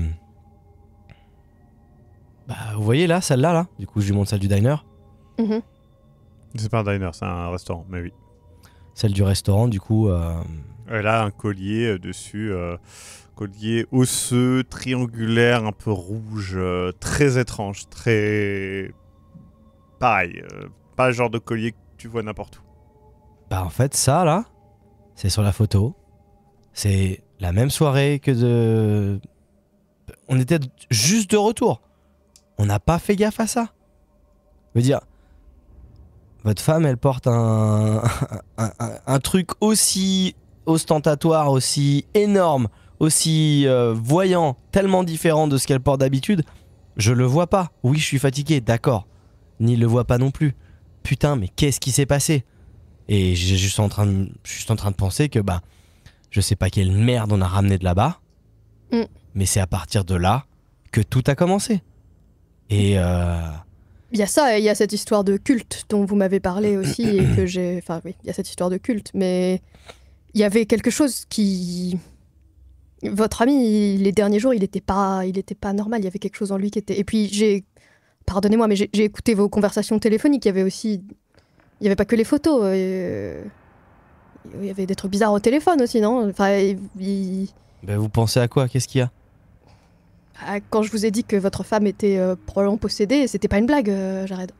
bah, vous voyez là, celle-là, là, du coup je lui montre celle du diner,
Mhm.
C'est pas un diner, c'est un restaurant, mais oui.
celle du restaurant, du coup, euh,
Elle a un collier euh, dessus, euh, collier osseux, triangulaire, un peu rouge, euh, très étrange, très... Pareil, euh, pas le genre de collier que tu vois n'importe où.
bah en fait ça là, c'est sur la photo, c'est la même soirée que de... On était juste de retour, on n'a pas fait gaffe à ça. Je veux dire, votre femme elle porte un, un, un, un truc aussi ostentatoire, aussi énorme, aussi euh, voyant, tellement différent de ce qu'elle porte d'habitude, je le vois pas. Oui, je suis fatigué, d'accord. Ni le voit pas non plus. Putain, mais qu'est-ce qui s'est passé? Et j'ai juste en train de, je suis juste en train de penser que bah, je sais pas quelle merde on a ramené de là-bas,
Mm.
mais c'est à partir de là que tout a commencé. Et euh,
Il y a ça, et il y a cette histoire de culte dont vous m'avez parlé aussi, et que j'ai... Enfin oui, il y a cette histoire de culte, mais il y avait quelque chose qui... Votre ami, il- les derniers jours, il était pas, il était pas normal, il y avait quelque chose en lui qui était... Et puis j'ai... Pardonnez-moi, mais j'ai j'ai écouté vos conversations téléphoniques, il y avait aussi... Il n'y avait pas que les photos, euh, il y avait des trucs bizarres au téléphone aussi, non? Enfin, il- il-
bah, vous pensez à quoi? Qu'est-ce qu'il y a?
ah, quand je vous ai dit que votre femme était euh, probablement possédée, c'était pas une blague, euh, Jared.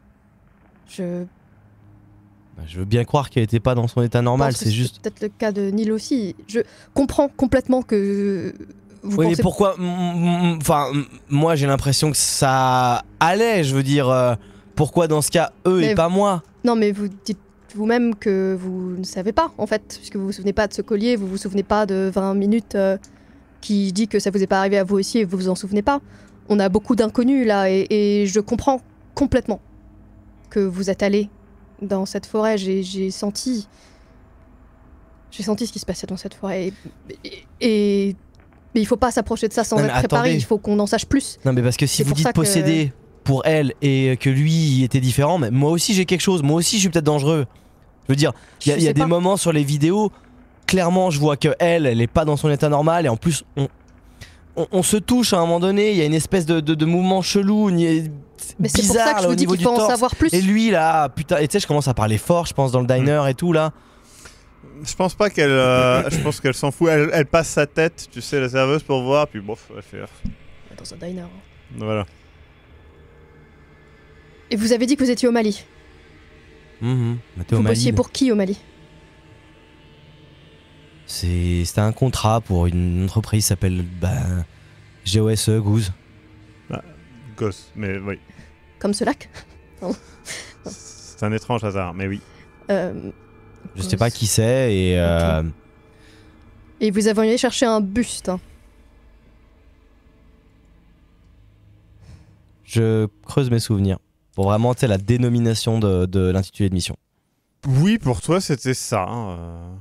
Je
Bah, je veux bien croire qu'elle était pas dans son état normal,
pense que
c'est juste...
peut-être le cas de Neil aussi. Je comprends complètement que vous
Oui, mais
pensez...
pourquoi... m- m- Enfin, m- moi j'ai l'impression que ça allait, je veux dire... euh, pourquoi dans ce cas, eux
Mais-
et pas moi?
Non, mais vous dites vous-même que vous ne savez pas, en fait, puisque vous vous souvenez pas de ce collier, vous vous souvenez pas de vingt minutes euh, qui dit que ça vous est pas arrivé à vous aussi et vous vous en souvenez pas. On a beaucoup d'inconnus là, et, et je comprends complètement que vous êtes allé dans cette forêt. J'ai j'ai senti... J'ai senti ce qui se passait dans cette forêt. Et... et- et- Mais il faut pas s'approcher de ça sans
Non, mais
être préparé,
attendez.
il faut qu'on en sache plus.
Non mais parce que si
C'est
vous
pour
dites
ça que-
posséder pour elle et que lui il était différent, mais moi aussi j'ai quelque chose, moi aussi je suis peut-être dangereux. Je veux dire, il y a,
Je
il y a
sais
des
pas.
moments sur les vidéos, clairement je vois que elle, elle est pas dans son état normal et en plus on, on, on se touche à un moment donné, il y a une espèce de, de, de mouvement chelou, ni-
Mais c'est pour
bizarre
ça que je
là, au
vous dis
niveau
qu'il
du
faut en
torse.
savoir plus.
Et lui là, putain, et tu sais je commence à parler fort, je pense dans le diner et tout là.
Je pense pas qu'elle... euh, je pense qu'elle s'en fout. Elle, elle passe sa tête, tu sais, la serveuse pour voir, puis bof, elle fait...
Dans un diner.
Voilà.
Et vous avez dit que vous étiez au Mali.
Mhm. Mais t'es au
Vous
Mali,
bossiez
mais-
pour qui au Mali?
C'est c'était un contrat pour une entreprise qui s'appelle bah, G O S E, Goose.
Gosse, mais oui.
Comme ce lac?
C'est un étrange hasard, mais oui.
Euh,
Je sais pas qui c'est et euh,
Et vous avez allé chercher un buste. hein.
je creuse mes souvenirs pour vraiment, tu sais, la dénomination de, de l'intitulé de mission.
Oui, pour toi, c'était ça. hein, euh.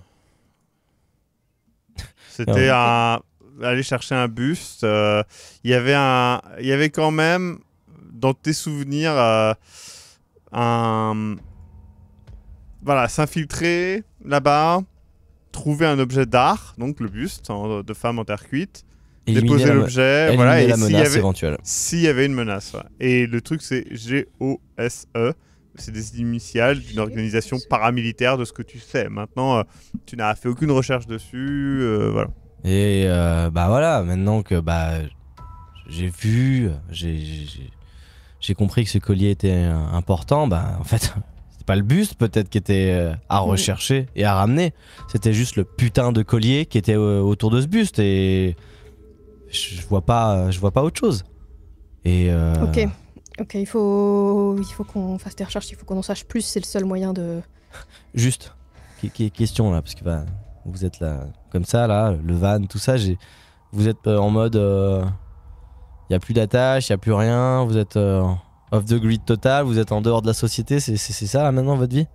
C'était
Ouais.
un... aller chercher un buste. euh, Il y avait un... Il y avait quand même, dans tes souvenirs, euh, un... Voilà, s'infiltrer là-bas, trouver un objet d'art, donc le buste en- de femme en terre cuite,
Éliminer
déposer
la, me-
l'objet,
éliminer
voilà, et
la
s'il y
menace
avait...
éventuelle.
S'il y avait une menace. ouais. Et le truc, c'est G O S E. C'est des initiales d'une organisation paramilitaire de ce que tu sais. Maintenant, euh, tu n'as fait aucune recherche dessus. euh, voilà.
Et euh, bah voilà, maintenant que bah j'ai vu, j'ai j'ai- j'ai compris que ce collier était euh, important, bah en fait, c'était pas le buste peut-être qui était euh, à
Mhm.
rechercher et à ramener, c'était juste le putain de collier qui était euh, autour de ce buste et je je vois pas, je vois pas autre chose. Et euh,
Ok. Ok, il faut, il faut qu'on fasse des recherches, il faut qu'on en sache plus, c'est le seul moyen de...
juste, qui- qui- question là, parce que bah, vous êtes là comme ça là, le van, tout ça, j'ai, vous êtes euh, en mode, il y a plus d'attache, il y a plus rien, vous êtes euh, off the grid total, vous êtes en dehors de la société, c'est c'est- c'est ça là maintenant votre vie?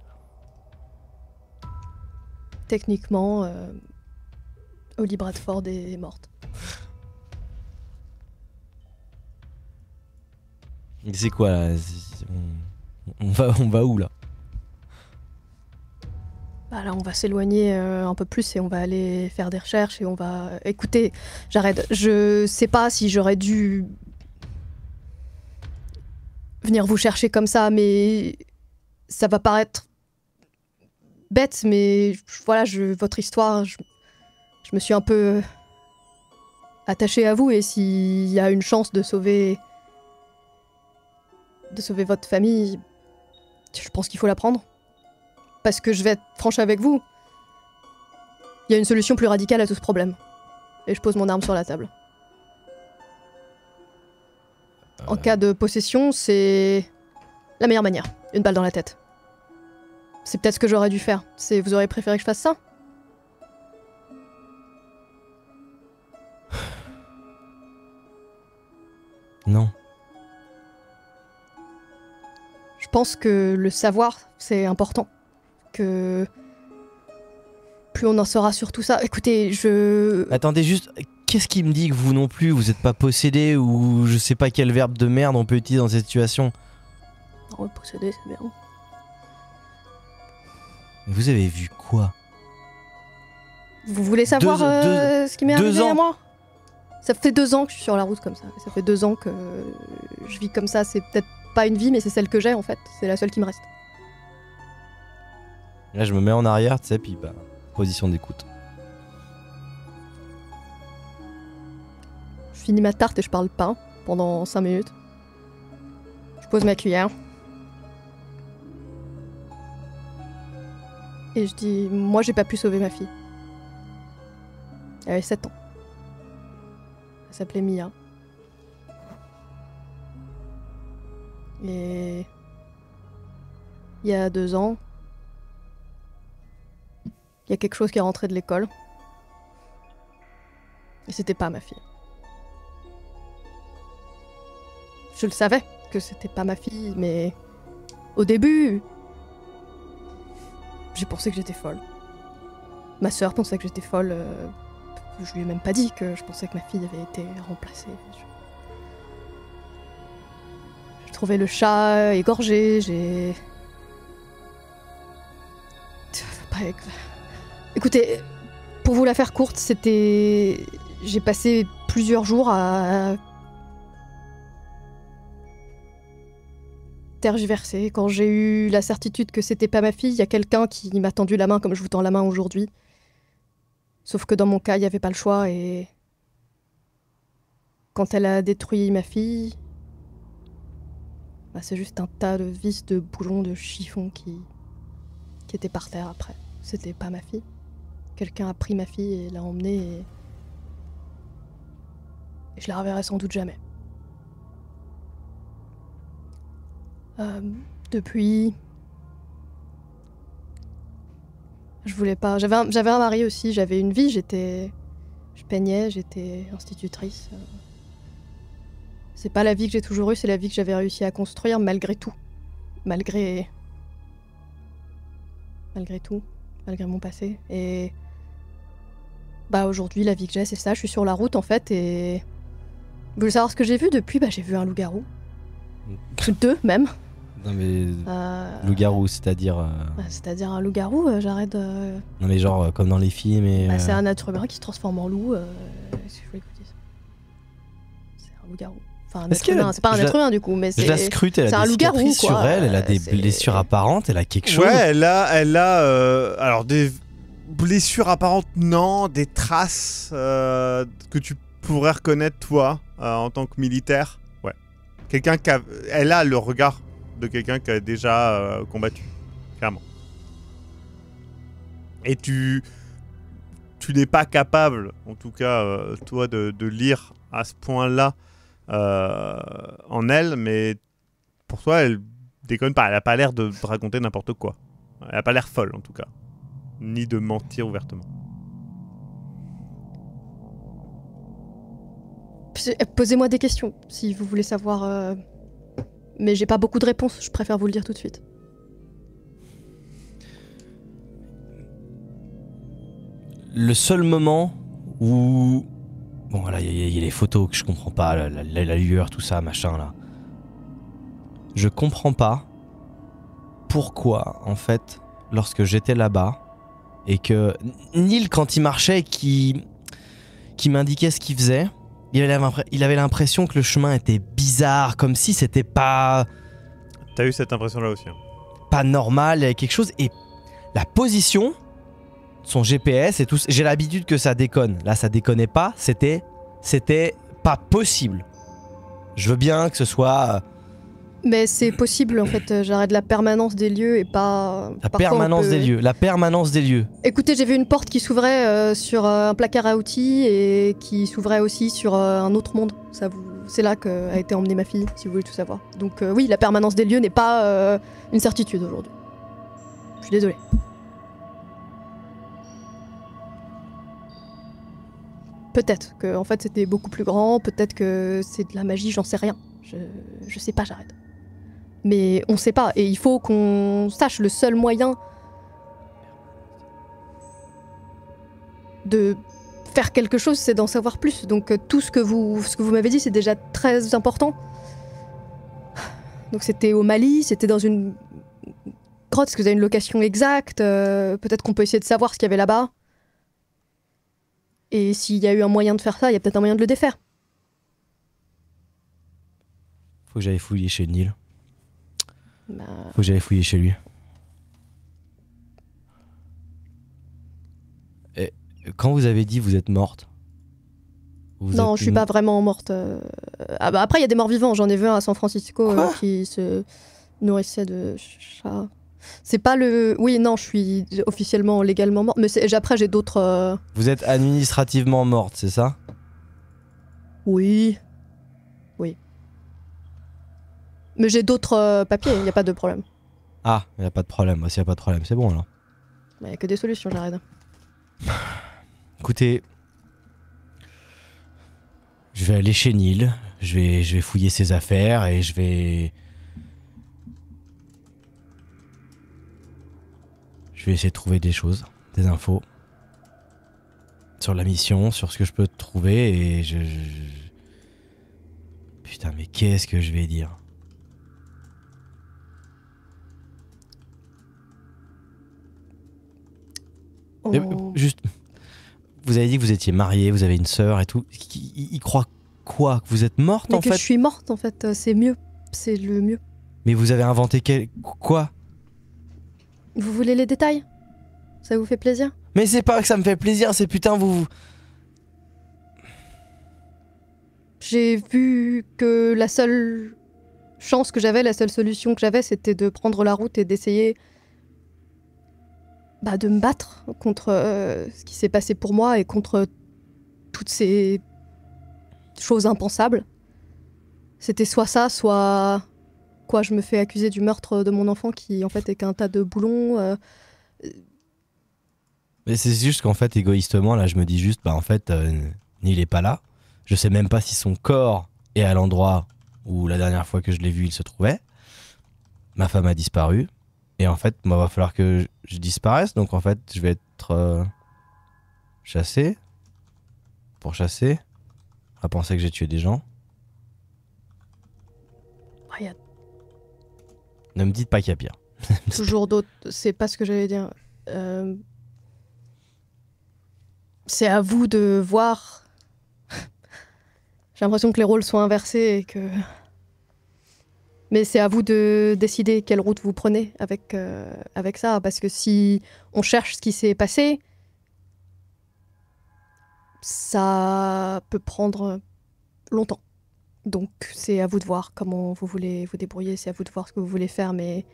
Techniquement, euh, Holly Bradford est morte.
C'est quoi là? C'est- on... on va, on va où là?
Bah là, on va s'éloigner euh, un peu plus et on va aller faire des recherches et on va... Écoutez, j'arrête. Je sais pas si j'aurais dû venir vous chercher comme ça, mais ça va paraître bête, mais voilà, je... votre histoire, je... je me suis un peu attachée à vous et s'il y a une chance de sauver... de sauver votre famille, je pense qu'il faut la prendre. Parce que je vais être franche avec vous. Il y a une solution plus radicale à tout ce problème. Et je pose mon arme sur la table.
Euh...
En cas de possession, c'est la meilleure manière. Une balle dans la tête. C'est peut-être ce que j'aurais dû faire. C'est... Vous auriez préféré que je fasse ça?
Non.
Je pense que le savoir, c'est important. Que plus on en saura sur tout ça. Écoutez, je...
Attendez juste, qu'est-ce qui me dit que vous non plus, vous êtes pas possédé ou je sais pas quel verbe de merde on peut utiliser dans cette situation?
Oh, possédé, c'est bien.
Vous avez vu quoi?
Vous voulez savoir
Deux-
euh,
deux-
ce qui m'est
deux
arrivé
ans.
à moi? Ça fait deux ans que je suis sur la route comme ça. Ça fait deux ans que je vis comme ça. C'est peut-être pas une vie, mais c'est celle que j'ai en fait. C'est la seule qui me reste.
Là je me mets en arrière, tu sais, puis bah, position d'écoute.
Je finis ma tarte et je parle pas pendant cinq minutes. Je pose ma cuillère. Et je dis, moi j'ai pas pu sauver ma fille. Elle avait sept ans. Elle s'appelait Mia. Et... il y a deux ans, il y a quelque chose qui est rentré de l'école. Et c'était pas ma fille. Je le savais que c'était pas ma fille, mais au début, j'ai pensé que j'étais folle. Ma sœur pensait que j'étais folle. euh, Je lui ai même pas dit que je pensais que ma fille avait été remplacée. Je- J'ai trouvé le chat égorgé, j'ai... Pas éc- Écoutez, pour vous la faire courte, c'était... J'ai passé plusieurs jours à... tergiverser. Quand j'ai eu la certitude que c'était pas ma fille, il y a quelqu'un qui m'a tendu la main comme je vous tends la main aujourd'hui. Sauf que dans mon cas, il n'y avait pas le choix et... Quand elle a détruit ma fille... Bah, c'est juste un tas de vis, de boulons, de chiffons qui... qui étaient par terre après. C'était pas ma fille. Quelqu'un a pris ma fille et l'a emmenée et... et je la reverrai sans doute jamais. Euh, depuis... Je voulais pas... J'avais un, j'avais un mari aussi, j'avais une vie, j'étais... Je peignais, j'étais institutrice. euh. C'est pas la vie que j'ai toujours eue, c'est la vie que j'avais réussi à construire malgré tout. Malgré... Malgré tout. Malgré mon passé. Et... Bah aujourd'hui, la vie que j'ai, c'est ça. Je suis sur la route en fait et... Vous voulez savoir ce que j'ai vu depuis? Bah j'ai vu un loup-garou. Deux même.
Non mais...
Euh,
Loup-garou, c'est-à-dire... euh,
bah, c'est-à-dire un loup-garou, euh, j'arrête de...
Non mais genre euh, comme dans les films et...
Bah,
euh,
c'est un être humain qui se transforme en loup. Euh... Qu'est-ce que je voulais que je dise? C'est un loup-garou. Enfin, un
Est-ce
être
qu'elle a-
humain. C'est pas un
je la-
être humain du coup, mais
Je la
c'est...
scrute, elle
c'est
a
un
des
loup-garou,
cicatrices
quoi.
sur elle, elle a des
C'est-
blessures apparentes, elle a quelque chose.
Ouais, elle a, elle a euh, alors des blessures apparentes, non, des traces euh, que tu pourrais reconnaître toi euh, en tant que militaire. Ouais, quelqu'un qui a, elle a le regard de quelqu'un qui a déjà euh, combattu, clairement. Et tu, tu n'es pas capable, en tout cas euh, toi, de, de lire à ce point-là euh, en elle, mais pour toi, elle déconne pas. Elle a pas l'air de te raconter n'importe quoi. Elle a pas l'air folle, en tout cas. Ni de mentir ouvertement.
Posez-moi des questions si vous voulez savoir. euh, Mais j'ai pas beaucoup de réponses, je préfère vous le dire tout de suite.
Le seul moment où... Bon voilà, il y, a- il y a les photos que je comprends pas, la, la- la lueur, tout ça, machin là. je comprends pas pourquoi, en fait, lorsque j'étais là-bas, et que Neil, quand il marchait, qui, qui m'indiquait ce qu'il faisait, il avait l'impr- il avait l'impression que le chemin était bizarre, comme si c'était pas,
T'as eu cette impression-là aussi. hein.
pas normal, il y avait quelque chose. Et la position, son G P S et tout, j'ai l'habitude que ça déconne. Là, ça déconnait pas, c'était, c'était pas possible. Je veux bien que ce soit...
Mais c'est possible en fait, euh, j'arrête la permanence des lieux et pas...
La
parfois, on
permanence
peut-
des lieux, la permanence des lieux.
Écoutez, j'ai vu une porte qui s'ouvrait euh, sur euh, un placard à outils et qui s'ouvrait aussi sur euh, un autre monde. Ça vous... C'est là qu'a été emmenée ma fille, si vous voulez tout savoir. Donc euh, oui, la permanence des lieux n'est pas euh, une certitude aujourd'hui. Je suis désolée. Peut-être que en fait c'était beaucoup plus grand, peut-être que c'est de la magie, j'en sais rien. Je, je sais pas, j'arrête. Mais on sait pas, et il faut qu'on sache le seul moyen de faire quelque chose, c'est d'en savoir plus. Donc euh, tout ce que vous, ce que vous m'avez dit, c'est déjà très important. Donc c'était au Mali, c'était dans une grotte, est-ce que vous avez une location exacte euh, peut-être qu'on peut essayer de savoir ce qu'il y avait là-bas. Et s'il y a eu un moyen de faire ça, il y a peut-être un moyen de le défaire.
Faut que j'aille fouiller chez Neil.
Bah,
Faut que j'aille fouiller chez lui. Et quand vous avez dit vous êtes morte, vous
non,
êtes
je suis
une-
pas vraiment morte. euh. Ah bah après, il y a des morts vivants. J'en ai vu un à San Francisco euh,
Quoi
qui se nourrissait de chats. C'est pas le... Oui, non, je suis officiellement, légalement morte. Mais c'est- après, j'ai d'autres... euh,
Vous êtes administrativement morte, c'est ça?
Oui. Oui. Mais j'ai d'autres euh, papiers, il n'y a pas de problème.
Ah, il n'y a pas de problème. Bah, s'il n'y a pas de problème, c'est bon alors.
Il n'y a que des solutions, j'arrête.
Écoutez, je vais aller chez Neil, je vais, je vais fouiller ses affaires et je vais... Je vais essayer de trouver des choses, des infos sur la mission, sur ce que je peux trouver et je... je- Putain, mais qu'est-ce que je vais dire? Mais,
On-
juste, vous avez dit que vous étiez marié, vous avez une sœur et tout. Il, il- il croit quoi? Que vous êtes morte
Mais
en
que
fait?
je suis morte, en fait, euh, c'est mieux. C'est le mieux.
Mais vous avez inventé quel... quoi?
Vous voulez les détails? Ça vous fait plaisir?
Mais c'est pas que ça me fait plaisir, c'est putain vous... vous-
J'ai vu que la seule chance que j'avais, la seule solution que j'avais, c'était de prendre la route et d'essayer bah, de me battre contre euh, ce qui s'est passé pour moi et contre toutes ces choses impensables. C'était soit ça, soit quoi, je me fais accuser du meurtre de mon enfant qui en fait est qu'un tas de boulons. euh,
Mais c'est juste qu'en fait, égoïstement, là, je me dis juste, bah en fait, euh, il est pas là. Je sais même pas si son corps est à l'endroit où la dernière fois que je l'ai vu, il se trouvait. Ma femme a disparu. Et en fait, moi, va falloir que je, je disparaisse. Donc en fait, je vais être euh, chassé. Pour chasser. À penser que j'ai tué des gens.
ah, Il y a
Ne me dites pas qu'il y a pire.
toujours d'autres. C'est pas ce que j'allais dire. Euh, C'est à vous de voir. J'ai l'impression que les rôles sont inversés et que. Mais c'est à vous de décider quelle route vous prenez avec, euh, avec ça. Parce que si on cherche ce qui s'est passé, ça peut prendre longtemps. Donc c'est à vous de voir comment vous voulez vous débrouiller, c'est à vous de voir ce que vous voulez faire, mais...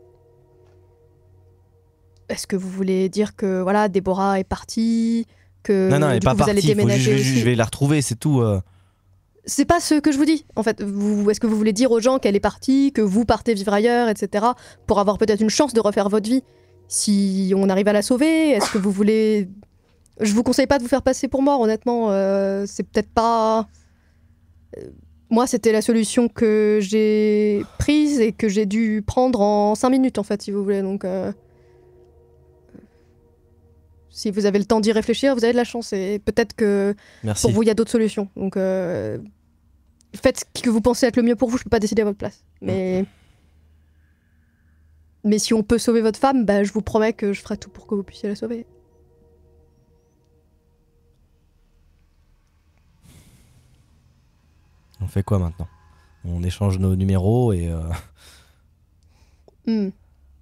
Est-ce que vous voulez dire que voilà, Déborah est partie, que
non, non, elle est
du
pas
coup, vous allez
partie. Faut
déménager
juste- je,
aussi
je vais la retrouver, c'est tout. euh.
C'est pas ce que je vous dis. En fait, vous, est-ce que vous voulez dire aux gens qu'elle est partie, que vous partez vivre ailleurs, et cetera, pour avoir peut-être une chance de refaire votre vie si on arrive à la sauver? Est-ce que vous voulez... Je vous conseille pas de vous faire passer pour mort, honnêtement. euh, c'est peut-être pas... Euh, Moi, c'était la solution que j'ai prise et que j'ai dû prendre en cinq minutes, en fait, si vous voulez. Donc, euh, si vous avez le temps d'y réfléchir, vous avez de la chance. Et peut-être que
Merci.
pour vous, il y a d'autres solutions. Donc, euh, faites ce que vous pensez être le mieux pour vous. Je peux pas décider à votre place. Mais Mais si on peut sauver votre femme, bah, je vous promets que je ferai tout pour que vous puissiez la sauver.
On fait quoi maintenant? On échange nos numéros et... Euh...
Hmm.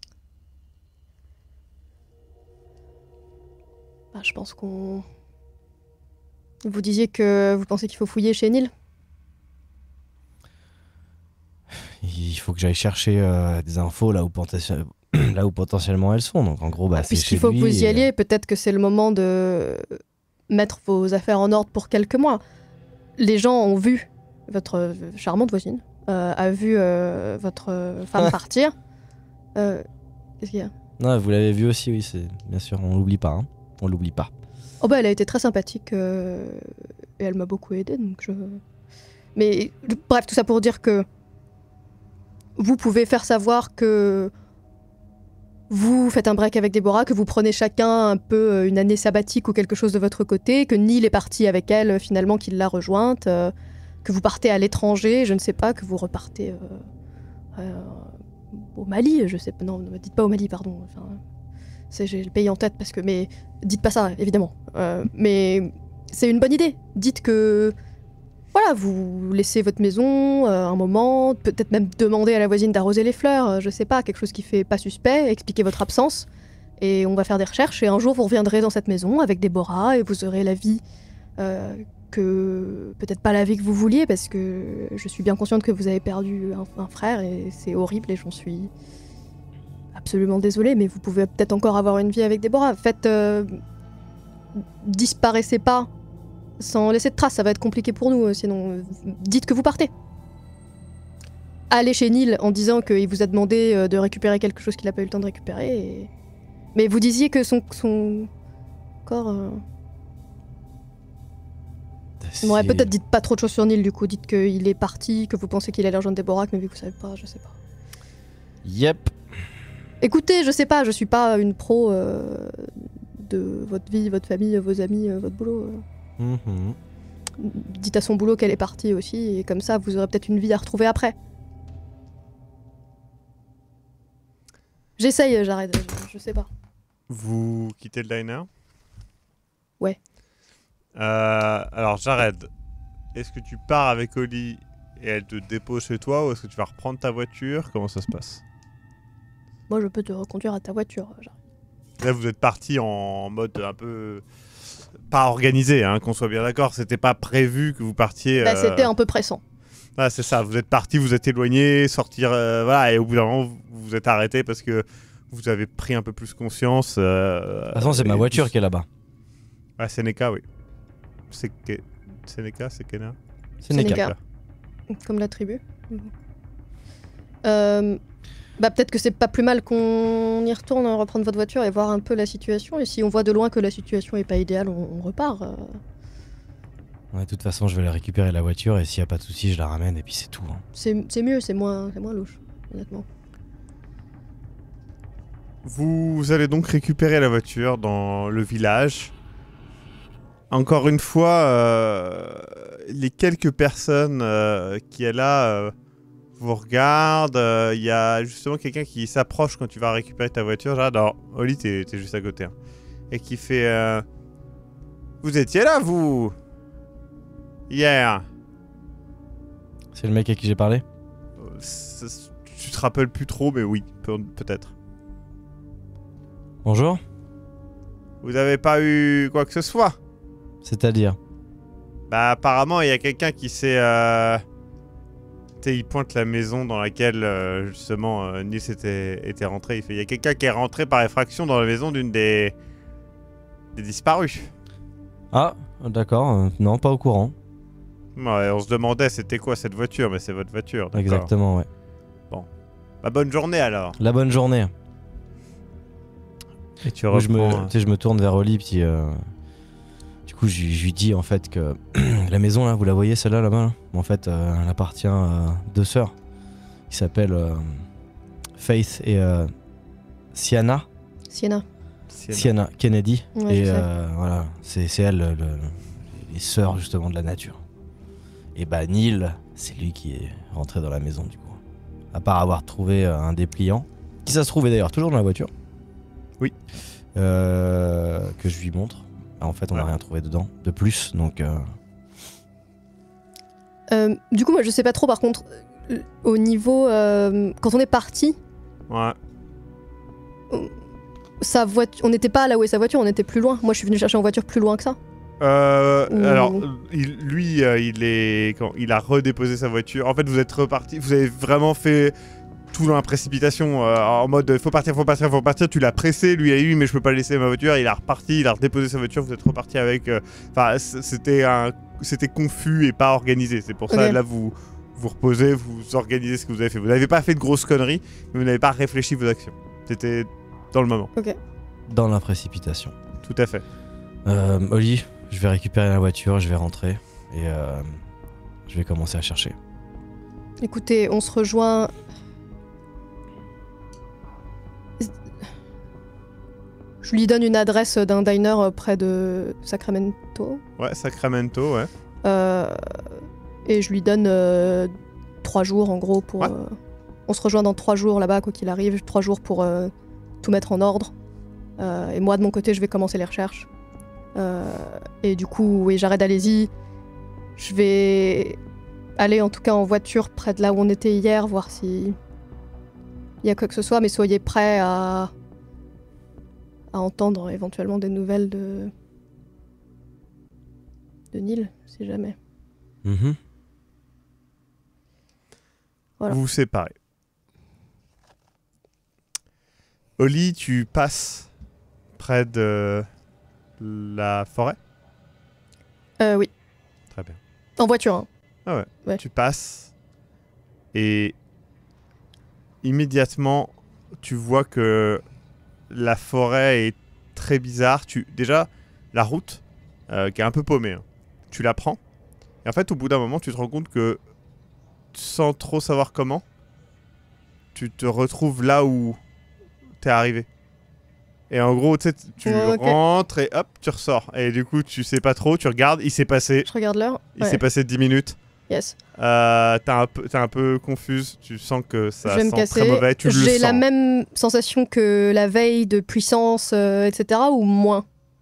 Bah, je pense qu'on... Vous disiez que vous pensez qu'il faut fouiller chez Neil?
Il faut que j'aille chercher euh, des infos là où, potentiel... là où potentiellement elles sont. Donc en gros, bah,
Ah,
c'est chez
puisqu'il faut
lui
que vous y
et-
alliez, peut-être que c'est le moment de mettre vos affaires en ordre pour quelques mois. Les gens ont vu, votre charmante voisine euh, a vu euh, votre femme partir. Euh, Qu'est-ce qu'il y a?
Non, vous l'avez vu aussi, oui, c'est bien sûr, on l'oublie pas. Hein. On l'oublie pas.
Oh bah elle a été très sympathique euh, et elle m'a beaucoup aidé, donc je... Mais bref, tout ça pour dire que vous pouvez faire savoir que vous faites un break avec Déborah, que vous prenez chacun un peu euh, une année sabbatique ou quelque chose de votre côté, que Neil est parti avec elle euh, finalement, qu'il l'a rejointe, euh, que vous partez à l'étranger, je ne sais pas, que vous repartez euh, euh, au Mali, je sais pas, non, ne me dites pas au Mali, pardon. Enfin, c'est- j'ai le pays en tête parce que, mais dites pas ça, évidemment. Euh, mais c'est une bonne idée. Dites que, voilà, vous laissez votre maison euh, un moment, peut-être même demander à la voisine d'arroser les fleurs, euh, je sais pas, quelque chose qui fait pas suspect, expliquer votre absence, et on va faire des recherches, et un jour vous reviendrez dans cette maison avec Déborah, et vous aurez la vie euh, que... peut-être pas la vie que vous vouliez, parce que je suis bien consciente que vous avez perdu un, un frère, et c'est horrible, et j'en suis absolument désolée, mais vous pouvez peut-être encore avoir une vie avec Déborah. Faites... Euh, disparaissez pas sans laisser de traces, ça va être compliqué pour nous, euh, sinon euh, dites que vous partez. Allez chez Neil en disant qu'il vous a demandé euh, de récupérer quelque chose qu'il n'a pas eu le temps de récupérer. Et... Mais vous disiez que son, son corps... Euh...
Si-
Ouais, peut-être dites pas trop de choses sur Neil du coup, dites qu'il est parti, que vous pensez qu'il allait rejoindre Déborah, mais vu que vous savez pas, je sais pas.
Yep.
Écoutez, je sais pas, je suis pas une pro euh, de votre vie, votre famille, vos amis, euh, votre boulot. euh.
Mhm.
Dites à son boulot qu'elle est partie aussi, et comme ça, vous aurez peut-être une vie à retrouver après. J'essaye, j'arrête, je, je sais pas.
Vous quittez le diner?
Ouais.
Euh, alors, Jared, est-ce que tu pars avec Oli et elle te dépose chez toi, ou est-ce que tu vas reprendre ta voiture? Comment ça se passe?
Moi, je peux te reconduire à ta voiture. j'arrête.
Là, vous êtes parti en mode un peu... pas organisé, hein, qu'on soit bien d'accord. C'était pas prévu que vous partiez...
Bah,
euh,
c'était un peu pressant.
Ah, c'est ça, vous êtes parti, vous êtes éloigné, sortir... euh, voilà, et au bout d'un moment, vous vous êtes arrêté parce que vous avez pris un peu plus conscience. Euh,
De toute façon, c'est ma
et
voiture
vous-
qui est là-bas.
Ah, Seneca, oui. C'est que... Seneca, c'est Kena.
C'est
Seneca.
Neka.
D'accord. Comme la tribu. Euh, bah, peut-être que c'est pas plus mal qu'on y retourne, hein, reprendre votre voiture et voir un peu la situation. Et si on voit de loin que la situation est pas idéale, on, on repart. euh.
Ouais, de toute façon, je vais aller récupérer la voiture et s'il n'y a pas de souci, je la ramène et puis c'est tout. hein.
C'est c'est mieux, c'est moins, c'est moins louche, honnêtement.
Vous allez donc récupérer la voiture dans le village. Encore une fois, euh, les quelques personnes euh, qui est là euh, vous regardent. euh, Il y a justement quelqu'un qui s'approche quand tu vas récupérer ta voiture. Genre, alors, Oli, t'es t'es juste à côté. hein, et qui fait... euh, vous étiez là, vous? Hier.
C'est le mec à qui j'ai parlé?
Euh, c'est- Tu te rappelles plus trop, mais oui, peut- peut-être.
Bonjour.
Vous avez pas eu quoi que ce soit?
C'est-à-dire?
Bah apparemment il y a quelqu'un qui s'est... Euh... Tu sais, il pointe la maison dans laquelle euh, justement euh, Nils était, était rentré. Il fait, il y a quelqu'un qui est rentré par effraction dans la maison d'une des... des disparus.
Ah, d'accord. euh, non, pas au courant.
Ouais, on se demandait c'était quoi cette voiture, mais c'est votre voiture. d'accord.
Exactement, ouais.
Bah bonne journée alors.
La bonne journée.
Et tu
Moi, je, me,
reprends, euh,
tu sais, je me tourne vers Oli, puis euh, du coup, je, je lui dis en fait que la maison là, vous la voyez celle-là là-bas là en fait, euh, elle appartient à deux sœurs qui s'appellent euh, Faith et euh, Sienna,
Sienna.
Sienna.
Sienna Kennedy.
Ouais,
et
je sais.
euh, voilà, c'est c'est elles le- le- les sœurs justement de la nature. Et bah Neil, c'est lui qui est rentré dans la maison du coup. À part avoir trouvé euh, un dépliant. qui ça se trouve est d'ailleurs toujours dans la voiture.
Oui.
Euh, que je lui montre. Ah, en fait, on n'a
Ouais.
rien trouvé dedans de plus, donc. Euh...
Euh, du coup, moi, je sais pas trop, par contre, euh, au niveau. euh, quand on est parti,
Ouais.
sa voiture. On n'était pas là où est sa voiture, on était plus loin. Moi, je suis venu chercher en voiture plus loin que ça.
Euh,
Ou-
Alors, il- lui, euh, il est, quand il a redéposé sa voiture. En fait, vous êtes reparti. Vous avez vraiment fait tout dans la précipitation, euh, en mode faut partir, faut partir, faut partir. Tu l'as pressé. Lui, il a dit oui, mais je peux pas laisser ma voiture. Il a reparti, il a redéposé sa voiture. Vous êtes reparti avec. euh, Enfin, c- c'était un, c'était confus et pas organisé. C'est pour ça
Ok.
là vous vous reposez, vous organisez ce que vous avez fait. Vous n'avez pas fait de grosses conneries, mais vous n'avez pas réfléchi vos actions. C'était dans le moment.
Dans la précipitation.
Tout à fait.
Euh, Oli, je vais récupérer la voiture, je vais rentrer et euh, je vais commencer à chercher.
Écoutez, on se rejoint. Je lui donne une adresse d'un diner euh, près de Sacramento.
Ouais, Sacramento, ouais.
Euh, et je lui donne euh, trois jours en gros pour.
Ouais.
euh, on se rejoint dans trois jours là-bas, quoi qu'il arrive. Trois jours pour euh, tout mettre en ordre. Euh, et moi, de mon côté, je vais commencer les recherches. Euh, et du coup, oui, j'arrête, allez-y. Je vais aller en tout cas en voiture près de là où on était hier, voir si il y a quoi que ce soit, mais soyez prêts à, à entendre éventuellement des nouvelles de de Neil, si jamais.
Mhm.
Voilà.
Vous vous séparez. Oli, tu passes près de la forêt.
Euh, oui,
Très bien.
en voiture. Hein. Ouais.
Tu passes et immédiatement tu vois que la forêt est très bizarre. Tu déjà la route euh, qui est un peu paumée. Hein. Tu la prends et en fait au bout d'un moment tu te rends compte que sans trop savoir comment, tu te retrouves là où t'es arrivé. Et en gros, tu sais, tu
Ouais, ok.
rentres et hop, tu ressors. Et du coup, tu sais pas trop, tu regardes, il s'est passé,
Je regarde l'heure.
il
Ouais.
s'est passé dix minutes.
Yes.
Euh, t'es un peu, t'es un peu confuse, tu sens que ça
je vais me
sent
casser.
très mauvais, tu le
J'ai
sens.
la même sensation que la veille de puissance, euh, et cetera, ou moins.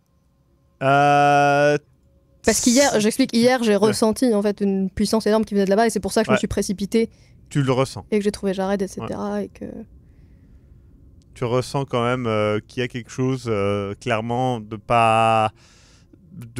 Euh,
Parce qu'hier, j'explique, hier, j'ai
Ouais.
ressenti en fait une puissance énorme qui venait de là-bas, et c'est pour ça que je me
Ouais.
suis précipitée
Tu le ressens.
et que j'ai trouvé Jared, et cetera. Et que...
Tu ressens quand même euh, qu'il y a quelque chose euh, clairement de pas, de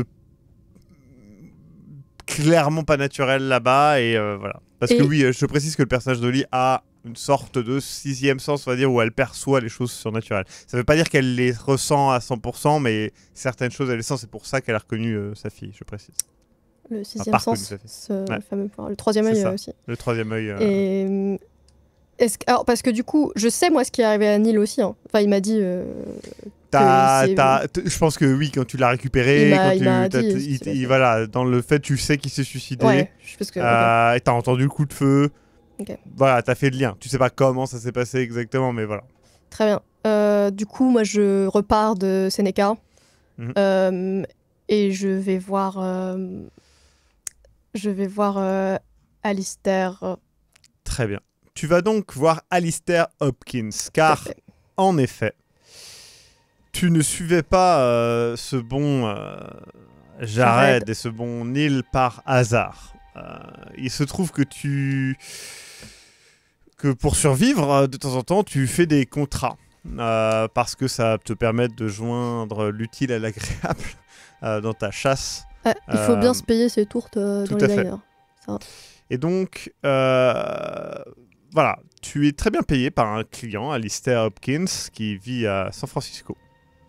clairement pas naturel là-bas et euh, voilà. Parce
Et-
que oui, euh, je précise que le personnage d'Oli a une sorte de sixième sens, on va dire, où elle perçoit les choses surnaturelles. Ça veut pas dire qu'elle les ressent à cent pour cent, mais certaines choses elle les sent. C'est pour ça qu'elle a reconnu euh, sa fille, je précise.
Le sixième
par contre,
sens,
ça fait.
ce
Ouais.
fameux pouvoir. Le troisième
C'est
œil
ça.
euh, aussi.
Le troisième œil. euh,
Et euh, est-ce que- alors parce que du coup, je sais moi ce qui est arrivé à Neil aussi. hein. Enfin, il m'a dit. euh,
T'as-
c'est-
t'as- t- je pense que oui, quand tu l'as récupéré,
Il m'a-
quand
il
tu,
m'a
t'as-
dit
t-
ce qui
il-
s'est
il-
passé.
voilà, dans le fait, tu sais qu'il s'est suicidé.
Ouais. Je pense que. ok.
Euh, et t'as entendu le coup de feu.
Ok.
Voilà, t'as fait le lien. Tu sais pas comment ça s'est passé exactement, mais voilà.
Très bien. Euh, du coup, moi, je repars de Seneca
Mhm.
euh, et je vais voir. euh, je vais voir euh, Alistair.
Très bien. Tu vas donc voir Alistair Hopkins,
Tout à
car
fait.
en effet, tu ne suivais pas euh, ce bon euh, Jared,
Jared.
et ce bon Neil par hasard. Euh, il se trouve que tu que pour survivre, euh, de temps en temps, tu fais des contrats. euh, parce que ça te permet de joindre l'utile à l'agréable euh, dans ta chasse.
Ah, il faut
Euh,
bien se payer ses tourtes euh,
tout
dans
à
les
fait.
diners.
Et donc, euh, voilà, tu es très bien payé par un client, Alistair Hopkins, qui vit à San Francisco.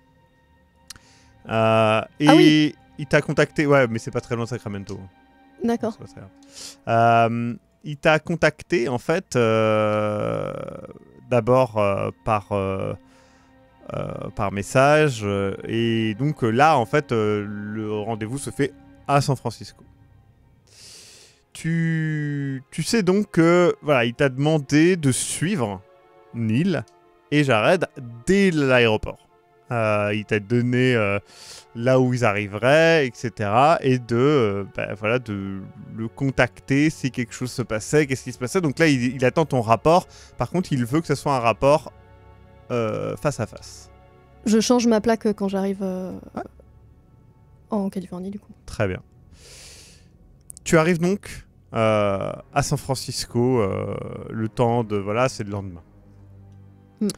Euh, et
Ah oui.
il t'a contacté, ouais, mais c'est pas très loin de Sacramento.
D'accord.
C'est pas très grave. Euh, il t'a contacté, en fait, euh, d'abord euh, par, euh, euh, par message. euh, et donc euh, là, en fait, euh, le rendez-vous se fait à San Francisco. Tu, tu sais donc que voilà, il t'a demandé de suivre Neil et Jared dès l'aéroport. Euh, il t'a donné euh, là où ils arriveraient, et cetera. Et de, euh, bah, voilà, de le contacter si quelque chose se passait, qu'est-ce qui se passait. Donc là, il, il attend ton rapport. Par contre, il veut que ce soit un rapport euh, face à face.
Je change ma plaque quand j'arrive euh,
Ouais.
en Californie, du coup.
Très bien. Tu arrives donc euh, à San Francisco, euh, le temps de... Voilà, c'est le lendemain.
Mm.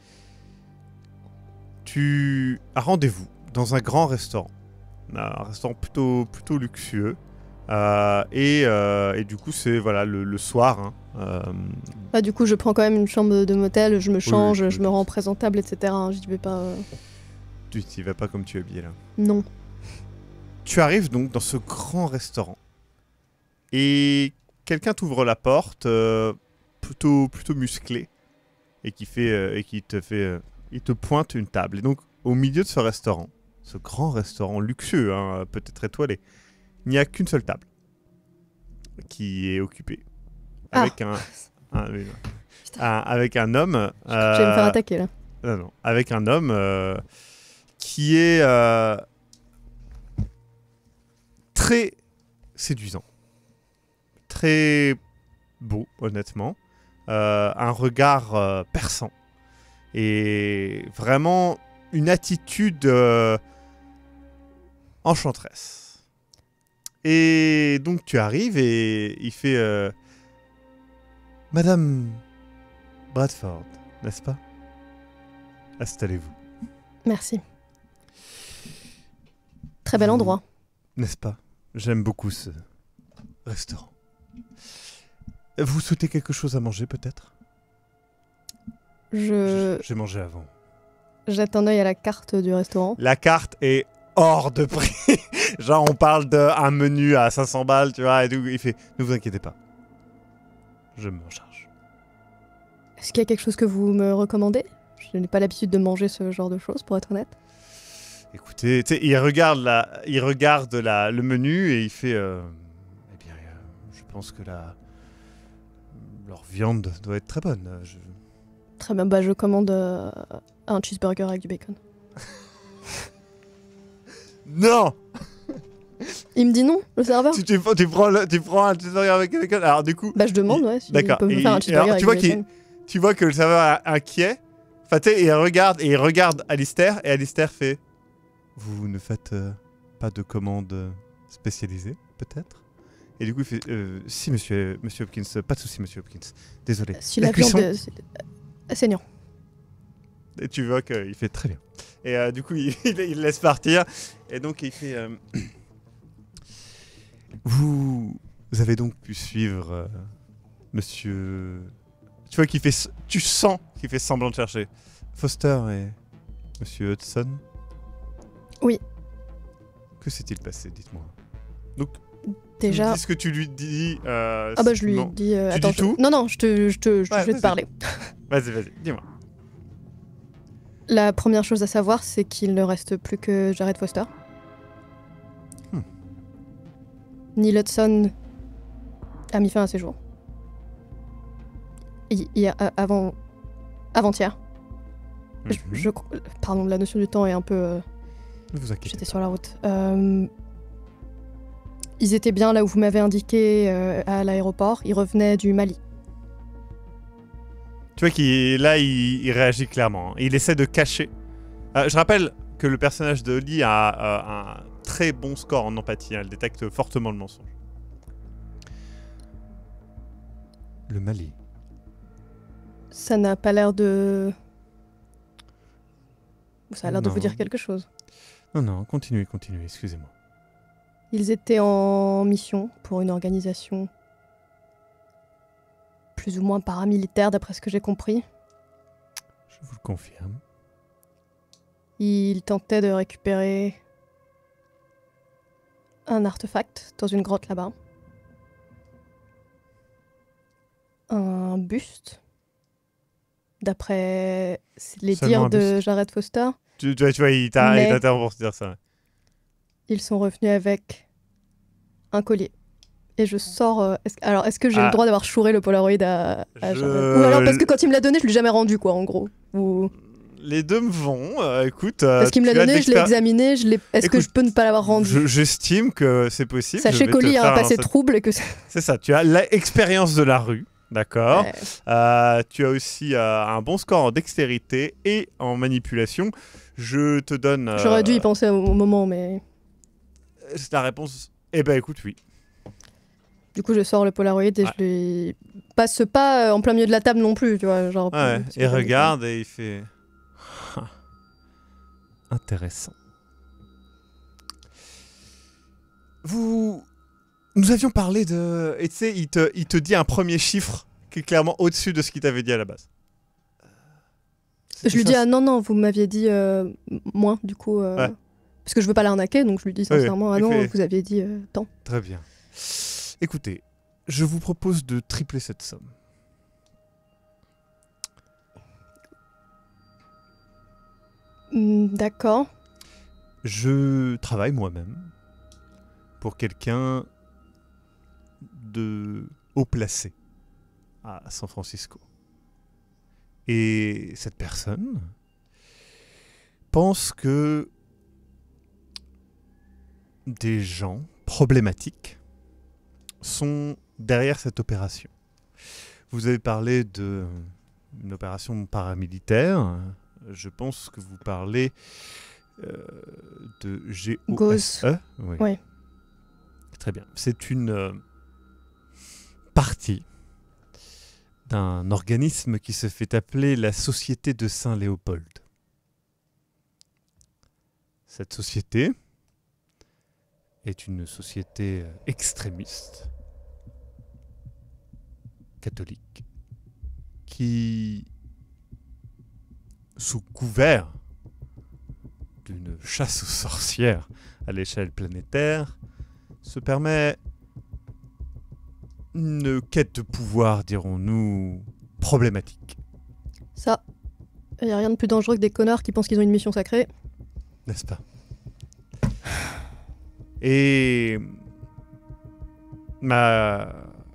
Tu as rendez-vous dans un grand restaurant. Un restaurant plutôt, plutôt luxueux. Euh, et, euh, et du coup, c'est voilà, le, le soir. Hein, euh,
Bah, du coup, je prends quand même une chambre de motel, je me change,
oui,
je
oui.
me rends présentable, et cetera. hein, J'y vais pas... euh,
tu n'y vas pas comme tu es habillé là.
Non.
Tu arrives donc dans ce grand restaurant. Et quelqu'un t'ouvre la porte, euh, plutôt, plutôt musclé. Et qui, fait, euh, et qui te fait... euh, il te pointe une table. Et donc, au milieu de ce restaurant, ce grand restaurant luxueux, hein, peut-être étoilé, il n'y a qu'une seule table qui est occupée.
Ah.
Avec un, un- oui, non. Un- avec un homme...
Je vais me faire
euh,
attaquer, là.
non, non, avec un homme euh, qui est euh, très séduisant, très beau, honnêtement, euh, un regard euh, perçant et vraiment une attitude euh, enchanteresse. Et donc tu arrives et il fait euh, Madame Bradford, n'est-ce pas? Installez-vous.
Merci. Très bel
Vous-
endroit.
N'est-ce pas? J'aime beaucoup ce restaurant. Vous souhaitez quelque chose à manger, peut-être?
Je
J- J'ai mangé avant.
jette un œil à la carte du restaurant.
La carte est hors de prix. Genre, on parle d'un menu à cinq cents balles, tu vois, et tout. Il fait, ne vous inquiétez pas. Je m'en charge.
Est-ce qu'il y a quelque chose que vous me recommandez? Je n'ai pas l'habitude de manger ce genre de choses, pour être honnête.
Écoutez, tu sais, il regarde, la, il regarde la, le menu et il fait... euh, eh bien, euh, je pense que la... leur viande doit être très bonne. euh, Je...
Très bien, bah je commande euh, un cheeseburger avec du bacon.
Non!
Il me dit non, le serveur?
tu, tu, tu prends le- tu prends un cheeseburger avec quelqu'un. Alors, du coup...
Bah je demande,
il-
ouais, si
D'accord.
ils peuvent me
Et
faire un
il-
cheeseburger
alors,
avec
tu vois
du
qu'il-
bacon.
Tu vois que le serveur est inquiet. Enfin, tu sais, il regarde et il regarde Alistair et Alistair fait vous ne faites euh, pas de commande euh, spécialisée, peut-être? Et du coup, il fait euh, si, monsieur, monsieur Hopkins, euh, pas de souci, monsieur Hopkins. Désolé.
Si
la
la viande...
cuisson-
euh, c'est- euh, Saignant.
Et tu vois qu'il fait très bien. Et euh, du coup, il, il- il laisse partir. Et donc, il fait euh, vous, vous avez donc pu suivre euh, monsieur. Tu vois qu'il fait. s- Tu sens qu'il fait semblant de chercher. Foster et monsieur Hudson.
Oui.
Que s'est-il passé, dites-moi. Donc,
Déjà...
tu me dis ce que tu lui dis. euh,
Ah bah je lui
non.
dis... euh,
Tu
attends,
dis
je-
tout
Non, non, je, te, je, te, je,
Ouais,
je vais
vas-y.
te parler.
Vas-y, vas-y, dis-moi.
La première chose à savoir, c'est qu'il ne reste plus que Jared Foster.
Hmm.
Neil Hudson a mis fin à ses jours. Il, il y a, euh, avant... Avant-hier. Je-
Mhm.
je, pardon, la notion du temps est un peu... euh,
Ne vous inquiétez
J'étais
pas.
sur la route. Euh, Ils étaient bien là où vous m'avez indiqué euh, à l'aéroport. Ils revenaient du Mali.
Tu vois qu'il là, il, il réagit clairement. hein. Il essaie de cacher. Euh, je rappelle que le personnage de Lee a euh, un très bon score en empathie. hein. Elle détecte fortement le mensonge. Le Mali.
Ça n'a pas l'air de... Ça a l'air de
Non.
vous dire quelque chose.
Non, non, continuez, continuez, excusez-moi.
Ils étaient en mission pour une organisation plus ou moins paramilitaire, d'après ce que j'ai compris.
Je vous le confirme.
Ils tentaient de récupérer un artefact dans une grotte là-bas. Un buste. D'après les
Seulement un
dires de
buste.
Jared Foster,
Tu, tu vois, tu vois, il t'a-
Mais-
il t'interrompt pour te dire ça.
ils sont revenus avec un collier. Et je sors... euh, est-ce- alors, est-ce que j'ai
Ah.
le droit d'avoir chouré le Polaroid à, à
Je-
Jared Ou alors parce que quand il me l'a donné, je l'ai jamais rendu, quoi, en gros. Ou...
Les deux me vont. euh, écoute. euh,
Parce qu'il me l'a
tu as de
donné, je l'ai
l'expéri-
examiné, je l'ai... est-ce que
Écoute,
je peux ne pas l'avoir rendu?
Je- J'estime que c'est possible. je
Sachez
vais
qu'Oli
te
a
faire
un passé
lancer-
trouble et que c'est-
C'est ça, tu as l'expérience de la rue. D'accord.
Ouais.
Euh, tu as aussi euh, un bon score en dextérité et en manipulation. Je te donne... euh,
J'aurais dû y penser au au moment, mais
C'est la réponse. Eh ben écoute, oui.
du coup, je sors le Polaroid et
Ouais.
je lui passe pas euh, en plein milieu de la table non plus, tu vois. Genre,
Ouais,
parce que
et
j'avais
regarde et il fait... Intéressant. Vous... Nous avions parlé de... Et tu sais, il te, il te dit un premier chiffre qui est clairement au-dessus de ce qu'il t'avait dit à la base.
Je lui dis,
ça,
ah non, non, vous m'aviez dit euh, moins, du coup. euh,
Ouais.
Parce que je veux pas l'arnaquer, donc je lui dis
Oui,
sincèrement, ah
il
non,
fait-
vous aviez dit euh, tant.
Très bien. Écoutez, je vous propose de tripler cette somme.
Hmm, D'accord.
Je travaille moi-même pour quelqu'un de haut placé à San Francisco. Et cette personne pense que des gens problématiques sont derrière cette opération. Vous avez parlé d'une opération paramilitaire. Je pense que vous parlez euh, de G O S E. Oui.
Ouais.
Très bien. C'est une euh, partie d'un organisme qui se fait appeler la Société de Saint-Léopold. Cette société est une société euh, extrémiste, catholique, qui, sous couvert d'une chasse aux sorcières à l'échelle planétaire, se permet une quête de pouvoir, dirons-nous, problématique,
Ça, il n'y a rien de plus dangereux que des connards qui pensent qu'ils ont une mission sacrée.
n'est-ce pas? Et ma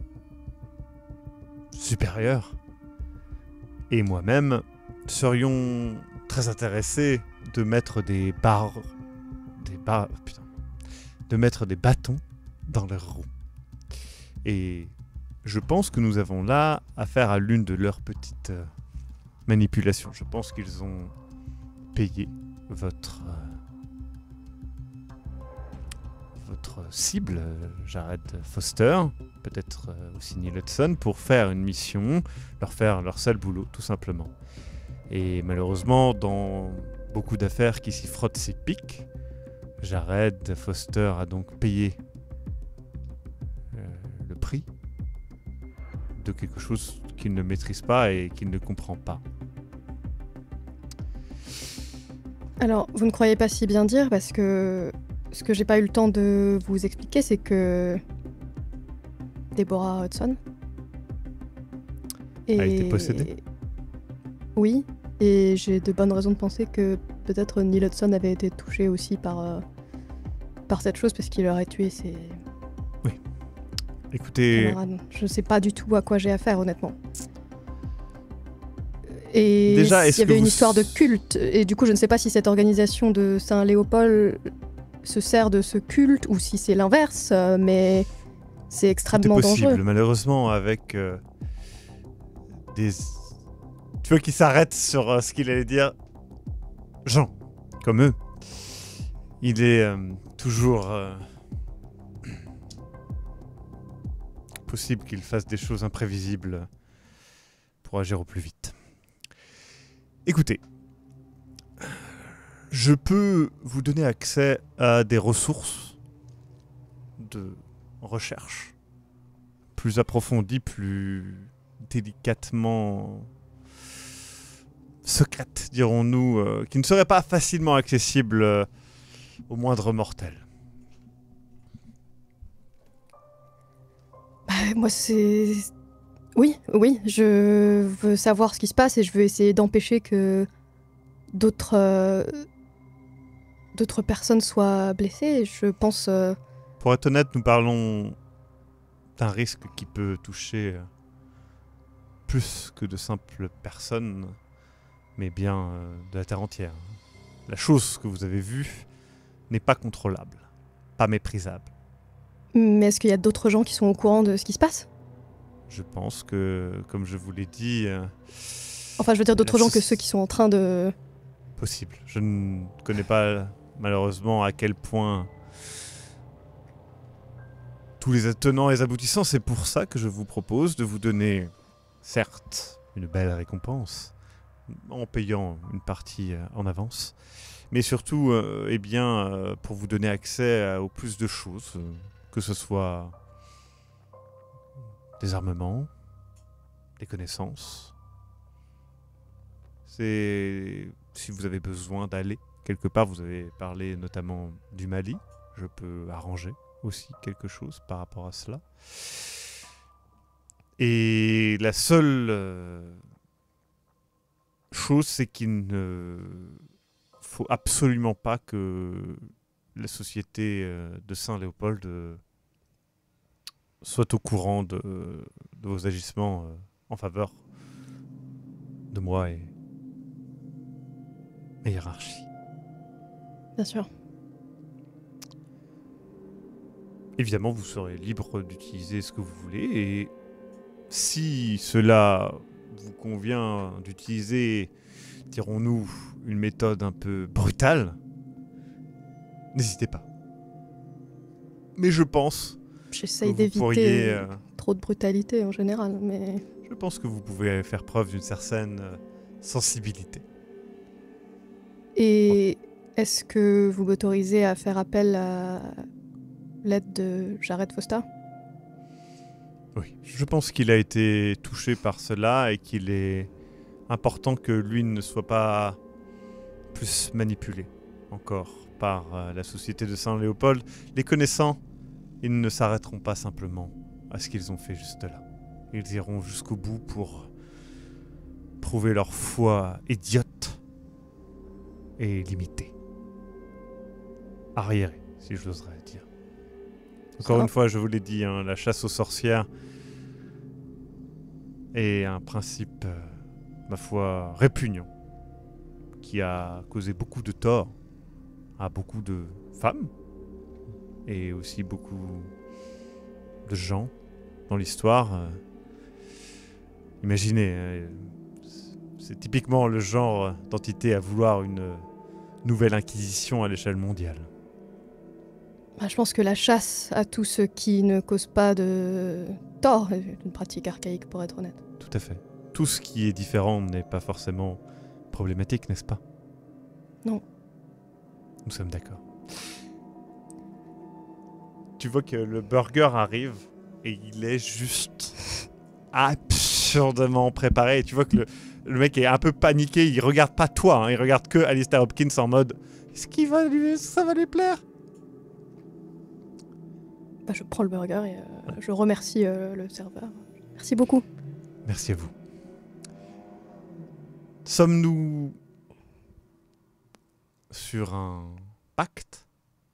supérieure et moi-même serions très intéressés de mettre des barres, des barres, putain, de mettre des bâtons dans leurs roues. Et je pense que nous avons là affaire à l'une de leurs petites euh, manipulations. Je pense qu'ils ont payé votre euh, votre cible, euh, Jared Foster, peut-être euh, aussi Neil Hudson, pour faire une mission, leur faire leur sale boulot, tout simplement. Et malheureusement, dans beaucoup d'affaires qui s'y frottent ces pics, Jared Foster a donc payé euh, le prix de quelque chose qu'il ne maîtrise pas et qu'il ne comprend pas.
Alors, vous ne croyez pas si bien dire parce que ce que j'ai pas eu le temps de vous expliquer, c'est que Deborah Hudson
A été possédée.
Oui, et j'ai de bonnes raisons de penser que peut-être Neil Hudson avait été touché aussi par, euh, par cette chose parce qu'il aurait tué ses
Écoutez,
camarades. Je sais pas du tout à quoi j'ai affaire, honnêtement. Et
Déjà,
il
est-ce
y avait
que
une
vous-
histoire de culte, et du coup, je ne sais pas si cette organisation de Saint-Léopold se sert de ce culte ou si c'est l'inverse, euh, mais c'est
tout est
extrêmement
possible,
dangereux.
malheureusement, avec euh, des... Tu vois qu'il s'arrête sur euh, ce qu'il allait dire. Gens, comme eux. Il est euh, toujours euh, possible qu'il fasse des choses imprévisibles pour agir au plus vite. Écoutez, je peux vous donner accès à des ressources de recherche plus approfondies, plus délicatement secrètes, dirons-nous, euh, qui ne seraient pas facilement accessibles euh, au moindre mortel.
Bah, moi, c'est... Oui, oui, je veux savoir ce qui se passe et je veux essayer d'empêcher que d'autres euh, d'autres personnes soient blessées. Je pense... euh,
Pour être honnête, nous parlons d'un risque qui peut toucher euh, plus que de simples personnes, mais bien euh, de la terre entière. La chose que vous avez vue n'est pas contrôlable, pas méprisable.
Mais est-ce qu'il y a d'autres gens qui sont au courant de ce qui se passe?
Je pense que, comme je vous l'ai dit... euh,
Enfin, je veux dire d'autres
La
gens que
soci-
ceux qui sont en train de...
possible. Je ne connais pas, malheureusement, à quel point... tous les tenants et les aboutissants. C'est pour ça que je vous propose de vous donner, certes, une belle récompense, en payant une partie euh, en avance, mais surtout, euh, eh bien, euh, pour vous donner accès à, au plus de choses, euh, que ce soit des armements, des connaissances. C'est si vous avez besoin d'aller quelque part, vous avez parlé notamment du Mali, je peux arranger aussi quelque chose par rapport à cela. Et la seule euh, chose, c'est qu'il ne faut absolument pas que la société euh, de Saint-Léopold euh, soit au courant de, de vos agissements euh, en faveur de moi et ma hiérarchie.
Bien sûr.
Évidemment, vous serez libre d'utiliser ce que vous voulez et si cela vous convient d'utiliser, dirons-nous, une méthode un peu brutale, n'hésitez pas. Mais je pense que
J'essaye
vous
d'éviter
pourriez, euh,
trop de brutalité en général, mais...
je pense que vous pouvez faire preuve d'une certaine euh, sensibilité.
Et est-ce que vous m'autorisez à faire appel à l'aide de Jared Foster?
Oui, je pense qu'il a été touché par cela et qu'il est important que lui ne soit pas plus manipulé encore par euh, la société de Saint-Léopold. Les connaissants, ils ne s'arrêteront pas simplement à ce qu'ils ont fait juste là. Ils iront jusqu'au bout pour prouver leur foi idiote et limitée. Arriérée, si j'oserais dire. Encore
Ça.
une fois, je vous l'ai dit, hein, la chasse aux sorcières est un principe, euh, ma foi, répugnant, qui a causé beaucoup de tort à beaucoup de femmes et aussi beaucoup de gens dans l'histoire. Euh, imaginez, euh, c'est typiquement le genre d'entité à vouloir une nouvelle inquisition à l'échelle mondiale.
Bah, je pense que la chasse à tout ce qui ne cause pas de tort est une pratique archaïque, pour être honnête.
Tout à fait. Tout ce qui est différent n'est pas forcément problématique, n'est-ce pas?
Non.
Nous sommes d'accord. Tu vois que le burger arrive et il est juste absurdement préparé. Et tu vois que le, le mec est un peu paniqué, il regarde pas toi, hein, il regarde que Alistair Hopkins en mode est-ce qu'il va lui, ça va lui plaire?
Bah, je prends le burger et euh, je remercie euh, le serveur. Merci beaucoup.
Merci à vous. Sommes-nous sur un pacte?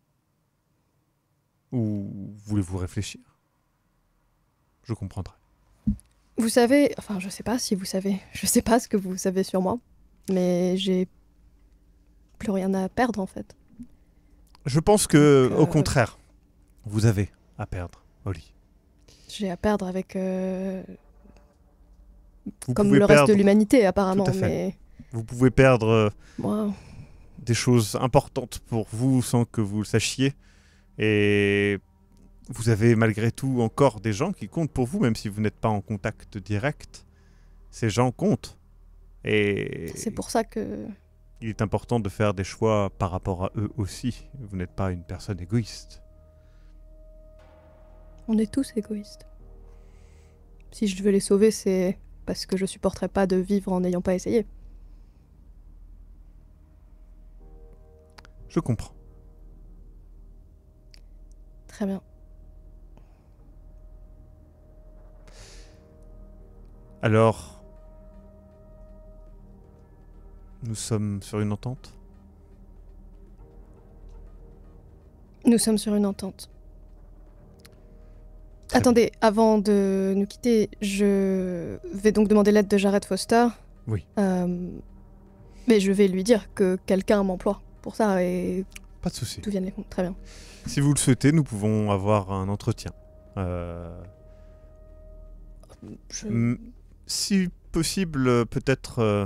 Ou voulez-vous réfléchir? Je comprendrai.
Vous savez, enfin je sais pas si vous savez, je sais pas ce que vous savez sur moi, mais j'ai plus rien à perdre en fait.
Je pense que,
Donc, euh,
au contraire, vous avez à perdre, Oli.
J'ai à perdre avec euh,
Vous
comme
pouvez
le
perdre,
reste de l'humanité apparemment,
Tout à fait.
mais
Vous pouvez perdre euh,
moi,
des choses importantes pour vous sans que vous le sachiez. Et vous avez malgré tout encore des gens qui comptent pour vous, même si vous n'êtes pas en contact direct. Ces gens comptent. Et
c'est pour ça que
il est important de faire des choix par rapport à eux aussi. Vous n'êtes pas une personne égoïste.
on est tous égoïstes. Si je veux les sauver, c'est parce que je supporterais pas de vivre en n'ayant pas essayé.
Je comprends.
Très bien.
Alors, nous sommes sur une entente?
Nous sommes sur une entente.
Très
Attendez, avant de nous quitter, je vais donc demander l'aide de Jared Foster.
Oui.
Euh, mais je vais lui dire que quelqu'un m'emploie pour ça et
Pas de souci.
tout vienne les comptes. Très bien.
Si vous le souhaitez, nous pouvons avoir un entretien. Euh,
Je-
Mm, Si possible, euh, peut-être euh,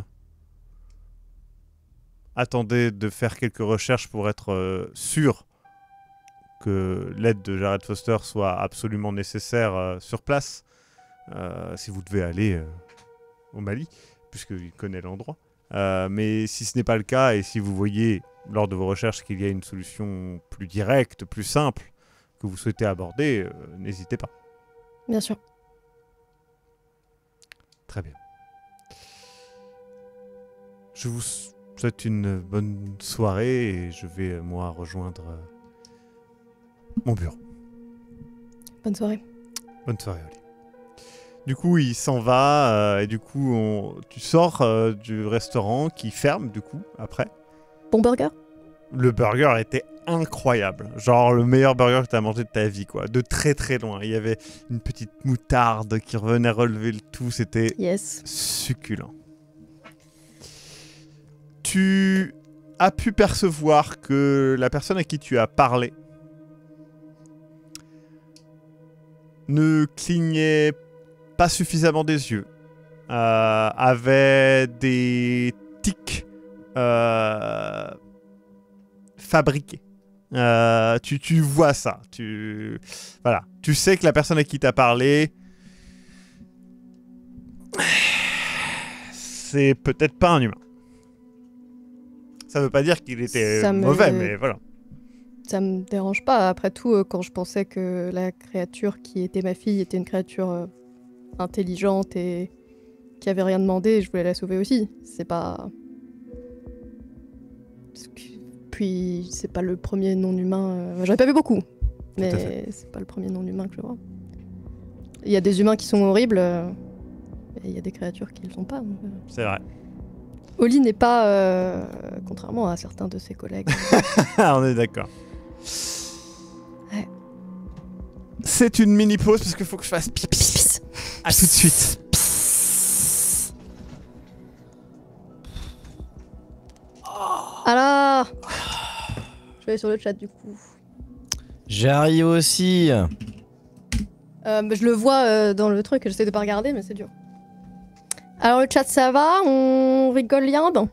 attendez de faire quelques recherches pour être euh, sûr que l'aide de Jared Foster soit absolument nécessaire euh, sur place. Euh, si vous devez aller euh, au Mali, puisqu'il connaît l'endroit. Euh, mais si ce n'est pas le cas et si vous voyez lors de vos recherches qu'il y a une solution plus directe, plus simple que vous souhaitez aborder, euh, n'hésitez pas.
Bien sûr.
Très bien. Je vous souhaite une bonne soirée et je vais, euh, moi, rejoindre euh, mon bureau.
Bonne soirée.
Bonne soirée, Oli. Du coup, il s'en va euh, et du coup, on... tu sors euh, du restaurant qui ferme, du coup, après.
Bon burger?
Le burger était incroyable. Genre le meilleur burger que tu as mangé de ta vie, quoi. De très très loin. Il y avait une petite moutarde qui revenait relever le tout. C'était
Yes.
succulent. Tu as pu percevoir que la personne à qui tu as parlé ne clignait pas suffisamment des yeux, euh, avait des tics euh, fabriqués. Euh, tu, tu vois ça. Tu, voilà. Tu sais que la personne à qui tu as parlé, c'est peut-être pas un humain. Ça veut pas dire qu'il était
Ça me-
mauvais, mais voilà.
Ça me dérange pas. Après tout, euh, quand je pensais que la créature qui était ma fille était une créature euh, intelligente et qui avait rien demandé, je voulais la sauver aussi. C'est pas. Parce que- Puis c'est pas le premier non-humain. euh, J'en ai pas vu beaucoup,
à
mais
fait.
c'est pas le premier non-humain que je vois. Il y a des humains qui sont horribles, euh, et il y a des créatures qui le sont pas. donc, euh.
C'est vrai.
Oli n'est pas, euh, contrairement à certains de ses collègues.
On est d'accord.
Ouais.
C'est une mini pause parce qu'il faut que je fasse pipi. À tout de suite.
Alors, je vais aller sur le chat du coup.
J'arrive aussi.
Euh, mais je le vois euh, dans le truc, j'essaie de pas regarder, mais c'est dur. Alors le chat, ça va? On rigole bien? Ben.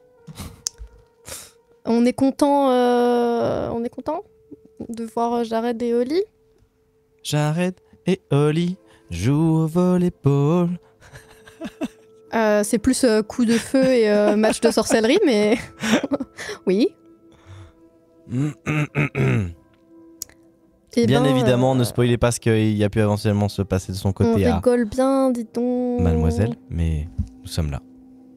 On est content, euh, on est content de voir Jared et Oli.
Jared et Oli jouent au volleyball.
Euh, c'est plus euh, coup de feu et euh, match de sorcellerie, mais oui. Eh
Bien
ben,
évidemment,
euh,
ne spoilez pas ce qu'il y a pu éventuellement se passer de son
On
côté à
rigole bien, dis donc.
Mademoiselle, mais nous sommes là.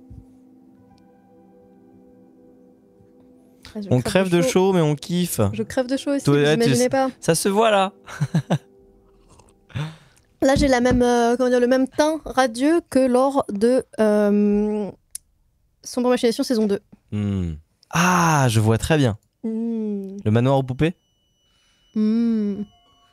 Ah, je
On crève de chaud, mais on kiffe.
Je crève de chaud aussi,
Toi, là, tu
j'imaginais
sais-
pas.
Ça se voit là.
Là, j'ai la même, euh, comment dire, le même teint radieux que lors de euh, Sombre Machination saison deux.
Hmm. Ah, je vois très bien.
Mmh.
Le manoir aux poupées.
Mmh.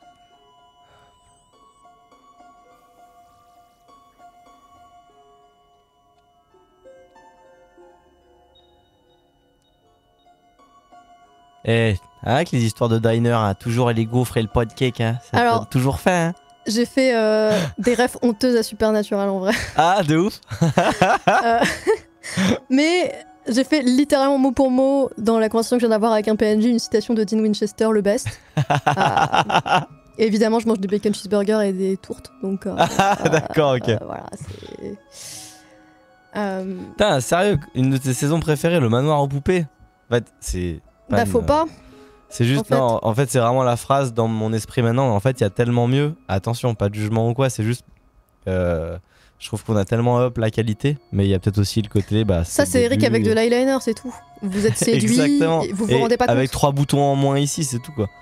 Eh, avec les histoires de diner, hein, toujours les gaufres et le pot de cake, hein, ça
Alors-
t'a toujours fait. Hein.
J'ai fait euh, des refs honteuses à Supernatural en vrai.
Ah, de ouf.
Euh, Mais j'ai fait littéralement mot pour mot dans la conversation que je viens d'avoir avec un P N J une citation de Dean Winchester, le best. Euh, et évidemment, je mange des bacon cheeseburger et des tourtes. Donc, euh, euh,
D'accord, ok.
euh, voilà, c'est. Euh,
Putain, sérieux, une de tes saisons préférées, le manoir aux poupées. En fait, c'est.
bah,
une-
faut pas.
C'est juste,
en fait.
non, en fait, c'est vraiment la phrase dans mon esprit maintenant. En fait, il y a tellement mieux. Attention, pas de jugement ou quoi, c'est juste. euh, je trouve qu'on a tellement up la qualité, mais il y a peut-être aussi le côté. Bah,
Ça,
le
c'est Eric
début
avec de
et-
l'eyeliner, c'est tout. Vous êtes séduit,
Exactement.
et vous vous
Et
rendez pas
avec
compte.
trois boutons en moins ici, c'est tout quoi.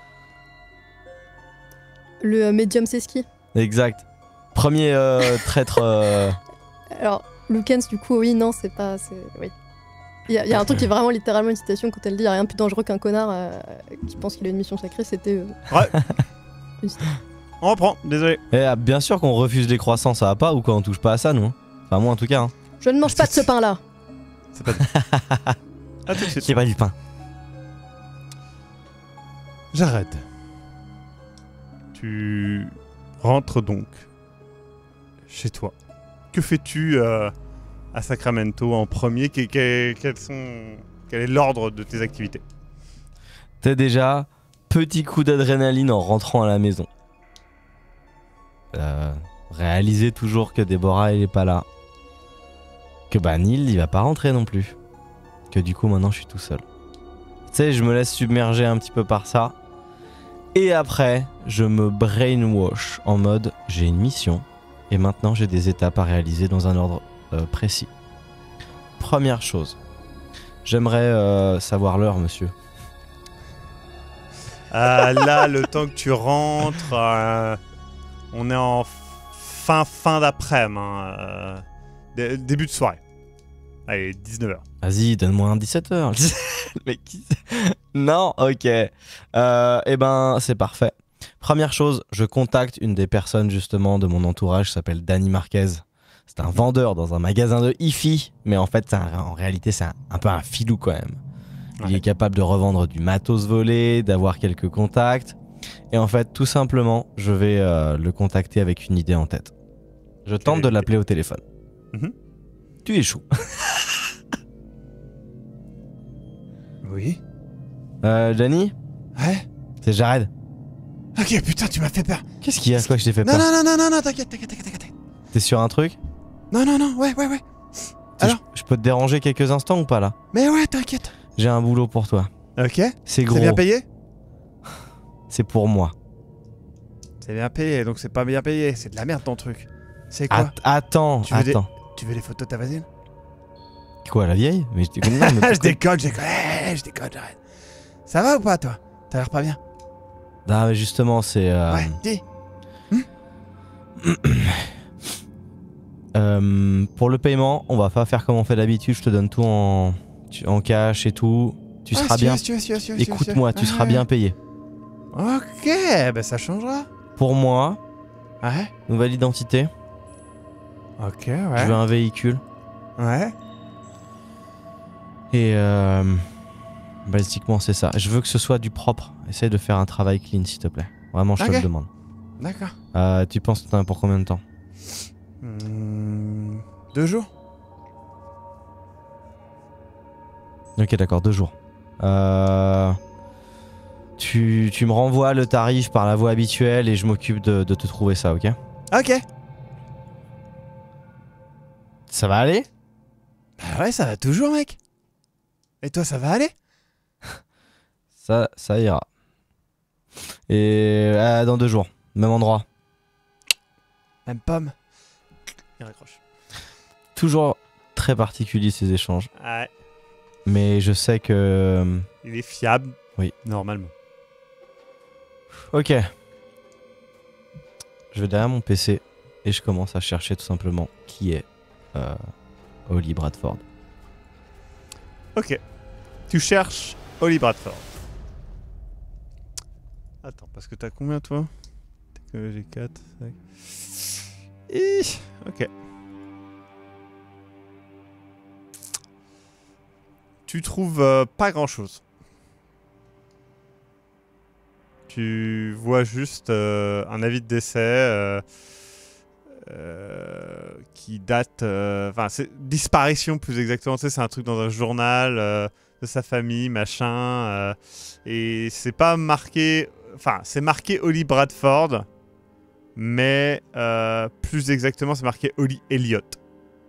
Le euh, médium, c'est ski.
Exact. Premier euh, traître. euh,
Alors, Lukens, du coup, oui, non, c'est pas. c'est- Oui. Il y, a- il y a un truc qui est vraiment littéralement une citation quand elle dit il n'y a rien de plus dangereux qu'un connard euh, qui pense qu'il a une mission sacrée, c'était. euh,
Ouais.
une citation.
On reprend, désolé.
Eh, ah, bien sûr qu'on refuse les croissants, ça va pas ou quoi, on touche pas à ça nous. Hein. Enfin, moi en tout cas. Hein.
Je ne mange pas de ce pain-là.
C'est pas dit. A tout de suite.
Qui est pas du pain.
Jared. Tu rentres donc chez toi. Que fais-tu euh, à Sacramento en premier? que, que, quels sont, Quel est l'ordre de tes activités?
T'as déjà petit coup d'adrénaline en rentrant à la maison. Euh, réaliser toujours que Déborah elle est pas là. Que bah Neil il va pas rentrer non plus. Que du coup maintenant je suis tout seul. Tu sais, je me laisse submerger un petit peu par ça. Et après, je me brainwash en mode j'ai une mission et maintenant j'ai des étapes à réaliser dans un ordre euh, précis. Première chose, j'aimerais euh, savoir l'heure, monsieur.
Euh, là, le temps que tu rentres, euh, on est en fin, fin d'après-midi, hein, euh, dé- début de soirée. Allez, dix-neuf heures.
Vas-y, donne-moi un dix-sept heures. Mais qui... Non, ok. Euh, eh ben, c'est parfait. Première chose, je contacte une des personnes justement de mon entourage qui s'appelle Danny Marquez. C'est un vendeur dans un magasin de hi-fi, mais en fait, c'est un- en réalité, c'est un, un peu un filou quand même. Il
Ouais.
est capable de revendre du matos volé, d'avoir quelques contacts. Et en fait, tout simplement, je vais euh, le contacter avec une idée en tête. Je tente de
idée?
l'appeler au téléphone.
Mhm.
Tu échoues.
Oui.
Euh, Danny,
Ouais.
c'est Jared.
Ok, putain, tu m'as fait peur.
Qu'est-ce qu'il y a? Quoi que je t'ai fait
Non,
peur?
non, non, non, non, non, t'inquiète, t'inquiète, t'inquiète, t'inquiète.
T'es sur un truc?
Non, non, non, ouais, ouais, ouais.
Tu-
Alors
je, je peux te déranger quelques instants ou pas là?
Mais ouais, t'inquiète.
J'ai un boulot pour toi.
Ok.
C'est gros.
C'est bien payé?
C'est pour moi.
C'est bien payé, donc c'est pas bien payé. C'est de la merde ton truc. C'est quoi?
At- attends,
Tu veux des-
attends.
Tu veux les photos de ta voisine?
Quoi, la vieille? Mais je déconne. non, mais
Je
pourquoi-
déconne, je déconne, eh, je déconne, j'arrête. Ça va ou pas, toi? T'as l'air pas bien?
Ah, mais justement, c'est. euh,
Ouais, dis.
euh, pour le paiement, on va pas faire comme on fait d'habitude. Je te donne tout en, tu- en cash et tout. Tu
Ouais,
seras
si tu
bien.
veux, si tu veux, si tu veux, si tu veux, si tu veux, si tu veux.
Écoute-moi, tu seras
Ouais.
bien payé.
Ok, bah ça changera.
Pour moi,
Ouais.
nouvelle identité.
Ok,
Je
ouais.
veux un véhicule.
Ouais.
Et euh, basiquement, c'est ça. Je veux que ce soit du propre. Essaye de faire un travail clean, s'il te plaît. Vraiment, je te
Ok.
le demande.
D'accord.
Euh, tu penses que t'en as pour combien de temps?
Hmm, deux jours?
Ok, d'accord, deux jours. Euh, tu, tu me renvoies le tarif par la voie habituelle et je m'occupe de, de te trouver ça, ok?
Ok.
Ça va aller?
Bah ouais, ça va toujours, mec. Et toi, ça va aller?
Ça, ça ira. Et euh, dans deux jours, même endroit.
Même pomme. Il raccroche.
Toujours très particulier ces échanges.
Ouais.
Mais je sais que...
Il est fiable.
Oui.
Normalement.
Ok. Je vais derrière mon P C et je commence à chercher tout simplement qui est euh, Holly Bradford.
Ok. Tu cherches Holly Bradford. Attends, parce que t'as combien, toi? Technologie quatre. cinq. Ih, ok. Tu trouves euh, pas grand-chose. Tu vois juste euh, un avis de décès euh, euh, qui date... euh, Enfin, c'est disparition plus exactement. Tu sais, c'est un truc dans un journal euh, de sa famille, machin. euh, et c'est pas marqué... Enfin, c'est marqué Holly Bradford, mais euh, plus exactement, c'est marqué Holly Elliott.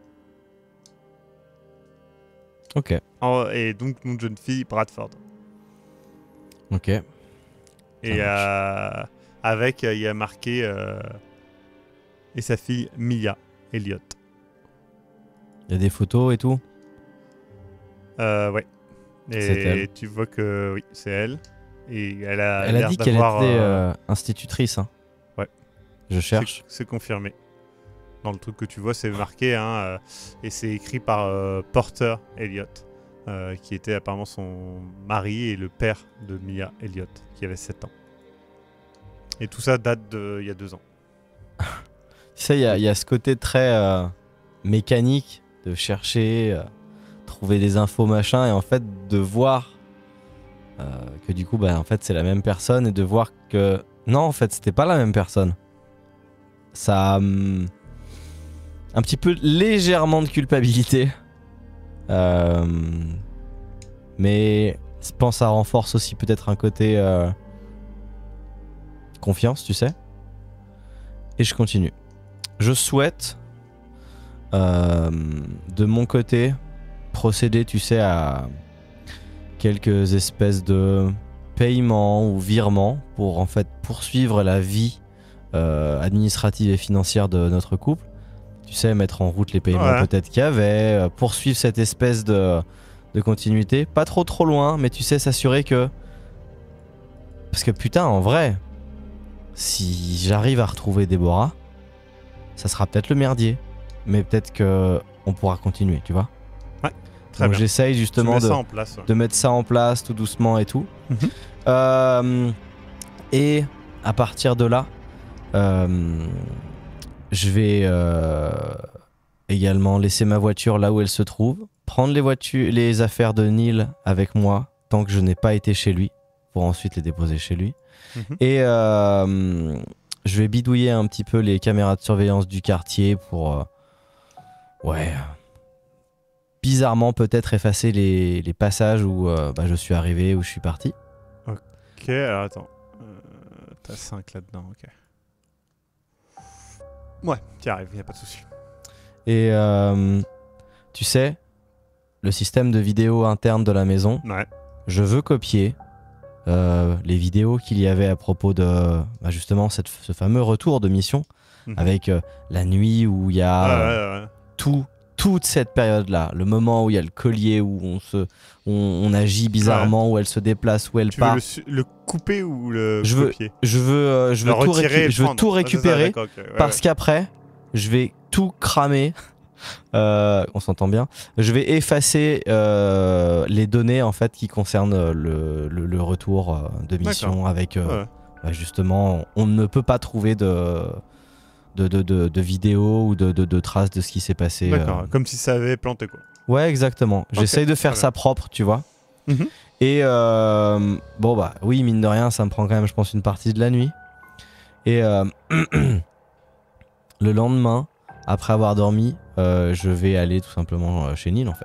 Ok.
En- et donc, nom de jeune fille, Bradford.
Ok.
Et euh, avec, euh, il y a marqué euh, et sa fille Mia Elliott.
Il y a des photos et tout.
Euh, ouais.
C'est
Et
elle.
tu vois que oui, c'est elle. Et elle a
Elle a
l'air
dit qu'elle était
d'avoir, euh,
euh, institutrice. Hein.
Ouais.
Je cherche.
c'est- C'est confirmé. Dans le truc que tu vois, c'est marqué, hein, euh, et c'est écrit par euh, Porter Elliott, euh, qui était apparemment son mari et le père de Mia Elliott, qui avait sept ans. Et tout ça date d'il y a deux ans.
Tu sais, il y, a- il y a ce côté très euh, mécanique de chercher, euh, trouver des infos, machin, et en fait de voir euh, que du coup, bah, en fait, c'est la même personne, et de voir que non, en fait, c'était pas la même personne. Ça, hum, un petit peu légèrement de culpabilité. Euh, mais je pense que ça renforce aussi peut-être un côté euh, confiance, tu sais. Et je continue. Je souhaite, euh, de mon côté, procéder, tu sais, à quelques espèces de paiements ou virements pour en fait poursuivre la vie euh, administrative et financière de notre couple. Tu sais, mettre en route les paiements
Ouais.
peut-être qu'il y avait, euh, poursuivre cette espèce de, de continuité. Pas trop trop loin, mais tu sais, s'assurer que... Parce que putain, en vrai, si j'arrive à retrouver Déborah, ça sera peut-être le merdier. Mais peut-être que on pourra continuer, tu vois.
Très
Donc
bien.
j'essaye
Tu
justement
mets
de,
ça en place. ouais.
de mettre ça en place tout doucement et tout.
Mhm.
Euh, et à partir de là, euh, je vais euh, également laisser ma voiture là où elle se trouve, prendre les voitures, les affaires de Neil avec moi tant que je n'ai pas été chez lui, pour ensuite les déposer chez lui.
Mhm.
Et euh, je vais bidouiller un petit peu les caméras de surveillance du quartier pour, euh, ouais, bizarrement peut-être effacer les, les passages où euh, bah, je suis arrivé, où je suis parti.
Ok, alors attends. Euh, T'as cinq là-dedans, ok. Ouais, t'y arrives, y a pas de souci.
Et euh, tu sais, le système de vidéo interne de la maison,
Ouais.
je veux copier euh, les vidéos qu'il y avait à propos de bah, justement cette, ce fameux retour de mission
Mhm.
avec euh, la nuit où il y a
Ah,
euh,
ouais, ouais, ouais.
tout, toute cette période-là, le moment où il y a le collier, où on, se, on, on agit bizarrement, où elle se déplace, où elle
Tu veux
part.
le, su- le couper ou le
Je veux,
copier
je veux, euh, je veux,
Le
tout,
retirer et
récu-
le
je veux
prendre.
tout
Ouais, c'est ça,
récupérer
d'accord, ok, ouais,
parce
ouais.
qu'après, je vais tout cramer. Euh, on s'entend bien. Je vais effacer euh, les données en fait qui concernent le, le, le retour euh, de mission avec euh,
Ouais.
bah, justement, on ne peut pas trouver de de, de, de, de vidéos ou de, de, de traces de ce qui s'est passé.
D'accord,
euh.
comme si ça avait planté quoi.
Ouais, exactement. J'essaye de faire
très
ça propre, tu vois.
Mhm.
Et euh, bon bah oui, mine de rien, ça me prend quand même, je pense, une partie de la nuit. Et euh, le lendemain, après avoir dormi, euh, je vais aller tout simplement euh, chez Neil en fait.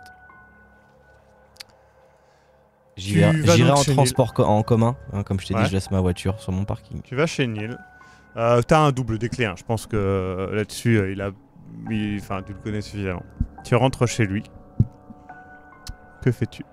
Tu
J'irai
vas
j'irai
donc
en
chez
transport co- en commun, hein, comme je t'ai
Ouais.
dit, je laisse ma voiture sur mon parking.
Tu vas chez Neil. Euh, T'as un double des clés, hein. Je pense que euh, là-dessus, euh, il a. il- Enfin, tu le connais suffisamment. Tu rentres chez lui. Que fais-tu?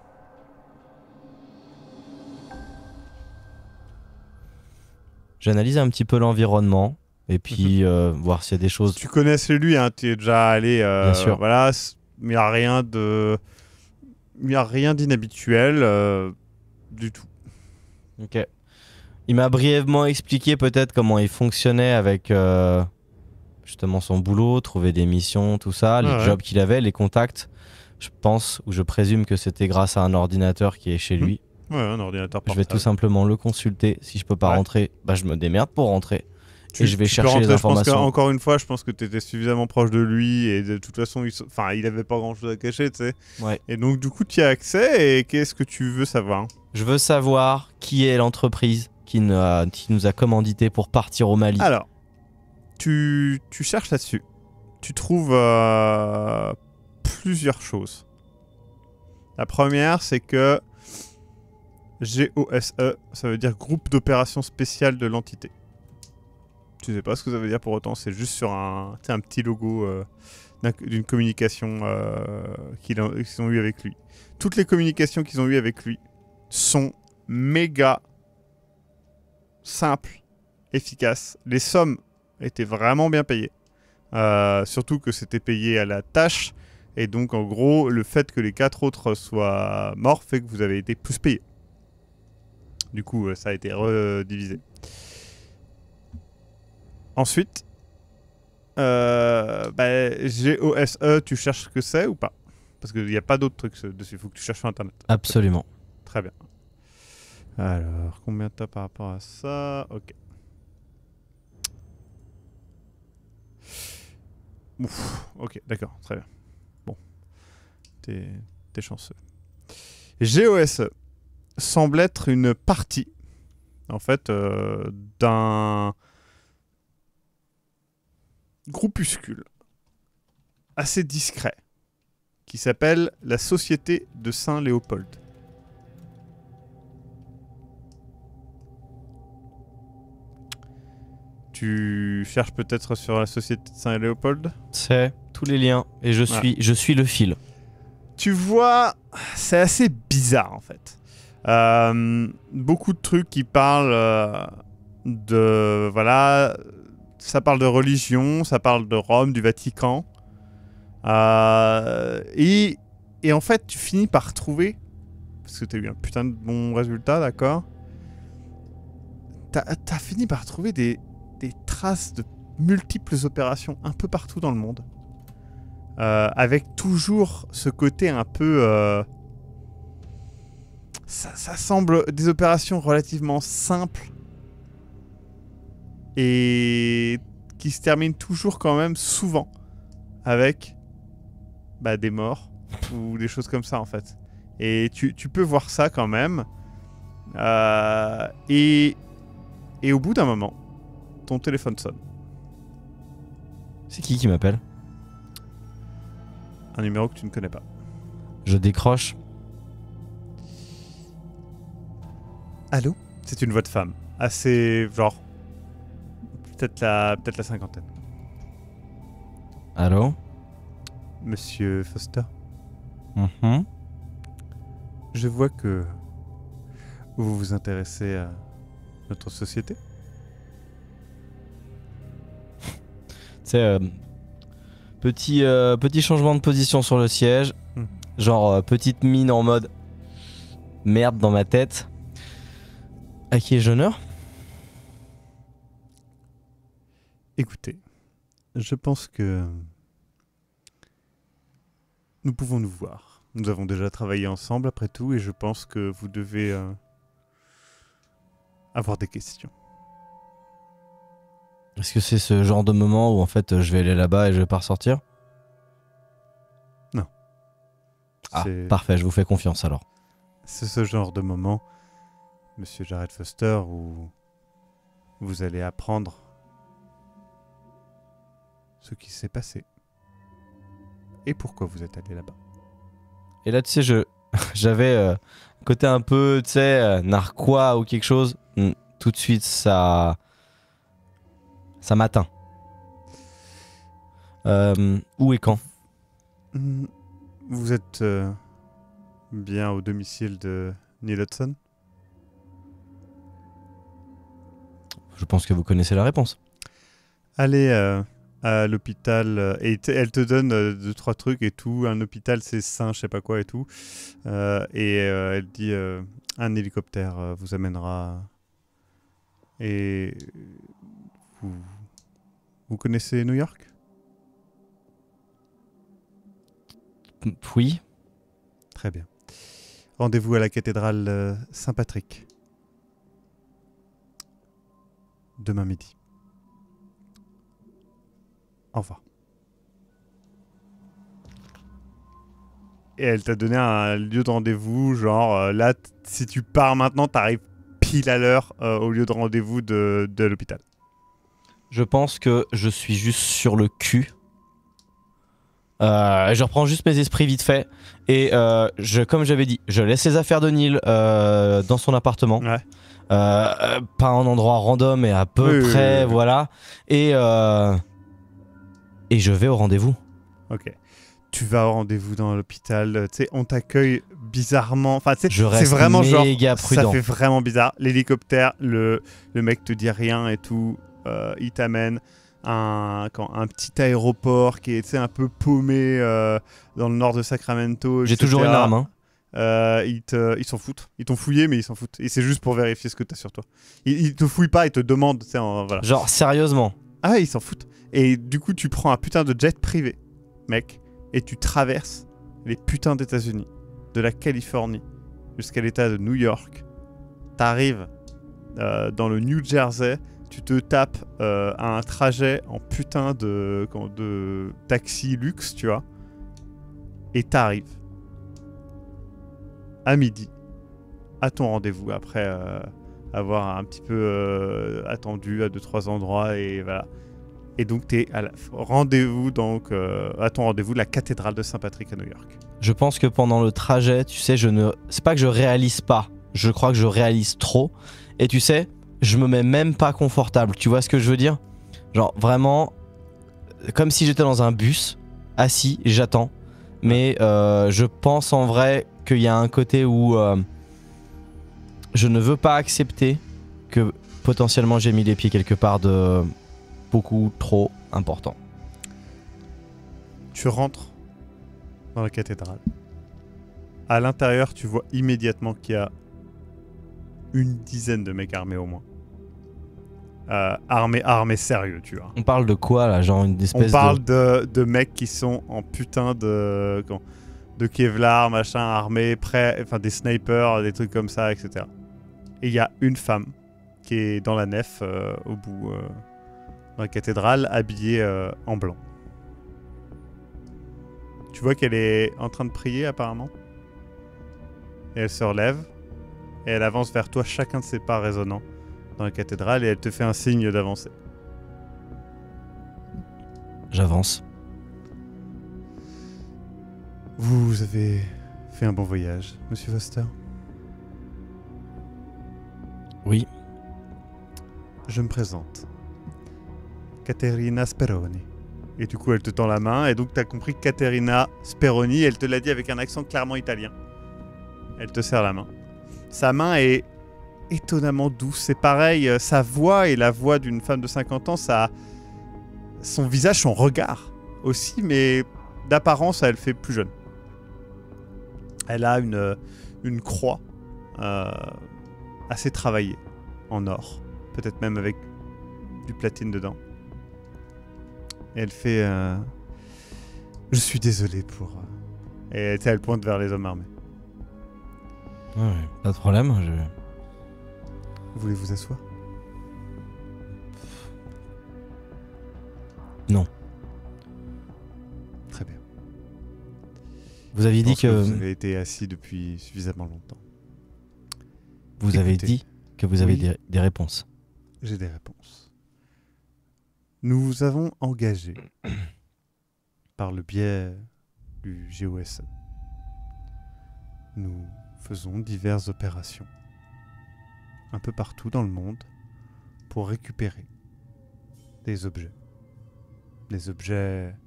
J'analyse un petit peu l'environnement et puis euh, voir s'il y a des choses.
Tu connais celui, hein, tu es déjà allé. euh,
Bien sûr.
Voilà, c- mais il n'y a rien de. Il n'y a rien d'inhabituel euh, du tout.
Ok. Il m'a brièvement expliqué peut-être comment il fonctionnait avec euh, justement son boulot, trouver des missions, tout ça, les
Ah ouais.
jobs qu'il avait, les contacts. Je pense ou je présume que c'était grâce à un ordinateur qui est chez lui.
Ouais, un ordinateur
Je
portable.
vais tout simplement le consulter. Si je peux pas
Ouais.
rentrer, bah je me démerde pour rentrer.
Tu-
et je vais
tu peux
chercher les
rentrer, je pense
informations.
que, encore une fois, je pense que tu étais suffisamment proche de lui et de toute façon, il, s- enfin, il avait pas grand chose à cacher, tu sais.
Ouais.
Et donc, du coup, tu y as accès et qu'est-ce que tu veux savoir?
Je veux savoir qui est l'entreprise qui, nous a- qui nous a commandité pour partir au Mali.
Alors, tu, tu cherches là-dessus. Tu trouves euh, plusieurs choses. La première, c'est que G O S E, ça veut dire groupe d'opération spéciale de l'entité. Tu sais pas ce que ça veut dire pour autant, c'est juste sur un, tu sais, un petit logo euh, d'un- d'une communication euh, qu'ils ont, qu'ils ont eu avec lui. Toutes les communications qu'ils ont eues avec lui sont méga simples, efficaces. Les sommes étaient vraiment bien payées. Euh, surtout que c'était payé à la tâche. Et donc, en gros, le fait que les quatre autres soient morts fait que vous avez été plus payés. Du coup, euh, ça a été redivisé. Ensuite, euh, bah, G O S E, tu cherches ce que c'est ou pas? Parce qu'il n'y a pas d'autres trucs euh, dessus. Il faut que tu cherches sur Internet.
Absolument.
Très bien. Alors, combien t'as par rapport à ça? Ok. Ouf, ok, d'accord, très bien. Bon, t'es t'es chanceux. G O S E semble être une partie, en fait, euh, d'un groupuscule assez discret qui s'appelle la Société de Saint-Léopold. Tu cherches peut-être sur la Société de Saint-Léopold ?
C'est tous les liens et je suis,
Ouais.
je suis le fil.
Tu vois, c'est assez bizarre en fait. Euh, beaucoup de trucs qui parlent euh, de... Voilà, ça parle de religion, ça parle de Rome, du Vatican. Euh, et, et en fait, tu finis par trouver, parce que tu as eu un putain de bon résultat, d'accord ? T'as as fini par trouver des, des traces de multiples opérations un peu partout dans le monde. Euh, avec toujours ce côté un peu... Euh, ça, ça semble des opérations relativement simples et qui se terminent toujours quand même souvent avec bah, des morts ou des choses comme ça en fait. Et tu, tu peux voir ça quand même. Euh, et, et au bout d'un moment, ton téléphone sonne.
C'est qui qui m'appelle?
Un numéro que tu ne connais pas.
Je décroche.
Allô ? C'est une voix de femme. Assez, genre, peut-être la, peut-être la cinquantaine.
Allô?
Monsieur Foster,
Mhm.
je vois que vous vous intéressez à notre société.
C'est euh, petit, euh, petit changement de position sur le siège.
Hmm.
Genre euh, petite mine en mode merde dans ma tête. À qui ai-je l'honneur?
Écoutez, je pense que nous pouvons nous voir. Nous avons déjà travaillé ensemble après tout et je pense que vous devez euh, avoir des questions.
Est-ce que c'est ce genre de moment où en fait je vais aller là-bas et je vais pas ressortir? Ah,
C'est-
parfait, je vous fais confiance alors.
C'est ce genre de moment, Monsieur Jared Foster, où vous allez apprendre ce qui s'est passé et pourquoi vous êtes allé là-bas.
Et là, tu sais, je j'avais euh, un côté un peu, tu sais, euh, narquois ou quelque chose. Hmm, tout de suite, ça. Ça m'atteint. Euh, où et quand?
Hmm, Vous êtes euh, bien au domicile de Neil Hudson?
Je pense que vous connaissez la réponse.
Allez euh, à l'hôpital euh, et t- elle te donne euh, deux trois trucs et tout. Un hôpital, c'est sain, je sais pas quoi et tout. Euh, et euh, elle dit euh, un hélicoptère euh, vous amènera. Et vous vous connaissez New York?
Oui.
Très bien. Rendez-vous à la cathédrale euh, Saint-Patrick demain midi. Au revoir. Et elle t'a donné un lieu de rendez-vous, genre euh, là, t- si tu pars maintenant, t'arrives pile à l'heure euh, au lieu de rendez-vous de, de l'hôpital.
Je pense que je suis juste sur le cul. Euh, je reprends juste mes esprits vite fait. Et euh, je, comme j'avais dit, je laisse les affaires de Neil euh, dans son appartement.
Ouais.
Euh, euh, pas un endroit random, mais à peu
Oui, oui,
près,
oui, oui.
voilà. Et, euh, et je vais au rendez-vous.
Ok. Tu vas au rendez-vous dans l'hôpital, euh, tu sais, on t'accueille bizarrement. Enfin, tu sais,
Je
c'est
reste
vraiment genre,
méga prudent.
ça fait vraiment bizarre. L'hélicoptère, le, le mec te dit rien et tout. Euh, il t'amène un, quand, un petit aéroport qui est, tu sais, un peu paumé euh, dans le nord de Sacramento.
J'ai
et cetera.
toujours une arme. Hein.
Euh, ils, te, ils s'en foutent. Ils t'ont fouillé, mais ils s'en foutent. Et c'est juste pour vérifier ce que t'as sur toi. Ils, ils te fouillent pas, ils te demandent, tu sais, en- voilà.
Genre, sérieusement.
Ah ouais, ils s'en foutent. Et du coup, tu prends un putain de jet privé, mec, et tu traverses les putains d'États-Unis, de la Californie jusqu'à l'État de New York. T'arrives euh, dans le New Jersey, tu te tapes euh, un trajet en putain de, comment- de taxi luxe, tu vois, et t'arrives à midi à ton rendez-vous après euh, avoir un petit peu euh, attendu à deux trois endroits et voilà. Et donc, tu es à la... rendez-vous, donc, euh, à ton rendez-vous de la cathédrale de Saint-Patrick à New York.
Je pense que pendant le trajet, tu sais, je ne. C'est pas que je réalise pas. Je crois que je réalise trop. Et tu sais, je me mets même pas confortable. Tu vois ce que je veux dire? Genre vraiment, comme si j'étais dans un bus, assis, j'attends. Mais euh, je pense en vrai qu'il y a un côté où euh, je ne veux pas accepter que potentiellement j'ai mis les pieds quelque part de beaucoup trop important.
Tu rentres dans la cathédrale. À l'intérieur, tu vois immédiatement qu'il y a une dizaine de mecs armés au moins. Euh, armés, armés sérieux, tu vois.
On parle de quoi là? Genre une espèce
On parle
de...
de... De, mecs qui sont en putain de... Comment, de Kevlar, machin, armés, prêts, enfin des snipers, des trucs comme ça, et cetera. Et il y a une femme qui est dans la nef, euh, au bout, euh, dans la cathédrale, habillée euh, en blanc. Tu vois qu'elle est en train de prier apparemment. Et elle se relève. Et elle avance vers toi, chacun de ses pas résonnant dans la cathédrale. Et elle te fait un signe d'avancer.
J'avance.
Vous avez fait un bon voyage, Monsieur Foster?
Oui.
Je me présente. Caterina Speroni. Et du coup, elle te tend la main. Et donc, tu as compris que Caterina Speroni, elle te l'a dit avec un accent clairement italien. Elle te serre la main. Sa main est étonnamment douce. C'est pareil, euh, sa voix et la voix d'une femme de cinquante ans, ça, son visage, son regard aussi, mais d'apparence, elle fait plus jeune. Elle a une, une croix euh, assez travaillée en or. Peut-être même avec du platine dedans. Et elle fait... Euh, je suis désolé pour... Euh... Et elle pointe vers les hommes armés.
Ouais, pas de problème. Je...
Vous voulez vous asseoir?
Non.
Très bien.
Vous aviez
Je
dit
pense
que...
que vous avez été assis depuis suffisamment longtemps.
Vous avez
Écoutez,
dit que vous avez
oui.
des, des réponses.
J'ai des réponses. Nous vous avons engagé par le biais du G O S E. Nous faisons diverses opérations un peu partout dans le monde pour récupérer des objets. Des objets...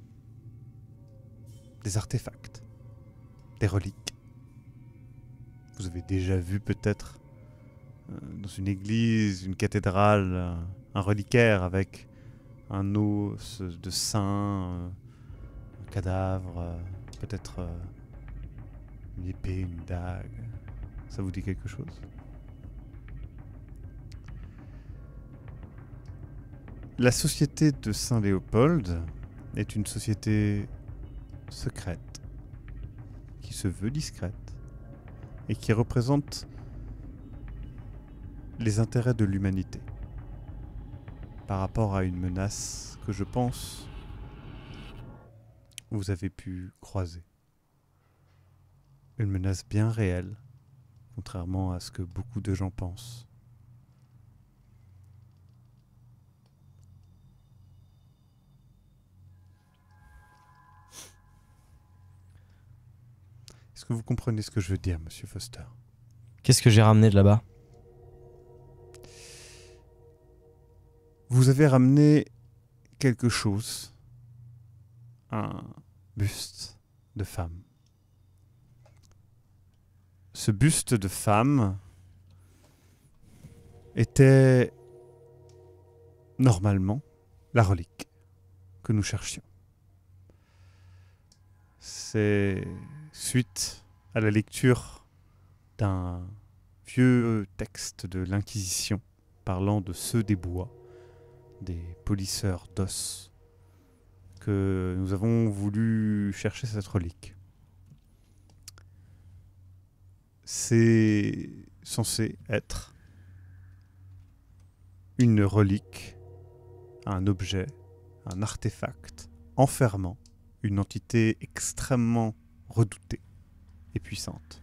des artefacts. Des reliques. Vous avez déjà vu peut-être euh, dans une église, une cathédrale, euh, un reliquaire avec un os de saint, euh, un cadavre, euh, peut-être euh, une épée, une dague. Ça vous dit quelque chose? La société de Saint-Léopold est une société secrète, qui se veut discrète, et qui représente les intérêts de l'humanité par rapport à une menace que je pense vous avez pu croiser. Une menace bien réelle, contrairement à ce que beaucoup de gens pensent. Est-ce que vous comprenez ce que je veux dire, Monsieur Foster?
Qu'est-ce que j'ai ramené de là-bas?
Vous avez ramené quelque chose. Un buste de femme. Ce buste de femme était normalement la relique que nous cherchions. C'est suite à la lecture d'un vieux texte de l'Inquisition parlant de ceux des bois, des polisseurs d'os, que nous avons voulu chercher cette relique. C'est censé être une relique, un objet, un artefact enfermant une entité extrêmement redoutée et puissante.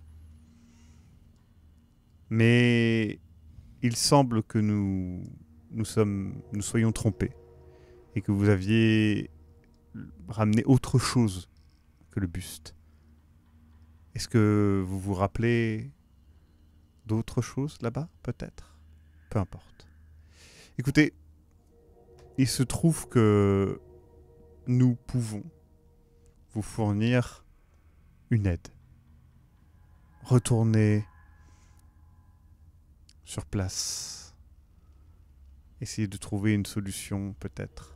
Mais il semble que nous nous sommes, nous soyons trompés et que vous aviez ramené autre chose que le buste. Est-ce que vous vous rappelez d'autres choses là-bas, peut-être? Peu importe. Écoutez, il se trouve que nous pouvons vous fournir une aide. Retournez sur place. Essayez de trouver une solution, peut-être.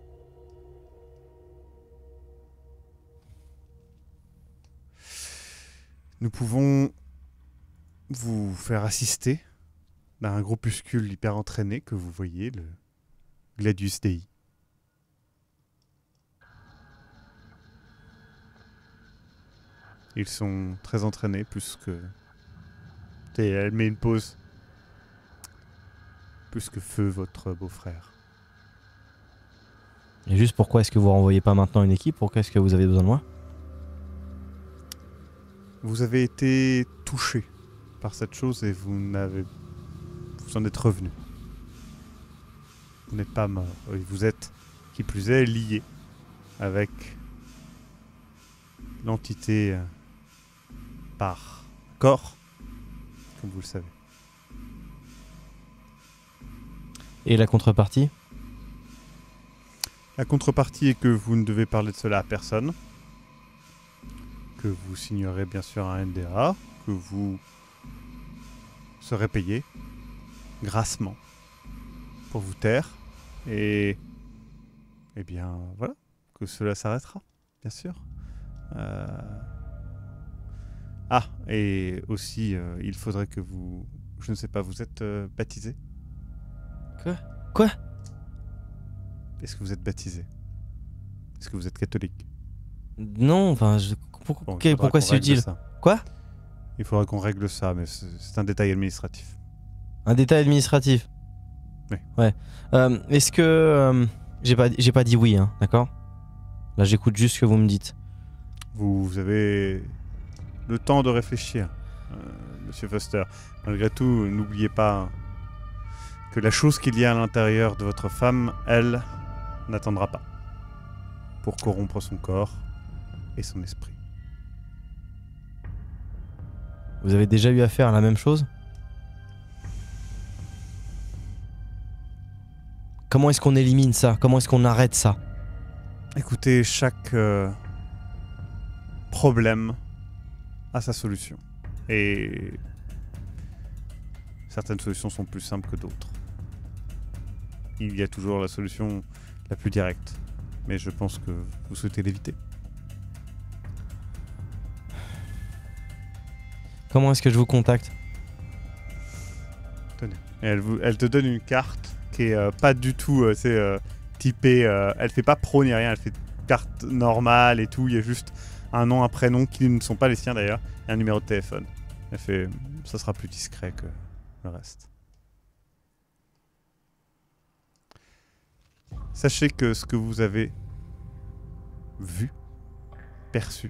Nous pouvons vous faire assister d'un groupuscule hyper entraîné que vous voyez, le Gladius Dei. Ils sont très entraînés, plus que... Et elle met une pause. Plus que feu, votre beau-frère.
Et juste pourquoi est-ce que vous renvoyez pas maintenant une équipe? Pourquoi est-ce que vous avez besoin de moi?
Vous avez été touché par cette chose et vous n'avez... Vous en êtes revenu. Vous n'êtes pas mort. Et vous êtes, qui plus est, lié avec l'entité euh, par corps, comme vous le savez.
Et la contrepartie?
La contrepartie est que vous ne devez parler de cela à personne, que vous signerez bien sûr un N D A, que vous serez payé grassement pour vous taire, et eh bien voilà, que cela s'arrêtera, bien sûr. Euh... Ah, et aussi, euh, il faudrait que vous... Je ne sais pas, vous êtes euh, baptisé?
Quoi? Quoi?
Est-ce que vous êtes baptisé? Est-ce que vous êtes catholique?
Non, enfin, je... Pour...
Bon,
okay, pourquoi c'est utile?
Ça.
Quoi?
Il faudra qu'on règle ça, mais c'est un détail administratif.
Un détail administratif?
Oui.
Ouais. Euh, Est-ce que... Euh, j'ai pas, j'ai pas dit oui, hein, d'accord? Là, j'écoute juste ce que vous me dites.
Vous avez le temps de réfléchir, euh, Monsieur Foster. Malgré tout, n'oubliez pas que la chose qu'il y a à l'intérieur de votre femme, elle, n'attendra pas pour corrompre son corps et son esprit.
Vous avez déjà eu affaire à la même chose? Comment est-ce qu'on élimine ça? Comment est-ce qu'on arrête ça?
Écoutez, chaque euh, problème a sa solution. Et certaines solutions sont plus simples que d'autres. Il y a toujours la solution la plus directe. Mais je pense que vous souhaitez l'éviter.
Comment est-ce que je vous contacte?
Tenez. Et elle, vous, elle te donne une carte qui est euh, pas du tout euh, c'est, euh, typée. Euh, elle fait pas pro ni rien. Elle fait carte normale et tout. Il y a juste un nom, un prénom qui ne sont pas les siens d'ailleurs. Et un numéro de téléphone. Elle fait... Ça sera plus discret que le reste. Sachez que ce que vous avez vu, perçu,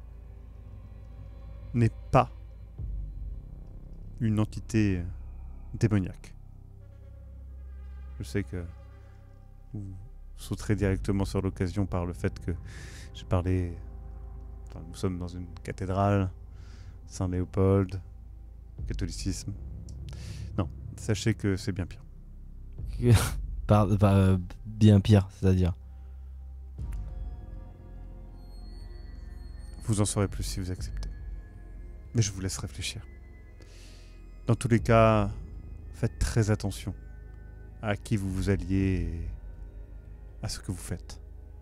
n'est pas une entité démoniaque. Je sais que vous sauterez directement sur l'occasion par le fait que j'ai parlé... Enfin, nous sommes dans une cathédrale, Saint-Léopold, catholicisme. Non, sachez que c'est bien pire.
Par, par, euh, bien pire, c'est-à-dire.
Vous en saurez plus si vous acceptez. Mais je vous laisse réfléchir. Dans tous les cas, faites très attention à qui vous vous alliez et à ce que vous faites.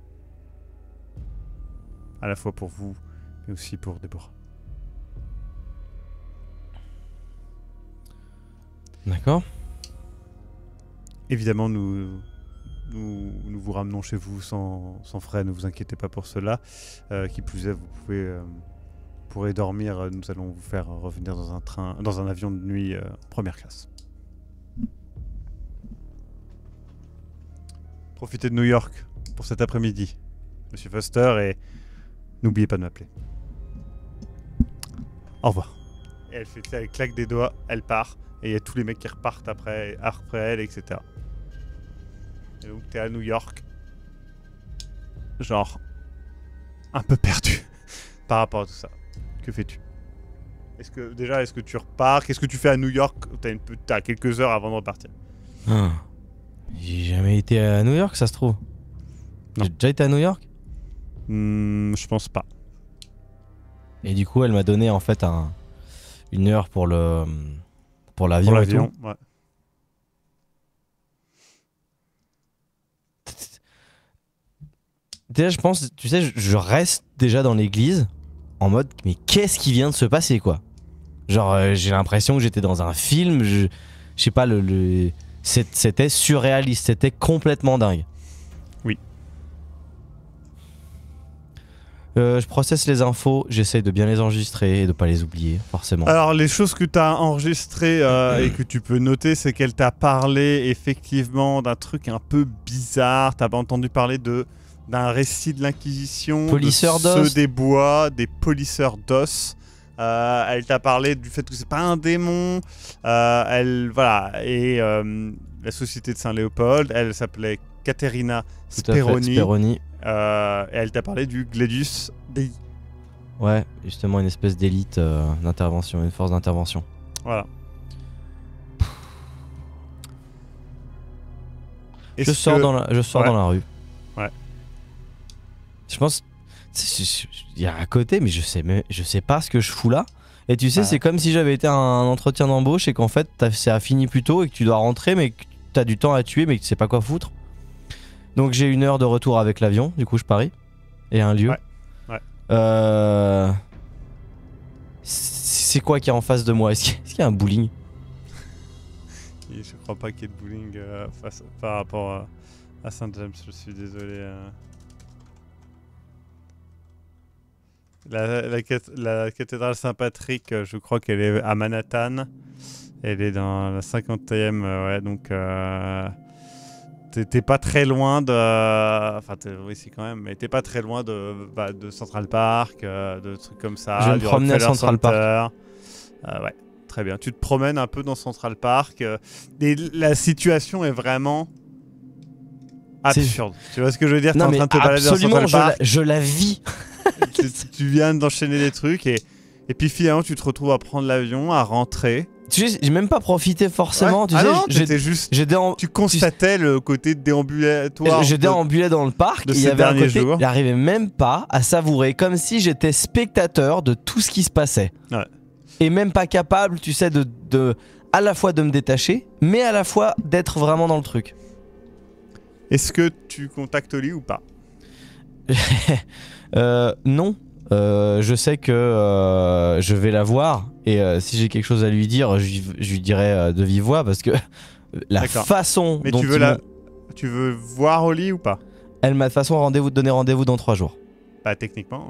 À la fois pour vous, mais aussi pour Déborah.
D'accord.
Évidemment, nous, nous, nous vous ramenons chez vous sans, sans frais, ne vous inquiétez pas pour cela. Euh, qui plus est, vous pouvez, euh, pourrez dormir, nous allons vous faire revenir dans un train, dans un avion de nuit euh, en première classe. Profitez de New York pour cet après-midi, Monsieur Foster, et n'oubliez pas de m'appeler. Au revoir. Et elle fait ça, elle claque des doigts, elle part, et il y a tous les mecs qui repartent après, après elle, et cetera. Et donc t'es à New York. Genre, un peu perdu par rapport à tout ça. Que fais-tu? Est-ce que, déjà, est-ce que tu repars? Qu'est-ce que tu fais à New York? T'as, une, t'as quelques heures avant de repartir.
Ah. J'ai jamais été à New York, ça se trouve.
Non.
J'ai déjà été à New York?
Hmm, je pense pas.
Et du coup, elle m'a donné en fait un, une heure pour le pour l'avion.
Pour
et
l'avion,
tout.
ouais.
Déjà, je pense, tu sais, je- je reste déjà dans l'église en mode, mais qu'est-ce qui vient de se passer, quoi? Genre, euh, j'ai l'impression que j'étais dans un film. Je, je sais pas, le, le c'est- c'était surréaliste, c'était complètement dingue.
Oui.
Euh, je processe les infos, j'essaye de bien les enregistrer et de pas les oublier, forcément.
Alors, les choses que tu as enregistrées euh, et que tu peux noter, c'est qu'elle t'a parlé effectivement d'un truc un peu bizarre. T'as pas entendu parler de d'un récit de l'Inquisition,
Polisseurs
de
d'os.
ceux des bois, des polisseurs d'os. Euh, elle t'a parlé du fait que c'est pas un démon. Euh, elle, voilà, et euh, la société de Saint-Léopold, elle s'appelait Caterina
Tout à fait,
Speroni.
Speroni.
Euh, et elle t'a parlé du Gladius Dei.
Ouais, justement une espèce d'élite euh, d'intervention, une force d'intervention.
Voilà.
Je
Est-ce
sors,
que-
dans la, je sors
Ouais.
dans la rue.
Ouais.
Je pense. c'est- c'est- Il y a à côté, mais je sais, mais je sais pas ce que je fous là. Et tu sais,
Ouais.
c'est comme si j'avais été à un entretien d'embauche et qu'en fait, t'as- ça a fini plus tôt et que tu dois rentrer, mais que t'as du temps à tuer, mais que tu sais pas quoi foutre. Donc j'ai une heure de retour avec l'avion, du coup, je parie. Et un lieu.
Ouais. Ouais.
Euh. C'est quoi qui est en face de moi? Est-ce qu'il y a- est-ce qu'il y a un bowling?
Et je crois pas qu'il y ait de bowling euh, face, par rapport à, à Saint-James, je suis désolé. euh. La, la, cath- la cathédrale Saint-Patrick, euh, je crois qu'elle est à Manhattan. Elle est dans la cinquantième, euh, ouais, donc euh, t'es t'es pas très loin de... Enfin, t'es- oui, si quand même, mais t'es pas très loin de, bah, de Central Park, euh, de trucs comme ça.
Je vais me
du
promener à
Rockefeller
Central Park.
Center. Euh, ouais. Très bien. Tu te promènes un peu dans Central Park. euh, et la situation est vraiment
C'est-
absurde. Tu vois ce que je veux dire? T'es
Non,
en
mais
train de te balader dans
absolument,
Central
je la,
Park.
je la vis.
tu, tu viens d'enchaîner des trucs et, et puis finalement tu te retrouves à prendre l'avion, à rentrer.
Tu sais, j'ai même pas profité forcément.
Ouais.
Tu
ah
sais,
non,
j'ai-
t'étais juste.
j'ai déam-
Tu constatais le côté déambulatoire.
Je
de-
déambulais dans le parc
de
et il y
ces
avait un
derniers
côté,
jours.
j'arrivais même pas à savourer, comme si j'étais spectateur de tout ce qui se passait.
Ouais.
Et même pas capable, tu sais, de, de à la fois de me détacher, mais à la fois d'être vraiment dans le truc.
Est-ce que tu contactes Oli ou pas?
Euh, non. Euh, je sais que euh, je vais la voir et euh, si j'ai quelque chose à lui dire, je, lui- je lui dirai euh, de vive voix parce que la
D'accord.
façon
Mais
dont
tu veux
ils
la...
m'ont-
tu veux voir Oli ou pas?
elle m'a de toute façon rendez-vous donné rendez-vous dans trois jours.
Bah techniquement.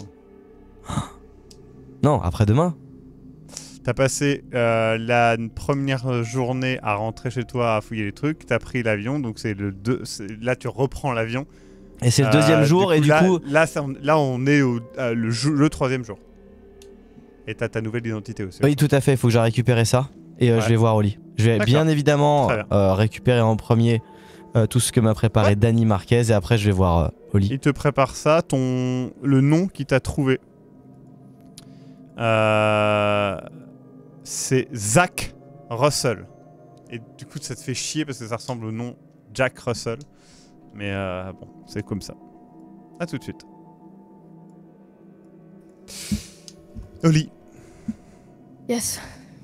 Non, après-demain.
T'as passé euh, la première journée à rentrer chez toi à fouiller les trucs. T'as pris l'avion, donc c'est le deux. c'est- Là tu reprends l'avion.
Et c'est le
Euh,
deuxième jour et du
là,
coup,
là, ça- là, on est au euh, le, jou- le troisième jour. Et t'as ta nouvelle identité aussi.
oui, tout à fait, il faut que j'aille récupérer ça et euh,
Ouais.
je vais voir Oli. Je vais
D'accord.
bien évidemment
Très bien.
euh, récupérer en premier euh, tout ce que m'a préparé
Ouais.
Dani Marquez et après je vais voir euh, Oli.
Il te prépare ça, ton le nom qui t'a trouvé. Euh, C'est Zach Russell. Et du coup, ça te fait chier parce que ça ressemble au nom Jack Russell. Mais euh, bon, c'est comme ça. À tout de suite. Oli,
Yes,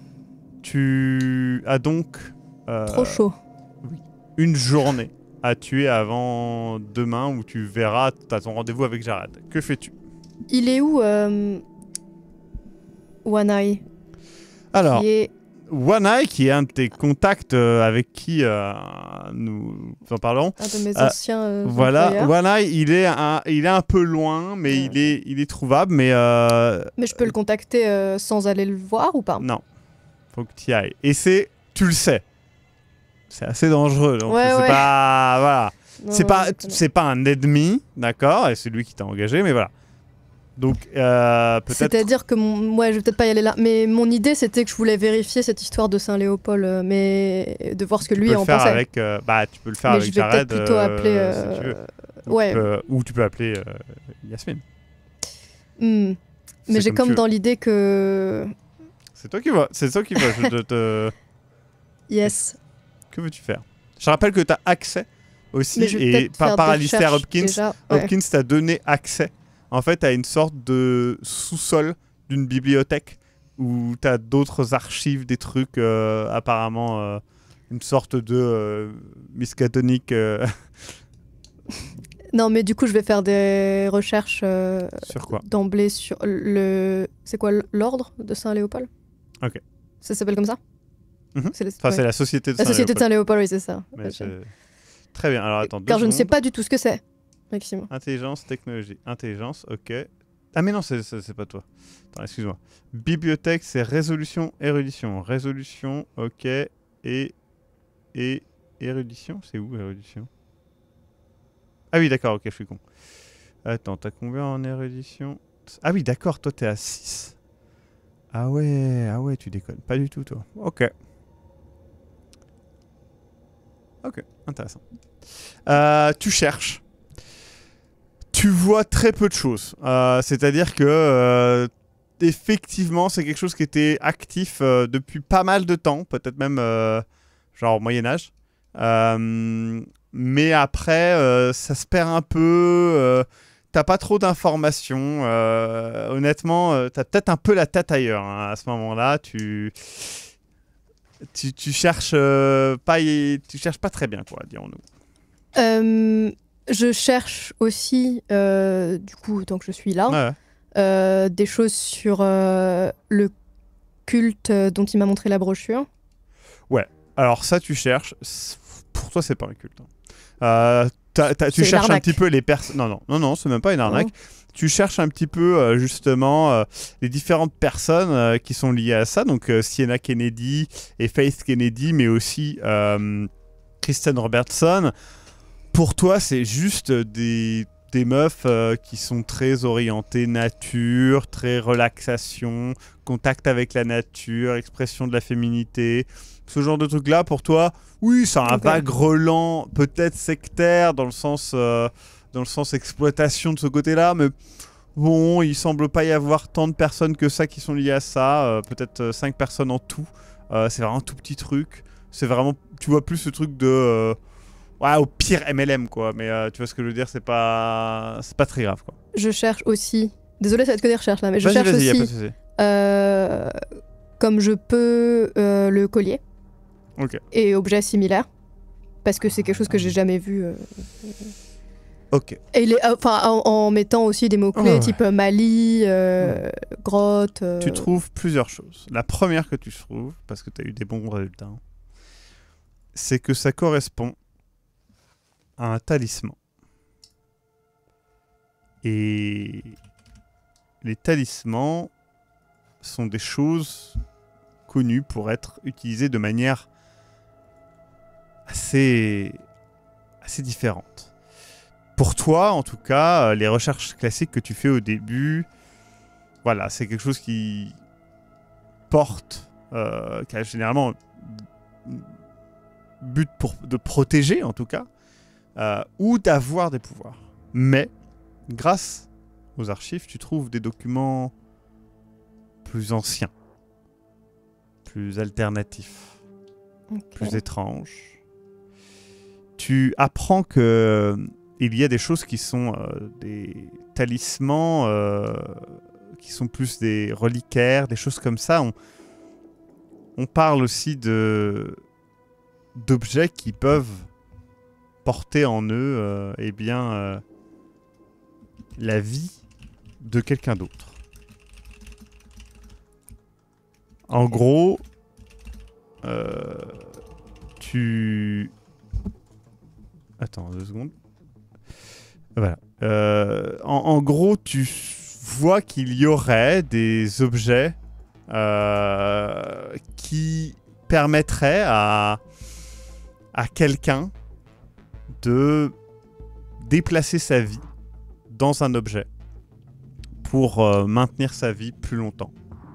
tu as donc euh,
trop chaud.
une journée à tuer avant demain où tu verras, t'as ton rendez-vous avec Jared. Que fais-tu?
Il est où, euh... One Eye
Alors,
qui est...
One Eye, qui est un de tes contacts euh, avec qui euh, nous en parlons.
un de mes
Euh,
anciens euh,
Voilà,
employeurs.
One Eye, il est un, il est un peu loin, mais
Ouais.
il est, il est trouvable. Mais euh,
Mais je peux le contacter euh, sans aller le voir ou pas?
non, faut que tu y ailles. Et c'est, tu le sais, c'est assez dangereux. Donc
Ouais,
c'est
ouais.
pas, voilà,
Non,
c'est
non,
pas,
je connais.
c'est pas un ennemi, d'accord, et c'est lui qui t'a engagé, mais voilà. Donc, euh, peut-être...
C'est-à-dire que mon... ouais, je vais peut-être pas y aller là, mais mon idée c'était que je voulais vérifier cette histoire de Saint-Léopold, euh, mais de voir ce que
tu
lui
peux le
en
faire
pensait.
avec, euh, bah, tu peux le faire
Mais
avec
je vais
Jared,
peut-être plutôt
euh,
appeler.
si
euh,
tu veux. Ou
Ouais.
tu peux- ou tu peux appeler euh, Yasmine.
Hmm.
C'est
Mais j'ai
tu
comme
veux.
dans l'idée que.
C'est toi qui vois, c'est toi qui vois. je te, te-
Yes.
Que veux-tu faire? Je rappelle que tu as accès aussi,
Mais je vais
et
peut-être
par,
faire
par
des
Alistair
recherches
Hopkins,
déjà. Ouais.
Hopkins t'a donné accès en fait à une sorte de sous-sol d'une bibliothèque où tu as d'autres archives, des trucs euh, apparemment euh, une sorte de euh, miskatonique euh,
Non, mais du coup, je vais faire des recherches euh,
sur quoi?
d'emblée sur le. C'est quoi l'ordre de Saint-Léopold?
Ok.
Ça s'appelle comme ça?
Mhm.
C'est les-
Enfin,
ouais.
c'est la société de
La société de
Saint-Léopold.
Saint-Léopold, oui, c'est ça.
Mais
Ouais,
c'est-
je-
Très bien. Alors attends. deux
Car je ne sais
secondes.
pas du tout ce que c'est, Maxime.
Intelligence, technologie. Intelligence, ok. Ah mais non, c'est c'est- c'est pas toi. Attends, excuse-moi. Bibliothèque, c'est résolution, érudition. Résolution, ok. Et... Et... Érudition, c'est où érudition? Ah oui, d'accord, ok, je suis con. Attends, t'as combien en érudition? Ah oui, d'accord, toi t'es à six. Ah ouais, ah ouais, tu déconnes. Pas du tout, toi. Ok. Ok, intéressant. Euh, tu cherches. Tu vois très peu de choses. Euh, C'est-à-dire que, euh, effectivement, c'est quelque chose qui était actif euh, depuis pas mal de temps, peut-être même euh, genre au Moyen-Âge. Euh, mais après, euh, ça se perd un peu. Euh, T'as pas trop d'informations. Euh, honnêtement, euh, t'as peut-être un peu la tête ailleurs hein, à ce moment-là. Tu, tu, tu cherches euh, pas, y- tu cherches pas très bien, quoi, dirons-nous.
Euh, je cherche aussi, euh, du coup, tant que je suis là,
Ouais.
euh, des choses sur euh, le culte euh, dont il m'a montré la brochure.
Alors ça, tu cherches. C'est- Pour toi, c'est pas un culte. hein. Euh, t'as- t'as- tu
C'est une
cherches un
arnaque.
petit peu les personnes. Non, non, non, non, c'est même pas une arnaque. Tu cherches un petit peu euh, justement euh, les différentes personnes euh, qui sont liées à ça. Donc euh, Sienna Kennedy et Faith Kennedy, mais aussi euh, Kristen Robertson. Pour toi, c'est juste des, des meufs euh, qui sont très orientées nature, très relaxation, contact avec la nature, expression de la féminité. Ce genre de truc-là, pour toi, oui, ça a un
Ok.
vague relent, peut-être sectaire, dans le sens, euh, dans le sens exploitation de ce côté-là, mais bon, il semble pas y avoir tant de personnes que ça qui sont liées à ça, euh, peut-être cinq personnes en tout. Euh, c'est vraiment un tout petit truc. C'est vraiment, tu vois plus ce truc de, euh, ouais, au pire M L M quoi. Mais euh, tu vois ce que je veux dire, c'est pas, c'est pas très grave quoi.
Je cherche aussi. Désolée, ça va être que des recherches là, mais je
Vas-y,
cherche
vas-y, y a pas de
aussi,
souci.
euh, comme je peux, euh, le collier
Ok.
et objets similaires, parce que c'est quelque chose que j'ai jamais vu. euh,
Ok.
Et les, euh, enfin, en, en mettant aussi des mots-clés
Ouais, ouais.
type euh, Mali, euh, grotte. euh,
Tu trouves plusieurs choses. La première que tu trouves, parce que tu as eu des bons résultats, hein, c'est que ça correspond à un talisman. Et les talismans sont des choses connues pour être utilisées de manière assez, assez différente. Pour toi, en tout cas, euh, les recherches classiques que tu fais au début, voilà, c'est quelque chose qui porte, euh, qui a généralement but pour, de protéger, en tout cas, euh, ou d'avoir des pouvoirs. Mais, grâce aux archives, tu trouves des documents plus anciens, plus alternatifs,
ok.
plus étranges. Tu apprends que il y a des choses qui sont euh, des talismans, euh, qui sont plus des reliquaires, des choses comme ça. On, on parle aussi de d'objets qui peuvent porter en eux euh, eh bien, euh, la vie de quelqu'un d'autre. En gros, euh, tu... Attends deux secondes. Voilà. Euh, en, en gros, tu vois qu'il y aurait des objets euh, qui permettraient à, à quelqu'un de déplacer sa vie dans un objet pour euh, maintenir sa vie plus longtemps.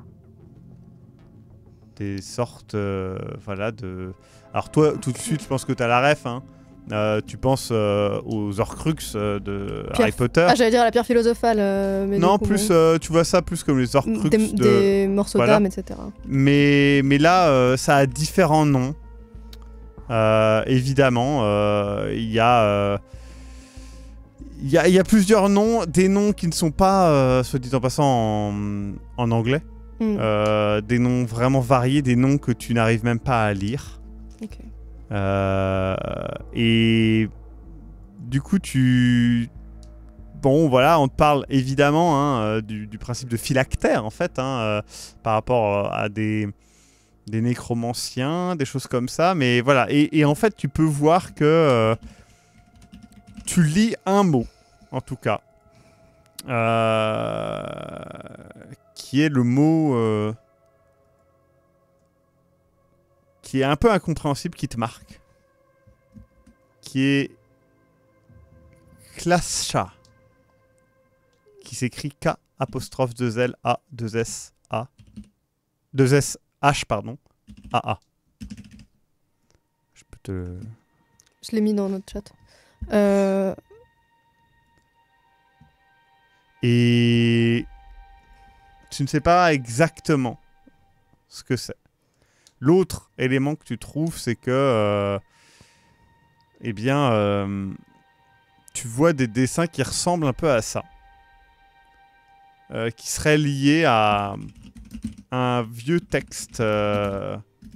Des sortes euh, voilà, de... Alors toi, tout de suite, je pense que tu as la ref. Hein. Euh, tu penses euh, aux Horcruxes euh, de
Pierre-
Harry Potter.
Ah, j'allais dire la pierre philosophale. euh, mais
non,
du coup,
plus
bon.
euh, tu vois ça plus comme les Horcruxes
des,
de...
des morceaux
voilà.
d'âme, et cetera.
Mais, mais là, euh, ça a différents noms. Euh, évidemment, euh, il y a... euh, Il y, a, il y a plusieurs noms, des noms qui ne sont pas, euh, soit dit en passant, en, en anglais.
Hmm,
Euh, des noms vraiment variés, des noms que tu n'arrives même pas à lire.
ok.
Euh, et du coup, tu... Bon, voilà, on te parle évidemment hein, euh, du, du principe de phylactère, en fait, hein, euh, par rapport euh, à des, des nécromanciens, des choses comme ça. Mais voilà, et, et en fait, tu peux voir que euh, tu lis un mot, en tout cas, euh, qui est le mot... euh, qui est un peu incompréhensible, qui te marque, qui est Klasha, qui s'écrit K apostrophe deux L A deux S A deux S H pardon A A. Je peux te...
Je l'ai mis dans notre chat. Euh,
Et tu ne sais pas exactement ce que c'est. L'autre élément que tu trouves, c'est que, euh, eh bien, euh, tu vois des dessins qui ressemblent un peu à ça, euh, qui seraient liés à un vieux texte euh,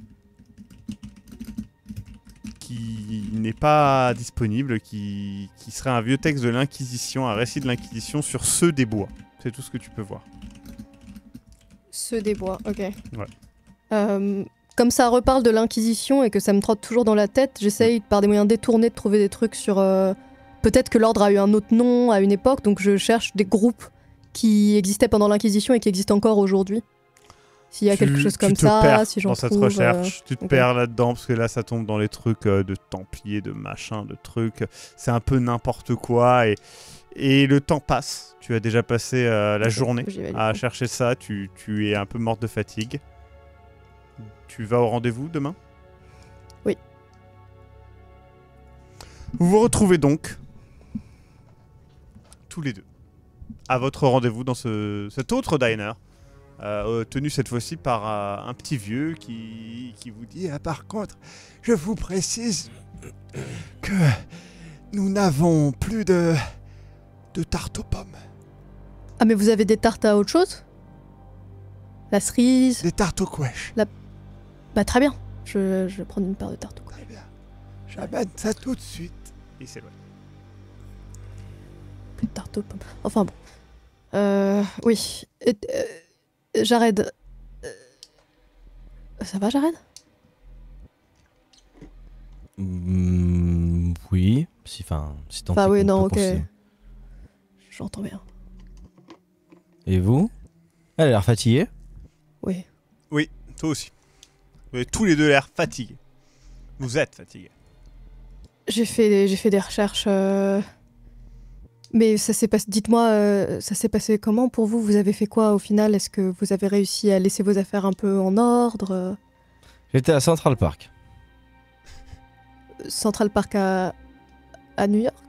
qui n'est pas disponible, qui, qui serait un vieux texte de l'Inquisition, un récit de l'Inquisition sur ceux des bois. C'est tout ce que tu peux voir.
Ceux des bois, ok.
Ouais.
Euh, comme ça reparle de l'Inquisition et que ça me trotte toujours dans la tête, j'essaye par des moyens détournés de trouver des trucs sur... euh, Peut-être que l'ordre a eu un autre nom à une époque, donc je cherche des groupes qui existaient pendant l'Inquisition et qui existent encore aujourd'hui. S'il y a
Tu-
quelque chose
tu
comme
te
ça,
perds
si j'en
dans cette
trouve,
recherche, tu te
ok.
perds là-dedans parce que là ça tombe dans les trucs euh, de Templiers, de machin, de trucs. C'est un peu n'importe quoi et, et le temps passe. Tu as déjà passé euh, la
Ok,
journée
j'y vais, du
à
coup.
chercher ça. Tu, tu es un peu morte de fatigue. Tu vas au rendez-vous demain?
Oui.
Vous vous retrouvez donc tous les deux à votre rendez-vous dans ce, cet autre diner. Euh, tenu cette fois-ci par euh, un petit vieux qui, qui vous dit
Ah, par contre, je vous précise que nous n'avons plus de, de tarte aux pommes.
Ah mais vous avez des tartes à autre chose? La cerise?
Des tartes aux couèches.
Bah très bien, je, je vais prendre une part de tarte au coin.
Très bien. J'amène ça tout de suite.
et c'est vrai.
Plus de tarte aux pommes. Enfin bon. Euh, oui. Et, euh, Jared. euh, Ça va, Jared?
Mm, oui, si, enfin, si tant
Enfin
est
oui,
qu'on
non,
peut
ok.
penser.
J'entends bien.
Et vous? Elle a l'air fatiguée.
Oui.
Oui, toi aussi. Vous avez tous les deux l'air fatigués. Vous êtes fatigués.
J'ai fait, des- j'ai fait des recherches. euh, Mais ça s'est passé. Dites-moi, euh, ça s'est passé comment pour vous? Vous avez fait quoi au final? Est-ce que vous avez réussi à laisser vos affaires un peu en ordre? euh,
J'étais à Central Park.
Central Park à, à New York?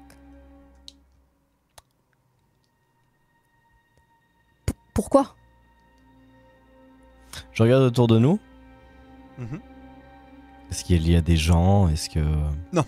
P- Pourquoi?
Je regarde autour de nous.
Mhm.
Est-ce qu'il y a des gens? Est-ce que...
Non.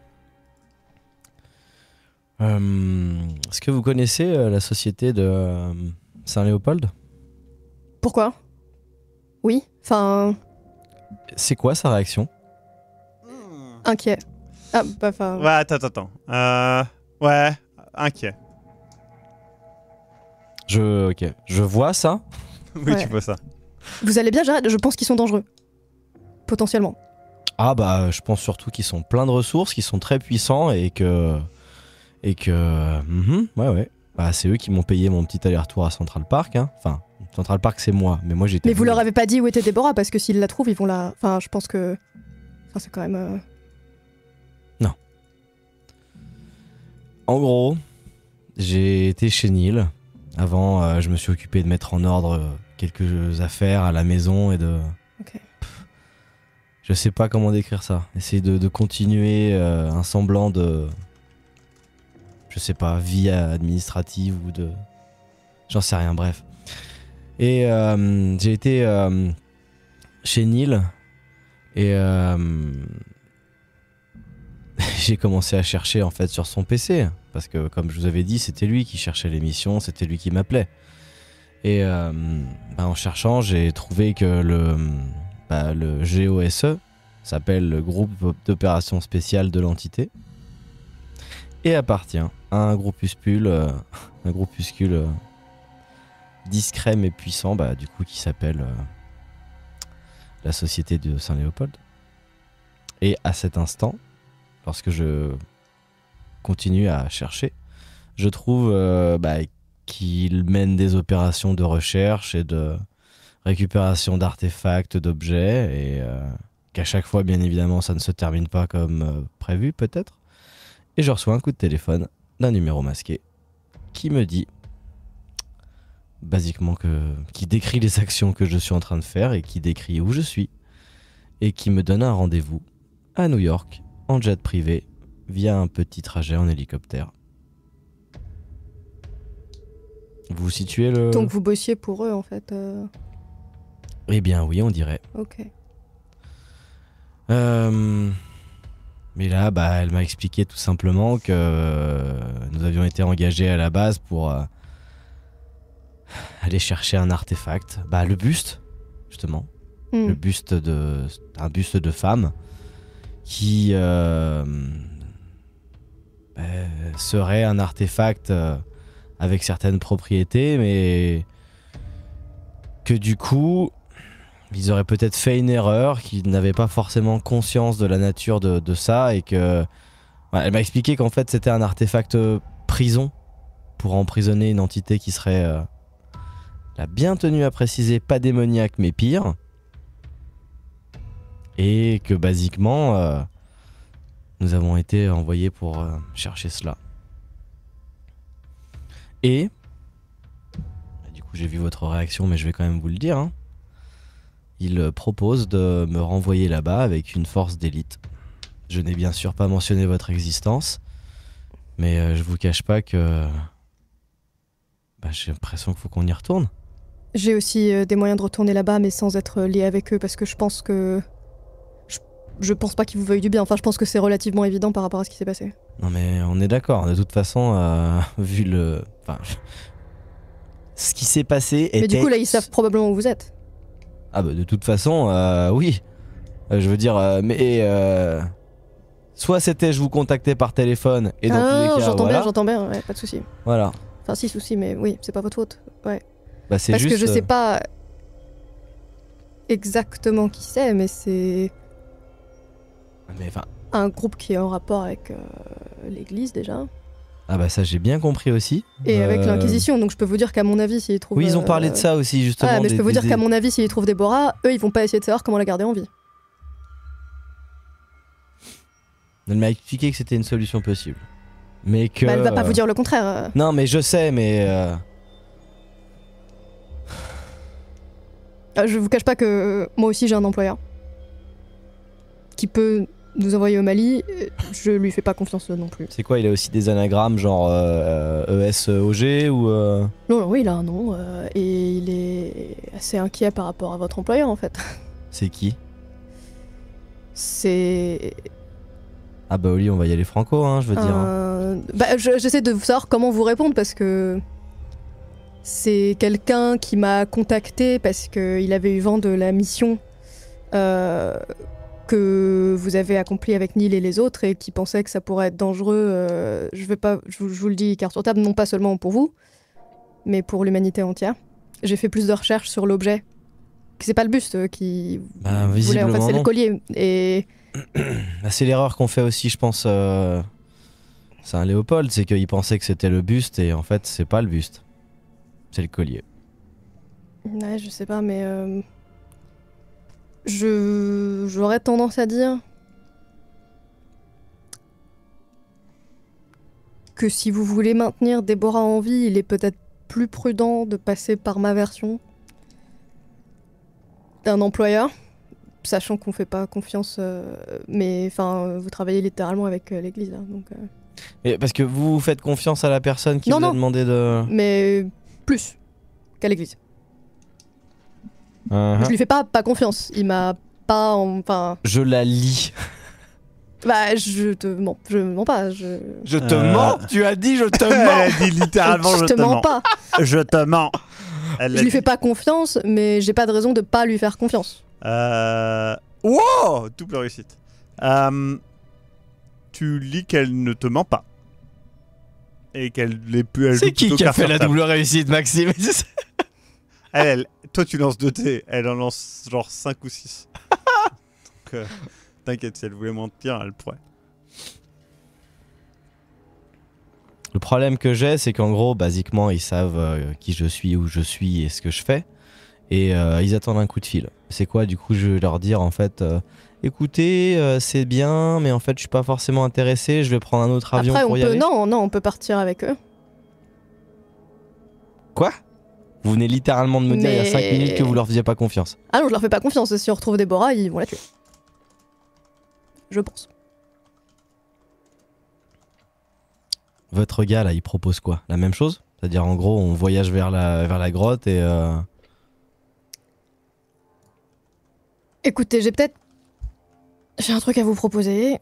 Euh, Est-ce que vous connaissez euh, la société de euh, Saint-Léopold?
Pourquoi? Oui. Enfin,
C'est quoi sa réaction?
inquiet. Ah, bah, enfin.
Ouais, attends, attends, attends. Euh, ouais, inquiet.
Je, ok, je vois ça.
Oui,
Ouais.
tu vois ça.
Vous allez bien, Jared? Je pense qu'ils sont dangereux. Potentiellement.
Ah bah, je pense surtout qu'ils sont pleins de ressources, qu'ils sont très puissants et que et que mhm, ouais ouais. Bah, c'est eux qui m'ont payé mon petit aller-retour à Central Park. Hein. Enfin, Central Park c'est moi, mais moi j'étais.
Mais vous leur avez pas dit où était Déborah parce que s'ils la trouvent, ils vont la. Enfin, je pense que. Enfin, c'est quand même. euh,
En gros, j'ai été chez Neil Avant, euh, je me suis occupé de mettre en ordre euh, quelques affaires à la maison et de...
Ok.
Pff, je sais pas comment décrire ça. Essayer de, de continuer euh, un semblant de... Je sais pas, vie administrative ou de... J'en sais rien, bref. Et euh, j'ai été euh, chez Neil et euh, j'ai commencé à chercher en fait sur son P C parce que comme je vous avais dit, c'était lui qui cherchait l'émission, c'était lui qui m'appelait. Et euh, bah, en cherchant, j'ai trouvé que le, bah, le G O S E s'appelle le groupe d'opération spéciale de l'entité et appartient à un groupuscule, euh, un groupuscule euh, discret mais puissant, bah, du coup qui s'appelle euh, la Société de Saint-Léopold. Et à cet instant, lorsque je continue à chercher, je trouve euh, bah, qu'il mène des opérations de recherche et de récupération d'artefacts, d'objets, et euh, qu'à chaque fois, bien évidemment, ça ne se termine pas comme euh, prévu, peut-être. Et je reçois un coup de téléphone d'un numéro masqué qui me dit, basiquement, que, qui décrit les actions que je suis en train de faire et qui décrit où je suis, et qui me donne un rendez-vous à New York, en jet privé, via un petit trajet en hélicoptère. Vous situez le...
Donc vous bossiez pour eux en fait. euh,
Eh bien oui, on dirait.
Ok.
Euh, Mais là, bah, elle m'a expliqué tout simplement que euh, nous avions été engagés à la base pour euh, aller chercher un artefact. Bah, le buste, justement.
Hmm.
Le buste de... Un buste de femme qui euh, bah, serait un artefact euh, avec certaines propriétés, mais que du coup... Ils auraient peut-être fait une erreur, qu'ils n'avaient pas forcément conscience de la nature de, de ça et que... Ouais, elle m'a expliqué qu'en fait c'était un artefact prison pour emprisonner une entité qui serait... Euh, la bien tenue à préciser, pas démoniaque mais pire. Et que basiquement, euh, nous avons été envoyés pour euh, chercher cela. Et... Du coup j'ai vu votre réaction mais je vais quand même vous le dire, hein. Il propose de me renvoyer là-bas avec une force d'élite. Je n'ai bien sûr pas mentionné votre existence, mais euh, je vous cache pas que bah, j'ai l'impression qu'il faut qu'on y retourne.
J'ai aussi euh, des moyens de retourner là-bas, mais sans être lié avec eux, parce que je pense que... Je, je pense pas qu'ils vous veuillent du bien. Enfin, je pense que c'est relativement évident par rapport à ce qui s'est passé.
Non mais on est d'accord, de toute façon, euh, vu le... Enfin, ce qui s'est passé était...
Mais du coup, là, ils savent probablement où vous êtes.
Ah bah de toute façon, euh, oui. Euh, je veux dire, euh, mais... Euh, soit c'était je vous contactais par téléphone, et dans
ah,
tous les cas,
j'entends
voilà.
bien, j'entends bien, ouais, pas de souci.
Voilà.
Enfin, si, souci, mais oui, c'est pas votre faute. Ouais.
Bah, c'est
Parce
juste,
que je
euh,
sais pas exactement qui c'est, mais c'est
Mais enfin...
un groupe qui est en rapport avec euh, l'église déjà.
Ah bah ça j'ai bien compris aussi.
Et avec
Euh,
l'Inquisition, donc je peux vous dire qu'à mon avis, s'ils trouvent...
Oui, ils ont parlé
euh,
de ça aussi justement.
Ah, mais je
des-
peux vous
des-
dire
des-
qu'à mon avis, s'ils trouvent Déborah, eux, ils vont pas essayer de savoir comment la garder en vie.
Elle m'a expliqué que c'était une solution possible. Mais que...
Bah, elle va pas
euh,
vous dire le contraire. euh.
Non mais je sais, mais... euh,
Euh, Je vous cache pas que moi aussi, j'ai un employeur qui peut nous envoyer au Mali. euh, Je lui fais pas confiance euh, non plus.
C'est quoi, il a aussi des anagrammes genre euh, E S O G ou... euh,
Non, non, oui, il a un nom euh, et il est assez inquiet par rapport à votre employeur en fait.
C'est qui?
C'est
Ah bah Oli, on va y aller franco, hein, je veux dire. hein.
un... Bah, je- j'essaie de savoir comment vous répondre parce que c'est quelqu'un qui m'a contacté parce qu'il avait eu vent de la mission euh, que vous avez accomplie avec Neil et les autres et qui pensait que ça pourrait être dangereux. euh, je vais pas, je vous, je vous le dis, carte sur table, non pas seulement pour vous, mais pour l'humanité entière. J'ai fait plus de recherches sur l'objet. C'est pas le buste euh, qui
Bah,
voulait, en fait,
visiblement,
c'est le
non.
collier. Et
Bah, c'est l'erreur qu'on fait aussi, je pense. Euh... C'est un Léopold, c'est qu'il pensait que c'était le buste et en fait c'est pas le buste. C'est le collier.
ouais, je sais pas, mais euh, je j'aurais tendance à dire que si vous voulez maintenir Déborah en vie, il est peut-être plus prudent de passer par ma version d'un employeur, sachant qu'on fait pas confiance, euh, mais enfin, vous travaillez littéralement avec euh, l'église, hein, donc. Euh...
Et parce que vous faites confiance à la personne qui
Non,
vous a
non.
demandé de.
Mais plus qu'à l'église.
Uh-huh.
Je lui fais pas pas confiance. Il m'a pas, enfin.
Je la lis.
Bah, je te mens, je mens pas. Je,
Je te
Euh.
mens. Tu as dit je te
Elle a
mens.
dit littéralement
je te mens pas.
Je te mens. Elle
Je
l'a
lui
dit.
fais pas confiance, mais j'ai pas de raison de pas lui faire confiance.
Euh... Wow, double réussite. Euh, Tu lis qu'elle ne te ment pas. Et qu'elle est plus. elle
C'est
joue
qui
plutôt
qui a fait la
carte sur
double réussite, Maxime?
Elle, elle- toi, tu lances deux dés. Elle en lance genre cinq ou six. Donc, euh, t'inquiète, si elle voulait mentir, elle pourrait.
Le problème que j'ai, c'est qu'en gros, basiquement, ils savent euh, qui je suis, où je suis et ce que je fais. Et euh, ils attendent un coup de fil. C'est quoi, du coup, je vais leur dire, en fait, euh, écoutez, euh, c'est bien, mais en fait, je suis pas forcément intéressé, je vais prendre un autre avion
Après, on
pour y
peut,
aller.
non, non, on peut partir avec eux.
Quoi? Vous venez littéralement de me dire il y a cinq
Mais-
minutes que vous leur faisiez pas confiance.
Ah non, je leur fais pas confiance. Si on retrouve Déborah, ils vont la tuer. Je pense.
Votre gars, là, il propose quoi? La même chose? C'est-à-dire, en gros, on voyage vers la, vers la grotte et... Euh...
Écoutez, j'ai peut-être. J'ai un truc à vous proposer.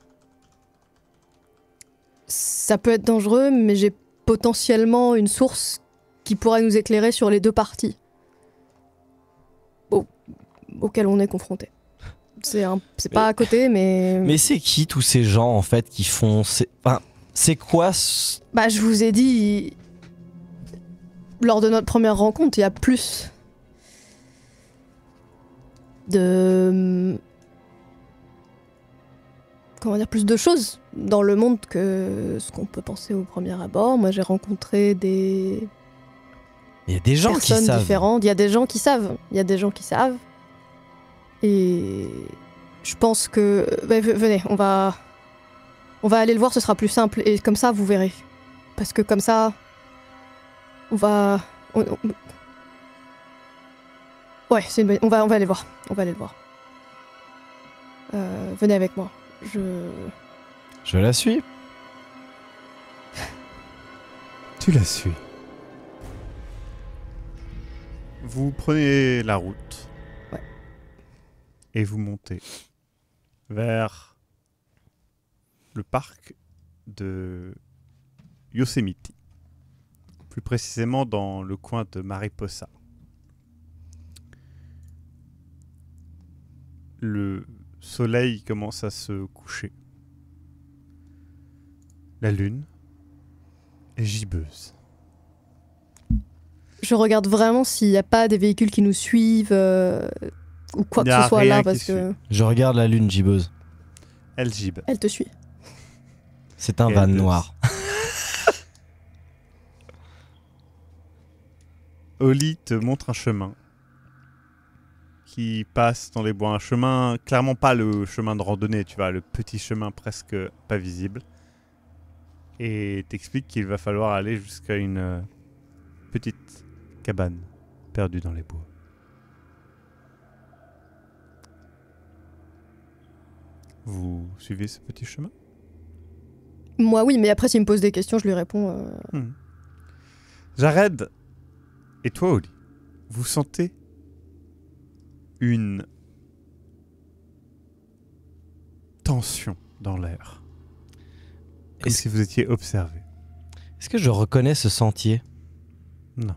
Ça peut être dangereux, mais j'ai potentiellement une source qui pourrait nous éclairer sur les deux parties au... auxquelles on est confronté. C'est un... c'est pas à côté, mais.
Mais c'est qui tous ces gens, en fait, qui font... ces- Enfin, c'est quoi ce...
Bah, je vous ai dit. Lors de notre première rencontre, il y a plus. de. Comment dire, plus de choses dans le monde que ce qu'on peut penser au premier abord. Moi, j'ai rencontré des
Il y a des gens qui
personnes
savent.
différentes. Il y a des gens qui savent. Il y a des gens qui savent. Et je pense que. Bah, v- venez, on va. On va aller le voir, ce sera plus simple. Et comme ça, vous verrez. Parce que comme ça. On va. on- on- Ouais, c'est une bonne- on va, on va aller le voir. On va aller le voir. Euh, venez avec moi. Je.
Je la suis.
Tu la suis. Vous prenez la route.
Ouais.
Et vous montez vers le parc de Yosemite. Plus précisément dans le coin de Mariposa. Le soleil commence à se coucher. La lune est gibbeuse.
Je regarde vraiment s'il n'y a pas des véhicules qui nous suivent euh, ou quoi
Il
que
y a
ce soit
rien
là
qui
parce que
Je regarde la lune gibbeuse.
Elle gibbe.
elle te suit.
C'est un
Et
van
elle
noir.
Oli te montre un chemin qui passe dans les bois. Un chemin, clairement pas le chemin de randonnée, tu vois, le petit chemin presque pas visible. Et t'explique qu'il va falloir aller jusqu'à une euh, petite cabane perdue dans les bois. Vous suivez ce petit chemin?
Moi oui, mais après s'il me pose des questions, je lui réponds. euh,
Hmm. Jared et toi, Oli, vous sentez une tension dans l'air. Comme
Est-ce
si vous étiez observé.
est-ce que je reconnais ce sentier?
Non.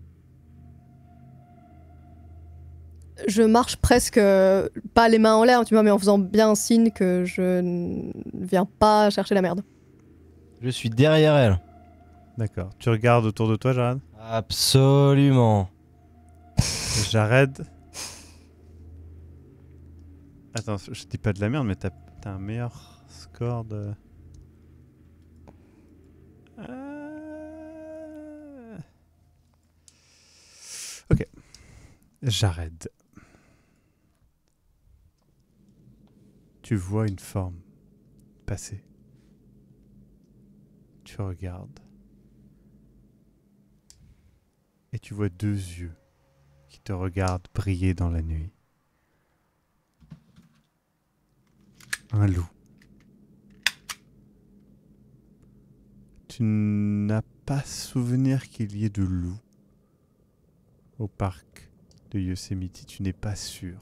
Je marche presque euh, pas les mains en l'air, tu vois, mais en faisant bien signe que je ne viens pas chercher la merde.
Je suis derrière elle.
D'accord. Tu regardes autour de toi, Jared?
Absolument.
Jared. Attends, je dis pas de la merde, mais t'as t'as un meilleur score de. Euh... Ok. Jared. Tu vois une forme passer. Tu regardes. Et tu vois deux yeux qui te regardent briller dans la nuit. Un loup. Tu n'as pas souvenir qu'il y ait de loup au parc de Yosemite. Tu n'es pas sûr.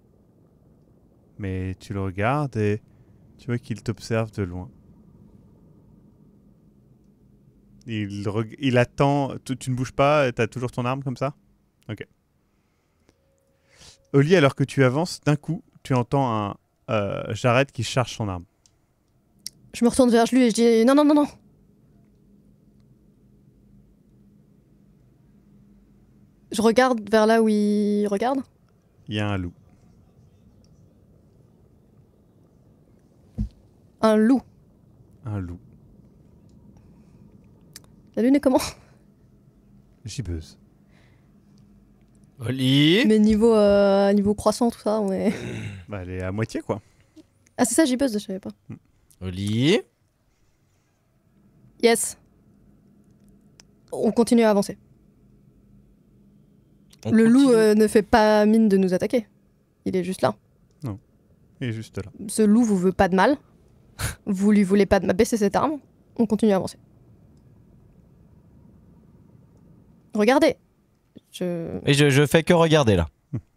Mais tu le regardes et tu vois qu'il t'observe de loin. Il, reg- il attend. Tu, tu ne bouges pas, tu as toujours ton arme comme ça? Ok. Oli, alors que tu avances, d'un coup, tu entends un euh, Jared qui charge son arme.
Je me retourne vers lui et je dis non, non, non, non. Je regarde vers là où il regarde.
Il y a un loup.
Un loup.
Un loup.
La lune est comment?
Gibbeuse.
Oli.
Mais niveau, euh, niveau croissant, tout ça, on est.
Bah, elle est à moitié, quoi.
Ah, c'est ça, j'y buzz, je savais pas.
Oli.
Yes. On continue à avancer.
On
Le loup
continue.
euh, ne fait pas mine de nous attaquer. Il est juste là.
Il est juste là.
Ce loup vous veut pas de mal. Vous lui voulez pas de mal. Baissez cette arme. On continue à avancer. Regardez. Je...
Et je, je fais que regarder là.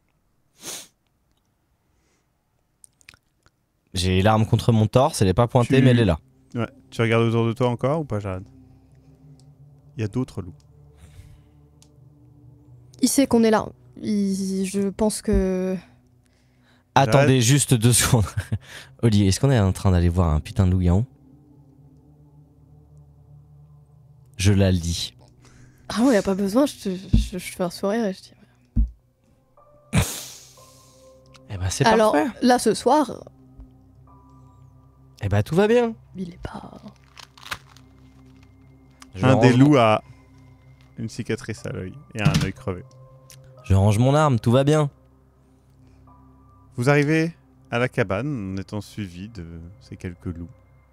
J'ai l'arme contre mon torse, elle est pas pointée,
Tu-
mais elle est là.
Ouais. Tu regardes autour de toi encore ou pas, Jared? Il y a d'autres loups.
Il sait qu'on est là. Il- Je pense que...
Attendez juste deux secondes. Oli, est-ce qu'on est en train d'aller voir un putain de loup en haut? Je la le dis.
Ah ouais, y a pas besoin. Je, te- je, je fais un sourire et je dis...
Eh ben c'est
Alors,
parfait.
là, ce soir,
Eh ben tout va bien.
il est pas...
Je
Un des
range
loups a une cicatrice à l'œil et un œil crevé.
mon- Je range mon arme, tout va bien.
Vous arrivez à la cabane en étant suivi de ces quelques loups.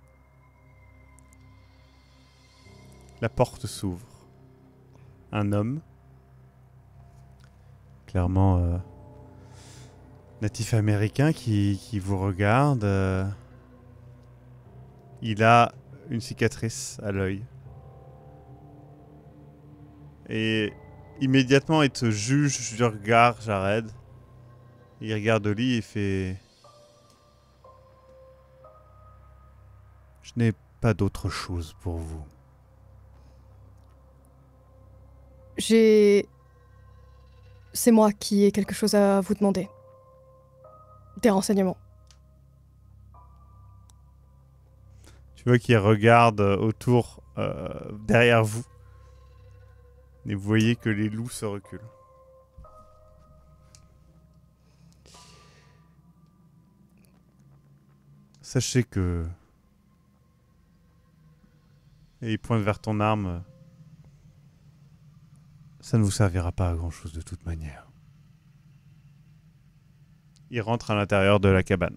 La porte s'ouvre. Un homme, clairement euh, natif américain, qui, qui vous regarde. euh, il a une cicatrice à l'œil. Et immédiatement, il te juge du regard, Jared. Il regarde Oli et fait... Je n'ai pas d'autre chose pour vous.
J'ai... C'est moi qui ai quelque chose à vous demander. Des renseignements.
Tu vois qu'il regarde euh, autour, euh, derrière vous. Et vous voyez que les loups se reculent. Sachez que... Et il pointe vers ton arme. Ça ne vous servira pas à grand chose de toute manière. Il rentre à l'intérieur de la cabane.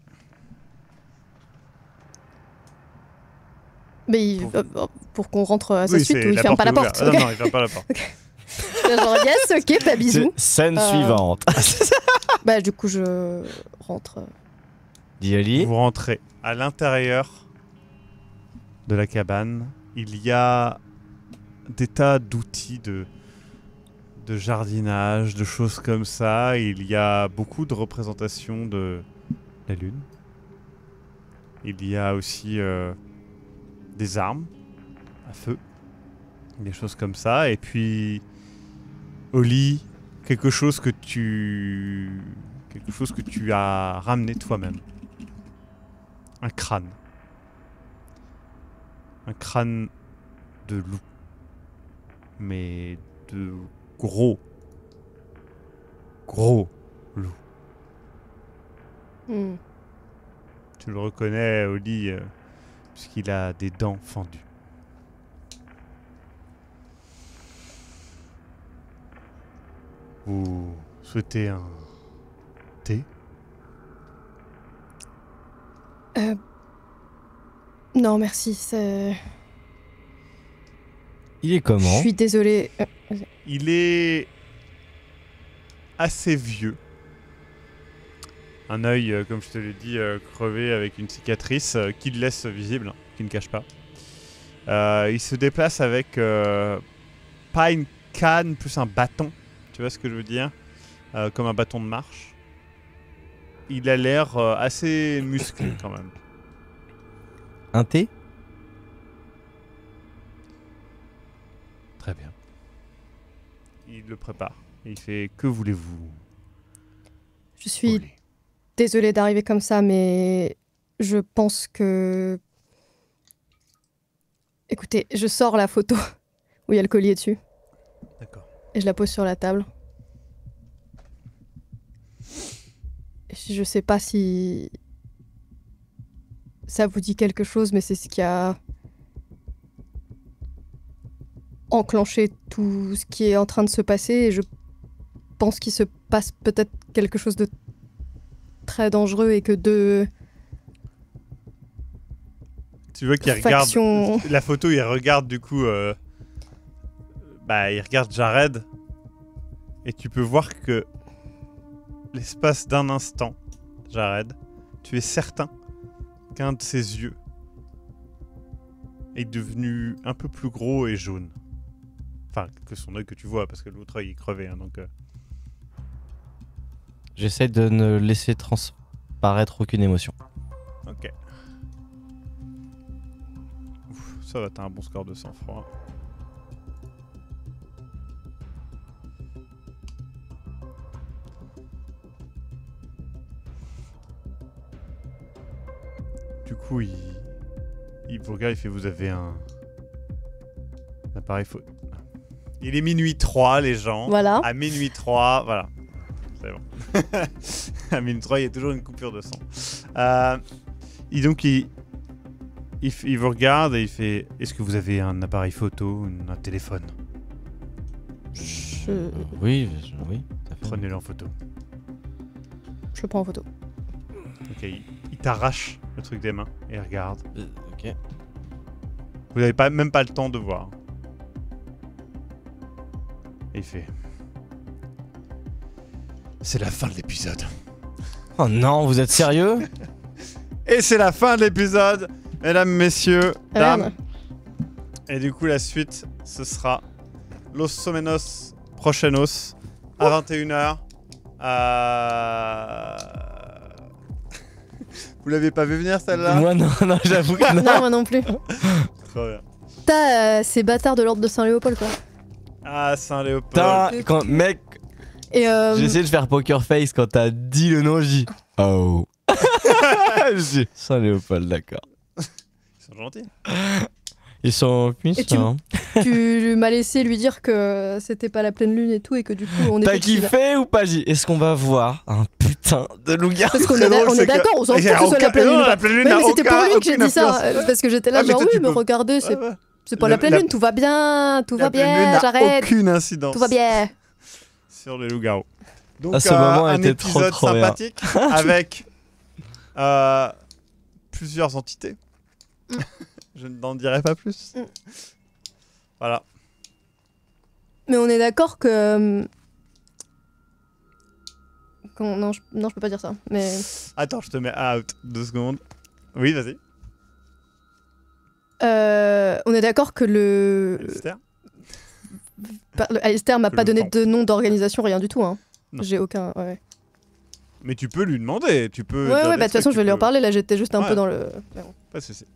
Mais il-
Pour-
euh, euh, pour qu'on rentre à sa
Oui,
suite,
c'est-
ou il
la
ferme pas la
est
porte.
ouverte.
ok.
Ah, non, non, il ferme pas la porte.
Là, genre, yes, ok, pas bisous.
Scène
Euh,
suivante.
Bah, du coup, je rentre.
Dis Oli.
Vous rentrez à l'intérieur de la cabane. Il y a des tas d'outils de, de jardinage, de choses comme ça. Il y a beaucoup de représentations de la lune. Il y a aussi euh, des armes à feu, des choses comme ça. Et puis, Oli, quelque chose que tu, quelque chose que tu as ramené toi-même. Un crâne. Un crâne de loup. Mais de gros. Gros loup.
Hmm.
Tu le reconnais, Oli, euh, puisqu'il a des dents fendues. Vous souhaitez un thé?
Euh... Non, merci, c'est...
Il est
Je
comment?
suis désolée. Euh,
Il est assez vieux. Un œil, euh, comme je te l'ai dit, euh, crevé avec une cicatrice euh, qui le laisse visible, hein, qui ne cache pas. Euh, il se déplace avec euh, pas une canne, plus un bâton. Tu vois ce que je veux dire? Euh, Comme un bâton de marche. Il a l'air euh, assez musclé quand même.
Un thé?
Très bien. Il le prépare. Et il fait: que voulez-vous?
Je suis
Olé.
désolée d'arriver comme ça, mais je pense que... Écoutez, je sors la photo où il y a le collier dessus
D'accord.
et je la pose sur la table. Je sais pas si ça vous dit quelque chose, mais c'est ce qui a enclenché tout ce qui est en train de se passer et je pense qu'il se passe peut-être quelque chose de très dangereux et que deux
Tu vois qu'il
factions...
regarde la photo, il regarde du coup, euh, bah il regarde Jared et tu peux voir que l'espace d'un instant, Jared, tu es certain qu'un de ses yeux est devenu un peu plus gros et jaune. Enfin, que son œil que tu vois, parce que l'autre œil est crevé, hein, donc. Euh...
J'essaie de ne laisser transparaître aucune émotion.
Ok. Ouf, ça va, t'as un bon score de sang-froid. Du coup, il... il vous regarde, il fait: vous avez un... un appareil photo. Il est minuit trois, les gens.
Voilà.
À minuit trois, voilà. C'est bon. À minuit trois, il y a toujours une coupure de sang. Euh, et donc, il... Il, f- il vous regarde et il fait: est-ce que vous avez un appareil photo, un, un téléphone?
Je...
Euh, oui, je- oui. tout à fait.
Prenez-le en photo.
je le prends en photo.
Ok, il, il t'arrache le truc des mains et il regarde.
Euh, ok.
Vous n'avez pas, même pas le temps de voir. Et il fait: c'est la fin de l'épisode.
Oh non, vous êtes sérieux?
Et c'est la fin de l'épisode, mesdames, messieurs,
Ah,
dames.
merde.
Et du coup, la suite, ce sera Los Somenos Prochenos à vingt et une heures. Euh... Vous l'avez pas vu venir celle-là?
Moi non, non, j'avoue que non.
Non, moi non plus.
Trop bien.
T'as euh, ces bâtards de l'ordre de Saint-Léopold, quoi.
Ah, Saint-Léopold.
Putain, quand, mec,
Et euh,
j'ai essayé de faire poker face quand t'as dit le nom, j'ai dit oh. J'ai dit Saint-Léopold, d'accord.
Ils sont gentils.
Ils sont
tu-
puissants.
tu m'as laissé lui dire que c'était pas la pleine lune et tout, et que du coup on
T'as
était chill.
kiffé ou pas, J? Est-ce qu'on va voir un putain de loup-garou?
Parce qu'on
Très
est, d'a-
drôle,
on
c'est
est d'accord,
que-
on s'en fout
Il y a
que ce soit
aucun-
la pleine
non,
lune.
la pleine lune
Ouais,
n'a
mais c'était pour
aucun-
lui que j'ai
aucune
dit ça,
influence.
euh, parce que j'étais là
Ah, mais
genre
toi,
oui,
tu
mais
peux-
regardez, c'est
Ouais, ouais.
c'est pas
La-
la pleine
la-
lune, tout va bien, tout
La
va
pleine lune
bien,
n'a
j'arrête,
aucune incidence
tout va bien.
sur les loups-garous. Donc,
Ah, ce
euh,
moment
un
était trop,
épisode
trop bien.
sympathique avec euh, plusieurs entités. Je n'en dirai pas plus.
Mm.
Voilà.
Mais on est d'accord que... euh, qu'on- Non, je... non, je peux pas dire ça, mais...
Attends, je te mets out deux secondes. Oui, vas-y.
Euh, on est d'accord que le...
Alistair.
Par- le- Alistair m'a
Que
pas
le
donné
temps.
de nom d'organisation, rien du tout, hein.
Non.
J'ai aucun... Ouais, ouais,
Mais tu peux lui demander. Tu peux.
ouais,
dire
ouais,
des
bah de toute
trucs,
façon,
tu
je vais lui en
peux-
parler, là, j'étais juste un
Ouais.
peu dans le... mais bon.
Pas de soucis.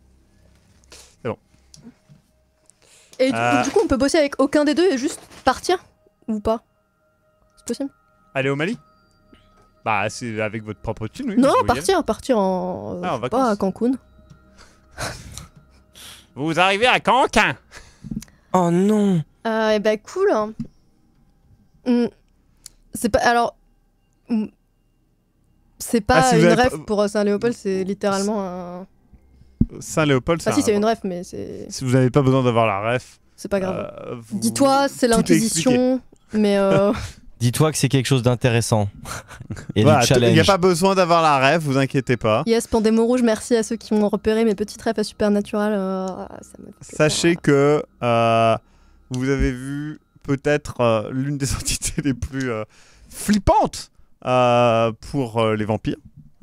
Et du,
Euh.
du coup, on peut bosser avec aucun des deux et juste partir? Ou pas? C'est possible?
Allez au Mali. Bah, c'est avec votre propre thune, oui.
Non,
vous pouvez y
partir, partir en...
Ah, en
je sais pas, à
vacances.
Cancun.
aller. Vous arrivez à Cancun.
Oh non.
Euh, et bah cool. hein. Hmm. C'est pas... Alors... hmm. C'est pas
Ah, si vous
une
avez
ref
pas-
pour euh, Saint-Léopold, c'est littéralement un...
Saint-Léopold,
Ah
c'est
si, c'est
un-
une ref, mais c'est...
Si vous n'avez pas besoin d'avoir la ref,
C'est pas grave.
euh, vous-
Dis-toi, c'est
tout est expliqué.
l'Inquisition, mais... Euh...
Dis-toi que c'est quelque chose d'intéressant. Et
Voilà,
du
t- il
challenge.
n'y a pas besoin d'avoir la ref, vous inquiétez pas.
Yes, Pandémo Rouge, merci à ceux qui m'ont repéré mes petites refs à Supernatural. euh, ça m'a fait
Sachez
plaisir.
que euh, vous avez vu peut-être euh, l'une des entités les plus euh, flippantes euh, pour euh, les vampires.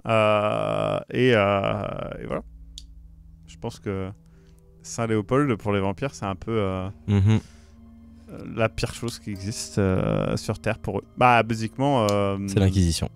Euh, et, euh, et voilà. Je pense que Saint-Léopold, pour les vampires, c'est un peu euh,
Mhm.
la pire chose qui existe euh, sur Terre pour eux. Bah, basiquement... euh,
C'est l'Inquisition.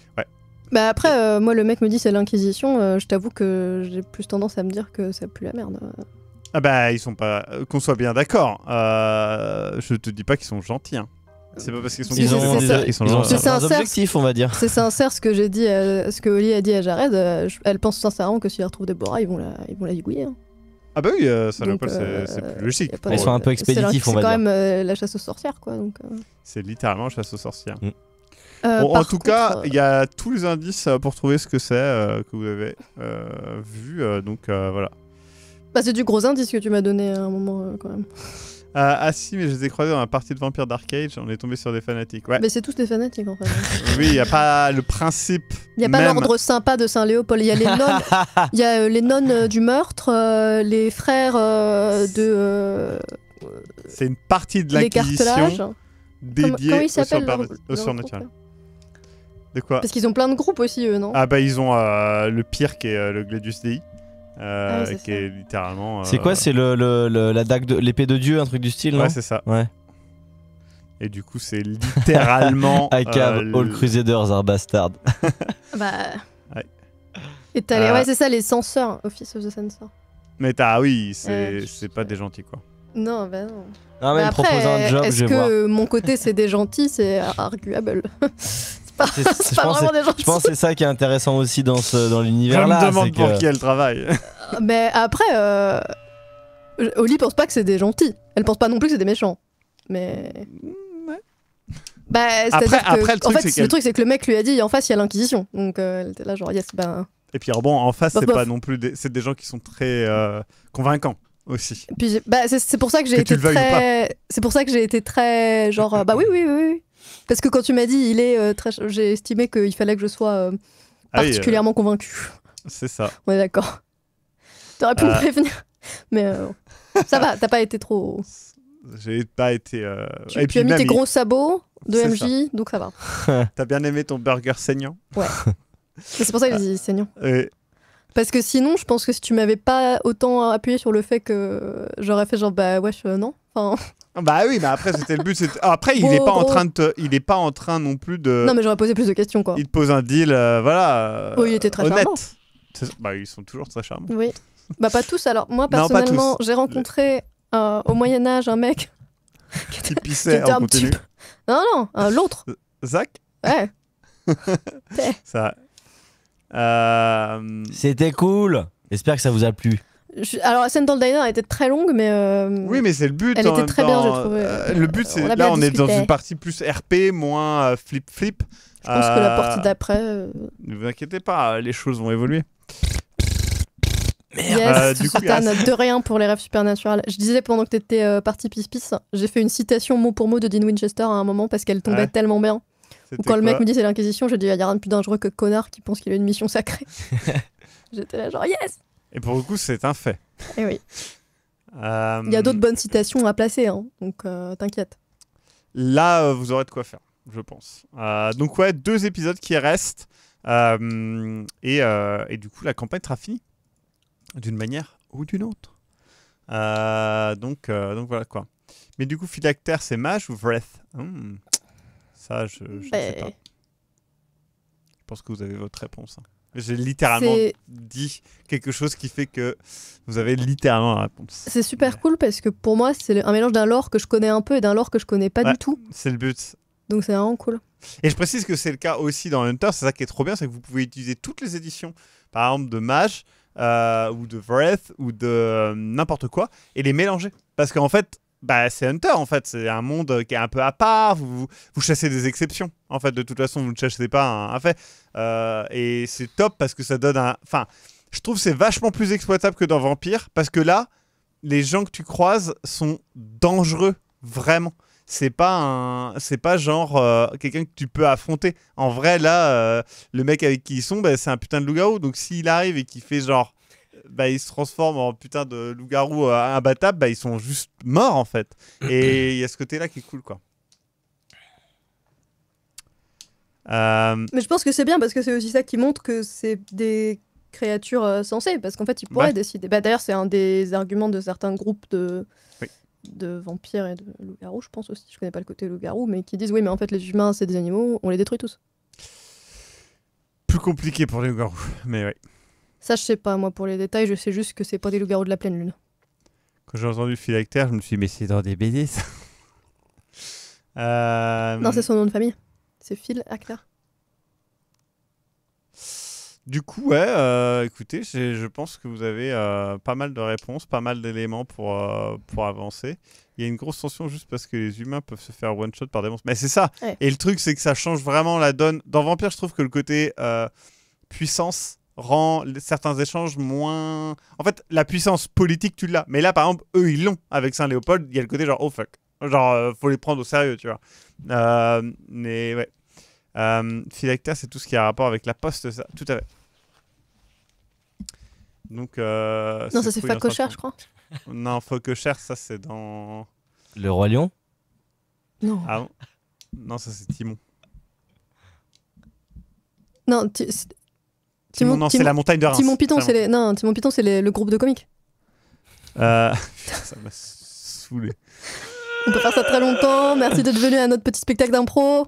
Bah après, euh, moi, le mec me dit c'est l'Inquisition. euh, je t'avoue que j'ai plus tendance à me dire que ça pue la merde.
Ah bah, ils sont pas... Qu'on soit bien d'accord. Euh, je te dis pas qu'ils sont gentils. Hein. C'est pas parce qu'ils sont
Si,
Ils
si,
ont,
c'est
des,
ça.
ils
sont
ont
gentils.
C'est
certains
sincère.
objectifs, on va dire.
C'est sincère ce que j'ai dit, à- ce que Oli a dit à Jared. euh, je- elle pense sincèrement que s'ils retrouvent Deborah, ils vont la, ils vont la zigouiller. hein.
Ah bah oui, euh, Saint-Léopold,
Donc,
c'est
euh,
c'est plus
y
logique.
a pas
Ils
de-
sont un peu
c'est l'in-
expéditifs, on va
C'est quand
dire.
même euh, la chasse aux sorcières, quoi. Donc, euh.
C'est littéralement chasse aux sorcières.
Euh,
Bon, en
par
tout
contre,
cas,
euh,
il y a tous les indices euh, pour trouver ce que c'est euh, que vous avez euh, vu. euh, donc euh, voilà.
bah, c'est du gros indice que tu m'as donné à un moment, euh, quand même.
Euh, ah si, mais je les ai croisés dans la partie de Vampire Dark Age. On est tombé sur des fanatiques. Ouais.
Mais c'est tous des fanatiques, en fait.
Oui, il n'y a pas le principe.
Il n'y a pas
même.
l'ordre sympa de Saint-Léopold. Il y a les nonnes, il y a, euh, les nonnes euh, du meurtre, euh, les frères euh, de euh,
C'est une partie de l'Inquisition
l'écartelage. Comment,
dédiée
comment ils
au,
s'appellent
surpa-
leur-
au
leur
surnaturel.
groupe, là
De quoi?
Parce qu'ils ont plein de groupes aussi, eux, non?
Ah bah ils ont euh, le pire qui est euh, le Gladius Dei. Euh,
Ah oui, c'est
qui
ça.
est littéralement... euh,
C'est quoi? C'est le, le- le- la dague de l'épée de Dieu, un truc du style, non?
Ouais, c'est ça.
Ouais.
Et du coup, c'est littéralement...
I have
euh,
all crusaders are bastards.
Bah.
Ouais.
Et t'as les...
Euh.
Ouais, c'est ça, les censeurs, Office of the Censor.
Mais t'as, oui, c'est
Euh, je
c'est
sais
pas
pas.
des gentils, quoi.
Non, bah non.
Ah, mais
Mais
il
après,
propose un job,
est-ce
je vais voir.
que mon côté c'est des gentils, c'est arguable. c'est pas,
C'est-
c'est
c'est- je
pas
pense
vraiment des gentils.
Je pense que c'est ça qui est intéressant aussi dans, ce, dans
Je
l'univers là.
me demande
c'est
pour
que-
qui elle travaille.
Mais après, euh... Oli pense pas que c'est des gentils. Elle pense pas non plus que c'est des méchants. Mais. Bah, c'est-à-dire
Après-
que.
après, le truc,
en fait,
c'est
le
qu'elle-
truc, c'est que le mec lui a dit en face, il y a l'Inquisition. Donc, euh, elle était là, genre, yes, ben.
Et puis, alors, bon, en face,
Bof,
c'est
bof.
pas non plus... Des... C'est des gens qui sont très euh, convaincants, aussi.
Puis, j'ai- bah, c'est, c'est pour ça que j'ai
Que tu
été
le veuilles ou
très. C'est pour ça que j'ai été très. Genre, euh, bah oui, oui, oui, oui. Parce que quand tu m'as dit, il est euh, très. J'ai estimé qu'il fallait que je sois euh,
Ah oui, euh,
particulièrement convaincue.
c'est ça.
On est d'accord. T'aurais pu
Euh.
me prévenir. Mais euh, ça va, t'as pas été trop.
J'ai pas été... euh,
Tu,
Et
tu
puis
as mis
même,
tes
il-
gros sabots de
C'est
M J, donc ça va.
T'as bien aimé ton burger saignant?
Mais c'est pour ça que je dis saignant.
Et...
Parce que sinon, je pense que si tu m'avais pas autant appuyé sur le fait que j'aurais fait genre bah wesh, euh, non. Enfin,
Bah oui, mais après, c'était le but. c'était- Après, il est
Gros,
pas en
gros.
train de te... Il est pas en train non plus de...
non, mais j'aurais posé plus de questions quoi.
Il te pose un deal, euh, voilà... euh,
Oh, il était très
honnête.
charmant.
C'est- Bah, ils sont toujours très charmants.
Oui. Bah pas tous alors. Moi
Non, pas
personnellement,
tous.
j'ai rencontré euh, au Moyen-Âge un mec qui
Qui
était,
pissait
était
en
un petit
continu.
peu. Non, non, euh, l'autre.
Zach?
Ouais.
Ça... Euh...
C'était cool. J'espère que ça vous a plu.
Je- Alors la scène dans le diner était très longue, mais. euh,
Oui, mais c'est le but.
Elle
en
était
même
très bien, j'ai
temps.
trouvé.
Euh, le but,
Euh,
c'est
on a
là,
bien
on est dans
discuté.
une partie plus R P, moins euh, flip-flip.
Je pense que la partie d'après. euh,
Ne vous inquiétez pas, les choses vont évoluer.
Yes,
Euh, du coup,
Stan,
yes.
de rien pour les rêves supernaturels. Je disais pendant que t'étais euh, parti pis-pis, j'ai fait une citation mot pour mot de Dean Winchester à un moment parce qu'elle tombait
Ouais.
tellement bien. Ou
C'était
quand le mec
quoi
me dit c'est l'Inquisition, je dis il y a rien de plus dangereux que connard qui pense qu'il a une mission sacrée. J'étais là genre yes.
Et pour le coup, c'est un fait.
Et oui.
Euh,
Il y a d'autres bonnes citations à placer, hein, donc euh, t'inquiète.
Là, euh, vous aurez de quoi faire, je pense. Euh, donc ouais, deux épisodes qui restent. Euh, et, euh, et du coup, la campagne sera finie. D'une manière ou d'une autre. Euh, donc, euh, donc voilà quoi. Mais du coup, phylactère, c'est mage ou Wraith? Hmm. Ça, je ne sais
Ben,
pas. Je pense que vous avez votre réponse. hein. J'ai littéralement
C'est-
dit quelque chose qui fait que vous avez littéralement la réponse.
C'est super cool parce que pour moi c'est le- un mélange d'un lore que je connais un peu et d'un lore que je connais pas
Ouais.
du tout.
C'est le but.
Donc c'est vraiment cool.
Et je précise que c'est le cas aussi dans Hunter. C'est ça qui est trop bien, c'est que vous pouvez utiliser toutes les éditions, par exemple de Mage, euh, ou de Wraith, ou de euh, n'importe quoi, et les mélanger. Parce qu'en fait, bah, c'est Hunter, en fait. C'est un monde qui est un peu à part. Vous, vous, vous chassez des exceptions. En fait, de toute façon, vous ne chassez pas un, un fait. Euh, et c'est top parce que ça donne un... Enfin, je trouve que c'est vachement plus exploitable que dans Vampire. Parce que là, les gens que tu croises sont dangereux. Vraiment. C'est pas un, c'est pas genre euh, quelqu'un que tu peux affronter. En vrai, là, euh, le mec avec qui ils sont, bah, c'est un putain de loup-garou. Donc s'il arrive et qu'il fait genre bah, ils se transforment en putain de loup-garou euh, imbattable, bah, ils sont juste morts en fait. Et il y a ce côté-là qui est cool, quoi. Euh,
Mais je pense que c'est bien parce que c'est aussi ça qui montre que c'est des créatures euh, sensées. Parce qu'en fait, ils pourraient
Ouais.
décider. Bah, d'ailleurs, c'est un des arguments de certains groupes de,
Oui.
de vampires et de loups-garous, je pense aussi. Je connais pas le côté loup-garou, mais qui disent oui, mais en fait, les humains, c'est des animaux, on les détruit tous.
plus compliqué pour les loups-garous, mais ouais.
Ça, je sais pas, moi, pour les détails, je sais juste que c'est pas des loups-garous de la pleine lune.
Quand j'ai entendu phylactère, je me suis dit, mais c'est dans des B D ça. Euh,
Non, c'est son nom de famille. C'est Phil Acter.
Du coup, ouais, euh, écoutez, j'ai- je pense que vous avez euh, pas mal de réponses, pas mal d'éléments pour, euh, pour avancer. Il y a une grosse tension juste parce que les humains peuvent se faire one-shot par des monstres. Mais c'est ça.
Ouais.
Et le truc, c'est que ça change vraiment la donne. Dans Vampire, je trouve que le côté euh, puissance rend les- certains échanges moins... En fait, la puissance politique, tu l'as. Mais là, par exemple, eux, ils l'ont. Avec Saint-Léopold, il y a le côté genre, oh fuck. Genre, euh, faut les prendre au sérieux, tu vois. Euh, mais ouais. Euh, Phylactère, c'est tout ce qui a rapport avec la poste, ça. Tout à fait. Donc, euh,
Non, ça c'est
trop une
Facochère,
attraction.
je crois.
Non, Facochère, ça c'est dans.
Le Roi Lion.
Non.
Ah non, non ça c'est Timon.
Non, ti- c'est-
Timon,
Timon-
non, c'est
Timon-
la montagne de Reims.
Timon Python,
Ça,
c'est les... Non, Timon Python, c'est les- le groupe de comiques.
Euh... Putain, ça m'a saoulé.
On peut faire ça très longtemps. Merci d'être venu à notre petit spectacle d'impro.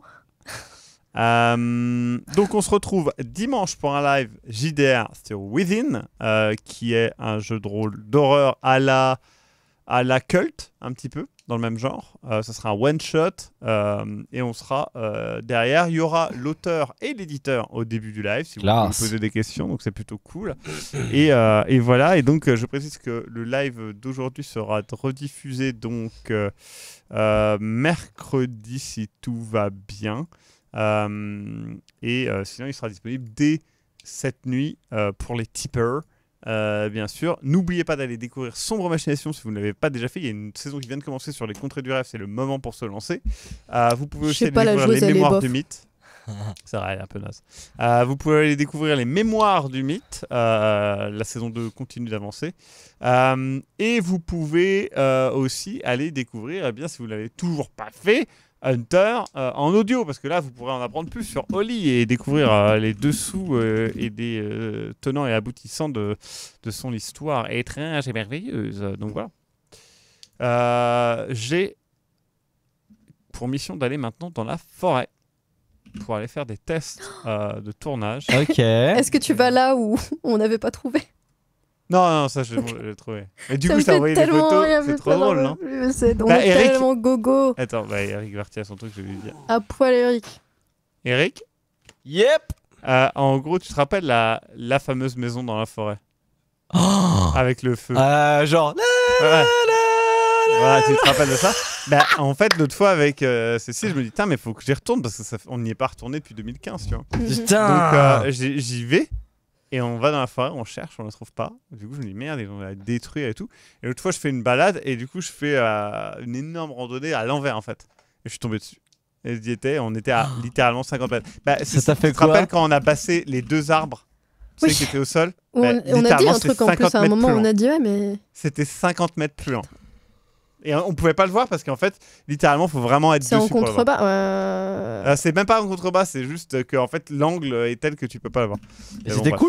Euh, donc on se retrouve dimanche pour un live J D R sur Within, euh, qui est un jeu de rôle d'horreur à la, à la Cult, un petit peu, dans le même genre. Euh, ça sera un one-shot, euh, et on sera euh, derrière. Il y aura l'auteur et l'éditeur au début du live, si vous voulez
Classe.
poser des questions, donc c'est plutôt cool. Et, euh, et voilà, et donc euh, je précise que le live d'aujourd'hui sera rediffusé donc euh, euh, mercredi, si tout va bien. Euh, et euh, sinon, il sera disponible dès cette nuit euh, pour les tipeurs, euh, bien sûr. N'oubliez pas d'aller découvrir Sombre Machination si vous ne l'avez pas déjà fait. Il y a une saison qui vient de commencer sur les contrées du rêve, c'est le moment pour se lancer. Euh, vous pouvez
Je
aussi
sais
aller
pas, la
découvrir
joueuse,
les
elle est
mémoires
bof.
du mythe. C'est vrai, elle est un peu naze. Euh, vous pouvez aller découvrir les mémoires du mythe. Euh, la saison deux continue d'avancer. Euh, et vous pouvez euh, aussi aller découvrir, eh bien, si vous ne l'avez toujours pas fait, Hunter euh, en audio, parce que là, vous pourrez en apprendre plus sur Oli et découvrir euh, les dessous euh, et des euh, tenants et aboutissants de, de son histoire étrange et merveilleuse. Donc voilà. Euh, J'ai pour mission d'aller maintenant dans la forêt pour aller faire des tests euh, de tournage.
Ok.
Est-ce que tu vas là où on n'avait pas trouvé?
Non, non, ça, je je l'ai trouvé. Mais du
Ça
coup,
me
je t'ai
fait
envoyé des
tellement
photos.
rien,
C'est
mais
trop
ça, j'en
drôle,
veux
non
plus, mais c'est- On
Bah,
est
Eric-
tellement gogo.
Attends, bah, Eric Vertier a son truc, je vais lui dire.
À poil, Eric.
Eric,
Yep.
euh, en gros, tu te rappelles la, la fameuse maison dans la forêt
Oh.
avec le feu.
Euh, genre.
Ouais. Voilà, tu te rappelles de ça? Bah, en fait, l'autre fois avec euh, Cécile, je me dis, tiens, mais faut que j'y retourne parce que ça, on n'y est pas retourné depuis deux mille quinze, tu vois.
Mhm.
Putain.
Donc, euh, j'y j'y vais et on va dans la forêt, on cherche, on la trouve pas. Du coup, je me dis, merde, ils vont la détruire et tout. Et l'autre fois, je fais une balade et du coup, je fais euh, une énorme randonnée à l'envers, en fait. Et je suis tombé dessus. Et j'y étais, on était à littéralement cinquante mètres. Bah, c'est-
t'a fait
tu te
quoi
rappelles quand on a passé les deux arbres, tu
Oui.
sais, qui étaient au sol?
On,
Bah,
on a dit
littéralement,
un
c'est
truc en plus
cinquante
à un
mètres
moment,
plus
on
loin.
a dit ouais, mais.
C'était cinquante mètres plus loin. Et on pouvait pas le voir parce qu'en fait, littéralement, faut vraiment être
C'est
dessus
en
pour le voir.
contrebas. Euh...
Euh, c'est même pas en contrebas, c'est juste que en fait l'angle est tel que tu peux pas le voir.
Et
Mais
c'était
bon,
cool.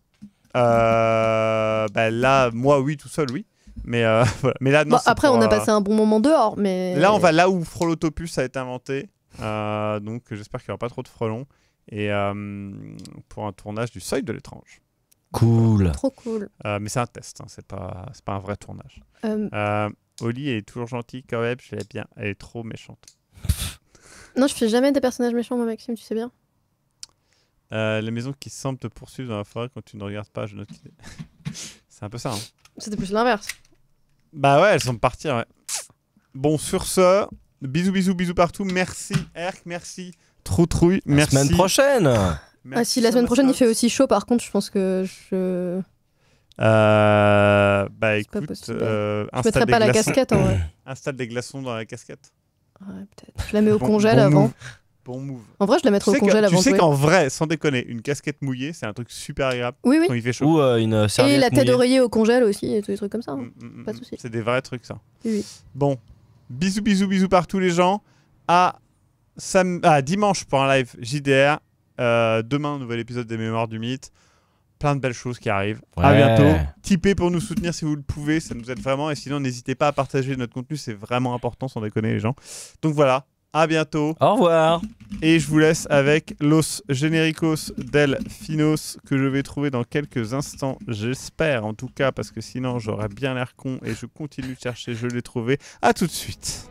Euh, bah là, moi oui, tout seul, oui. Mais euh, voilà. Mais là, non.
Bon,
c'est
après,
pour,
on a
euh,
passé un bon moment dehors, mais.
Là, on va là où Frolotopus a été inventé. Euh, donc, j'espère qu'il y aura pas trop de frelons. Et euh, pour un tournage du Seuil de l'étrange.
Cool.
Trop cool.
Euh, mais c'est un test, hein, c'est pas, c'est pas un vrai tournage.
Euh,
Euh, Oli est toujours gentille quand même, je l'aime bien. Elle est trop méchante.
Non, je fais jamais des personnages méchants, moi, Maxime, tu sais bien.
Euh, les maisons qui semblent te poursuivre dans la forêt quand tu ne regardes pas, je note l'idée. C'est un peu ça. Hein.
C'était plus l'inverse.
Bah ouais, elles semblent partir. Ouais. Bon, sur ce, bisous, bisous, bisous partout. Merci, Erk, merci. Troutrouille,
La
merci.
semaine prochaine.
Ah,
Merci,
si la semaine prochaine il
Mascotte.
fait aussi chaud, par contre, je pense que je.
Euh, bah
pas
écoute,
possible.
euh,
Je
installe,
mettrai
des
pas la
glaçons,
casquette en vrai.
installe des glaçons dans la casquette.
Ouais, peut-être. Je la mets au
Bon-
congèle
bon
avant.
move. Bon move.
En vrai, je la mettrais
Tu
au
sais, que-
congèle
tu
avant de
sais
jouer.
qu'en vrai, sans déconner, une casquette mouillée, c'est un truc super agréable
Oui, oui.
quand il fait chaud.
Ou euh, une
Et
serviette
la tête
mouillée.
d'oreiller au congèle aussi, et tous les trucs comme ça. hein.
Mm, mm,
Pas de
mm.
souci.
C'est des vrais trucs, ça.
Oui, oui.
Bon, bisous, bisous, bisous partout les gens. À, sam... à dimanche pour un live J D R. Euh, demain, nouvel épisode des Mémoires du Mythe. Plein de belles choses qui arrivent. À
Ouais.
bientôt. Tipez pour nous soutenir si vous le pouvez, ça nous aide vraiment. Et sinon, n'hésitez pas à partager notre contenu, c'est vraiment important, sans déconner les gens. Donc voilà, à bientôt.
Au revoir.
Et je vous laisse avec Los Genericos del Finos que je vais trouver dans quelques instants, j'espère en tout cas, parce que sinon j'aurais bien l'air con et je continue de chercher, je l'ai trouvé. À tout de suite.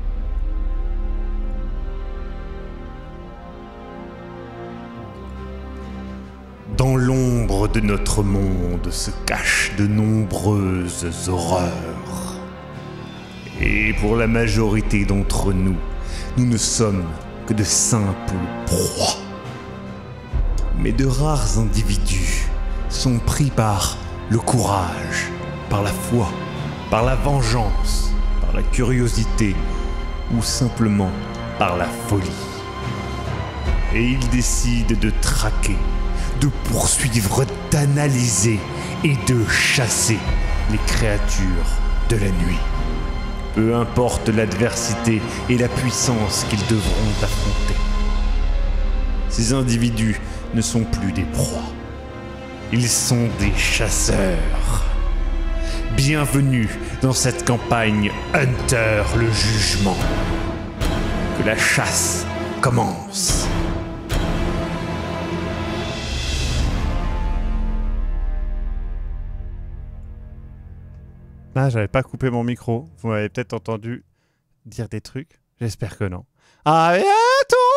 Dans l'ombre de notre monde se cachent de nombreuses horreurs. Et pour la majorité d'entre nous, nous ne sommes que de simples proies. Mais de rares individus sont pris par le courage, par la foi, par la vengeance, par la curiosité ou simplement par la folie. Et ils décident de traquer, de poursuivre, d'analyser et de chasser les créatures de la nuit. Peu importe l'adversité et la puissance qu'ils devront affronter. Ces individus ne sont plus des proies. Ils sont des chasseurs. Bienvenue dans cette campagne Hunter le Jugement. Que la chasse commence.
Ah, j'avais pas coupé mon micro. Vous m'avez peut-être entendu dire des trucs. J'espère que non. À bientôt!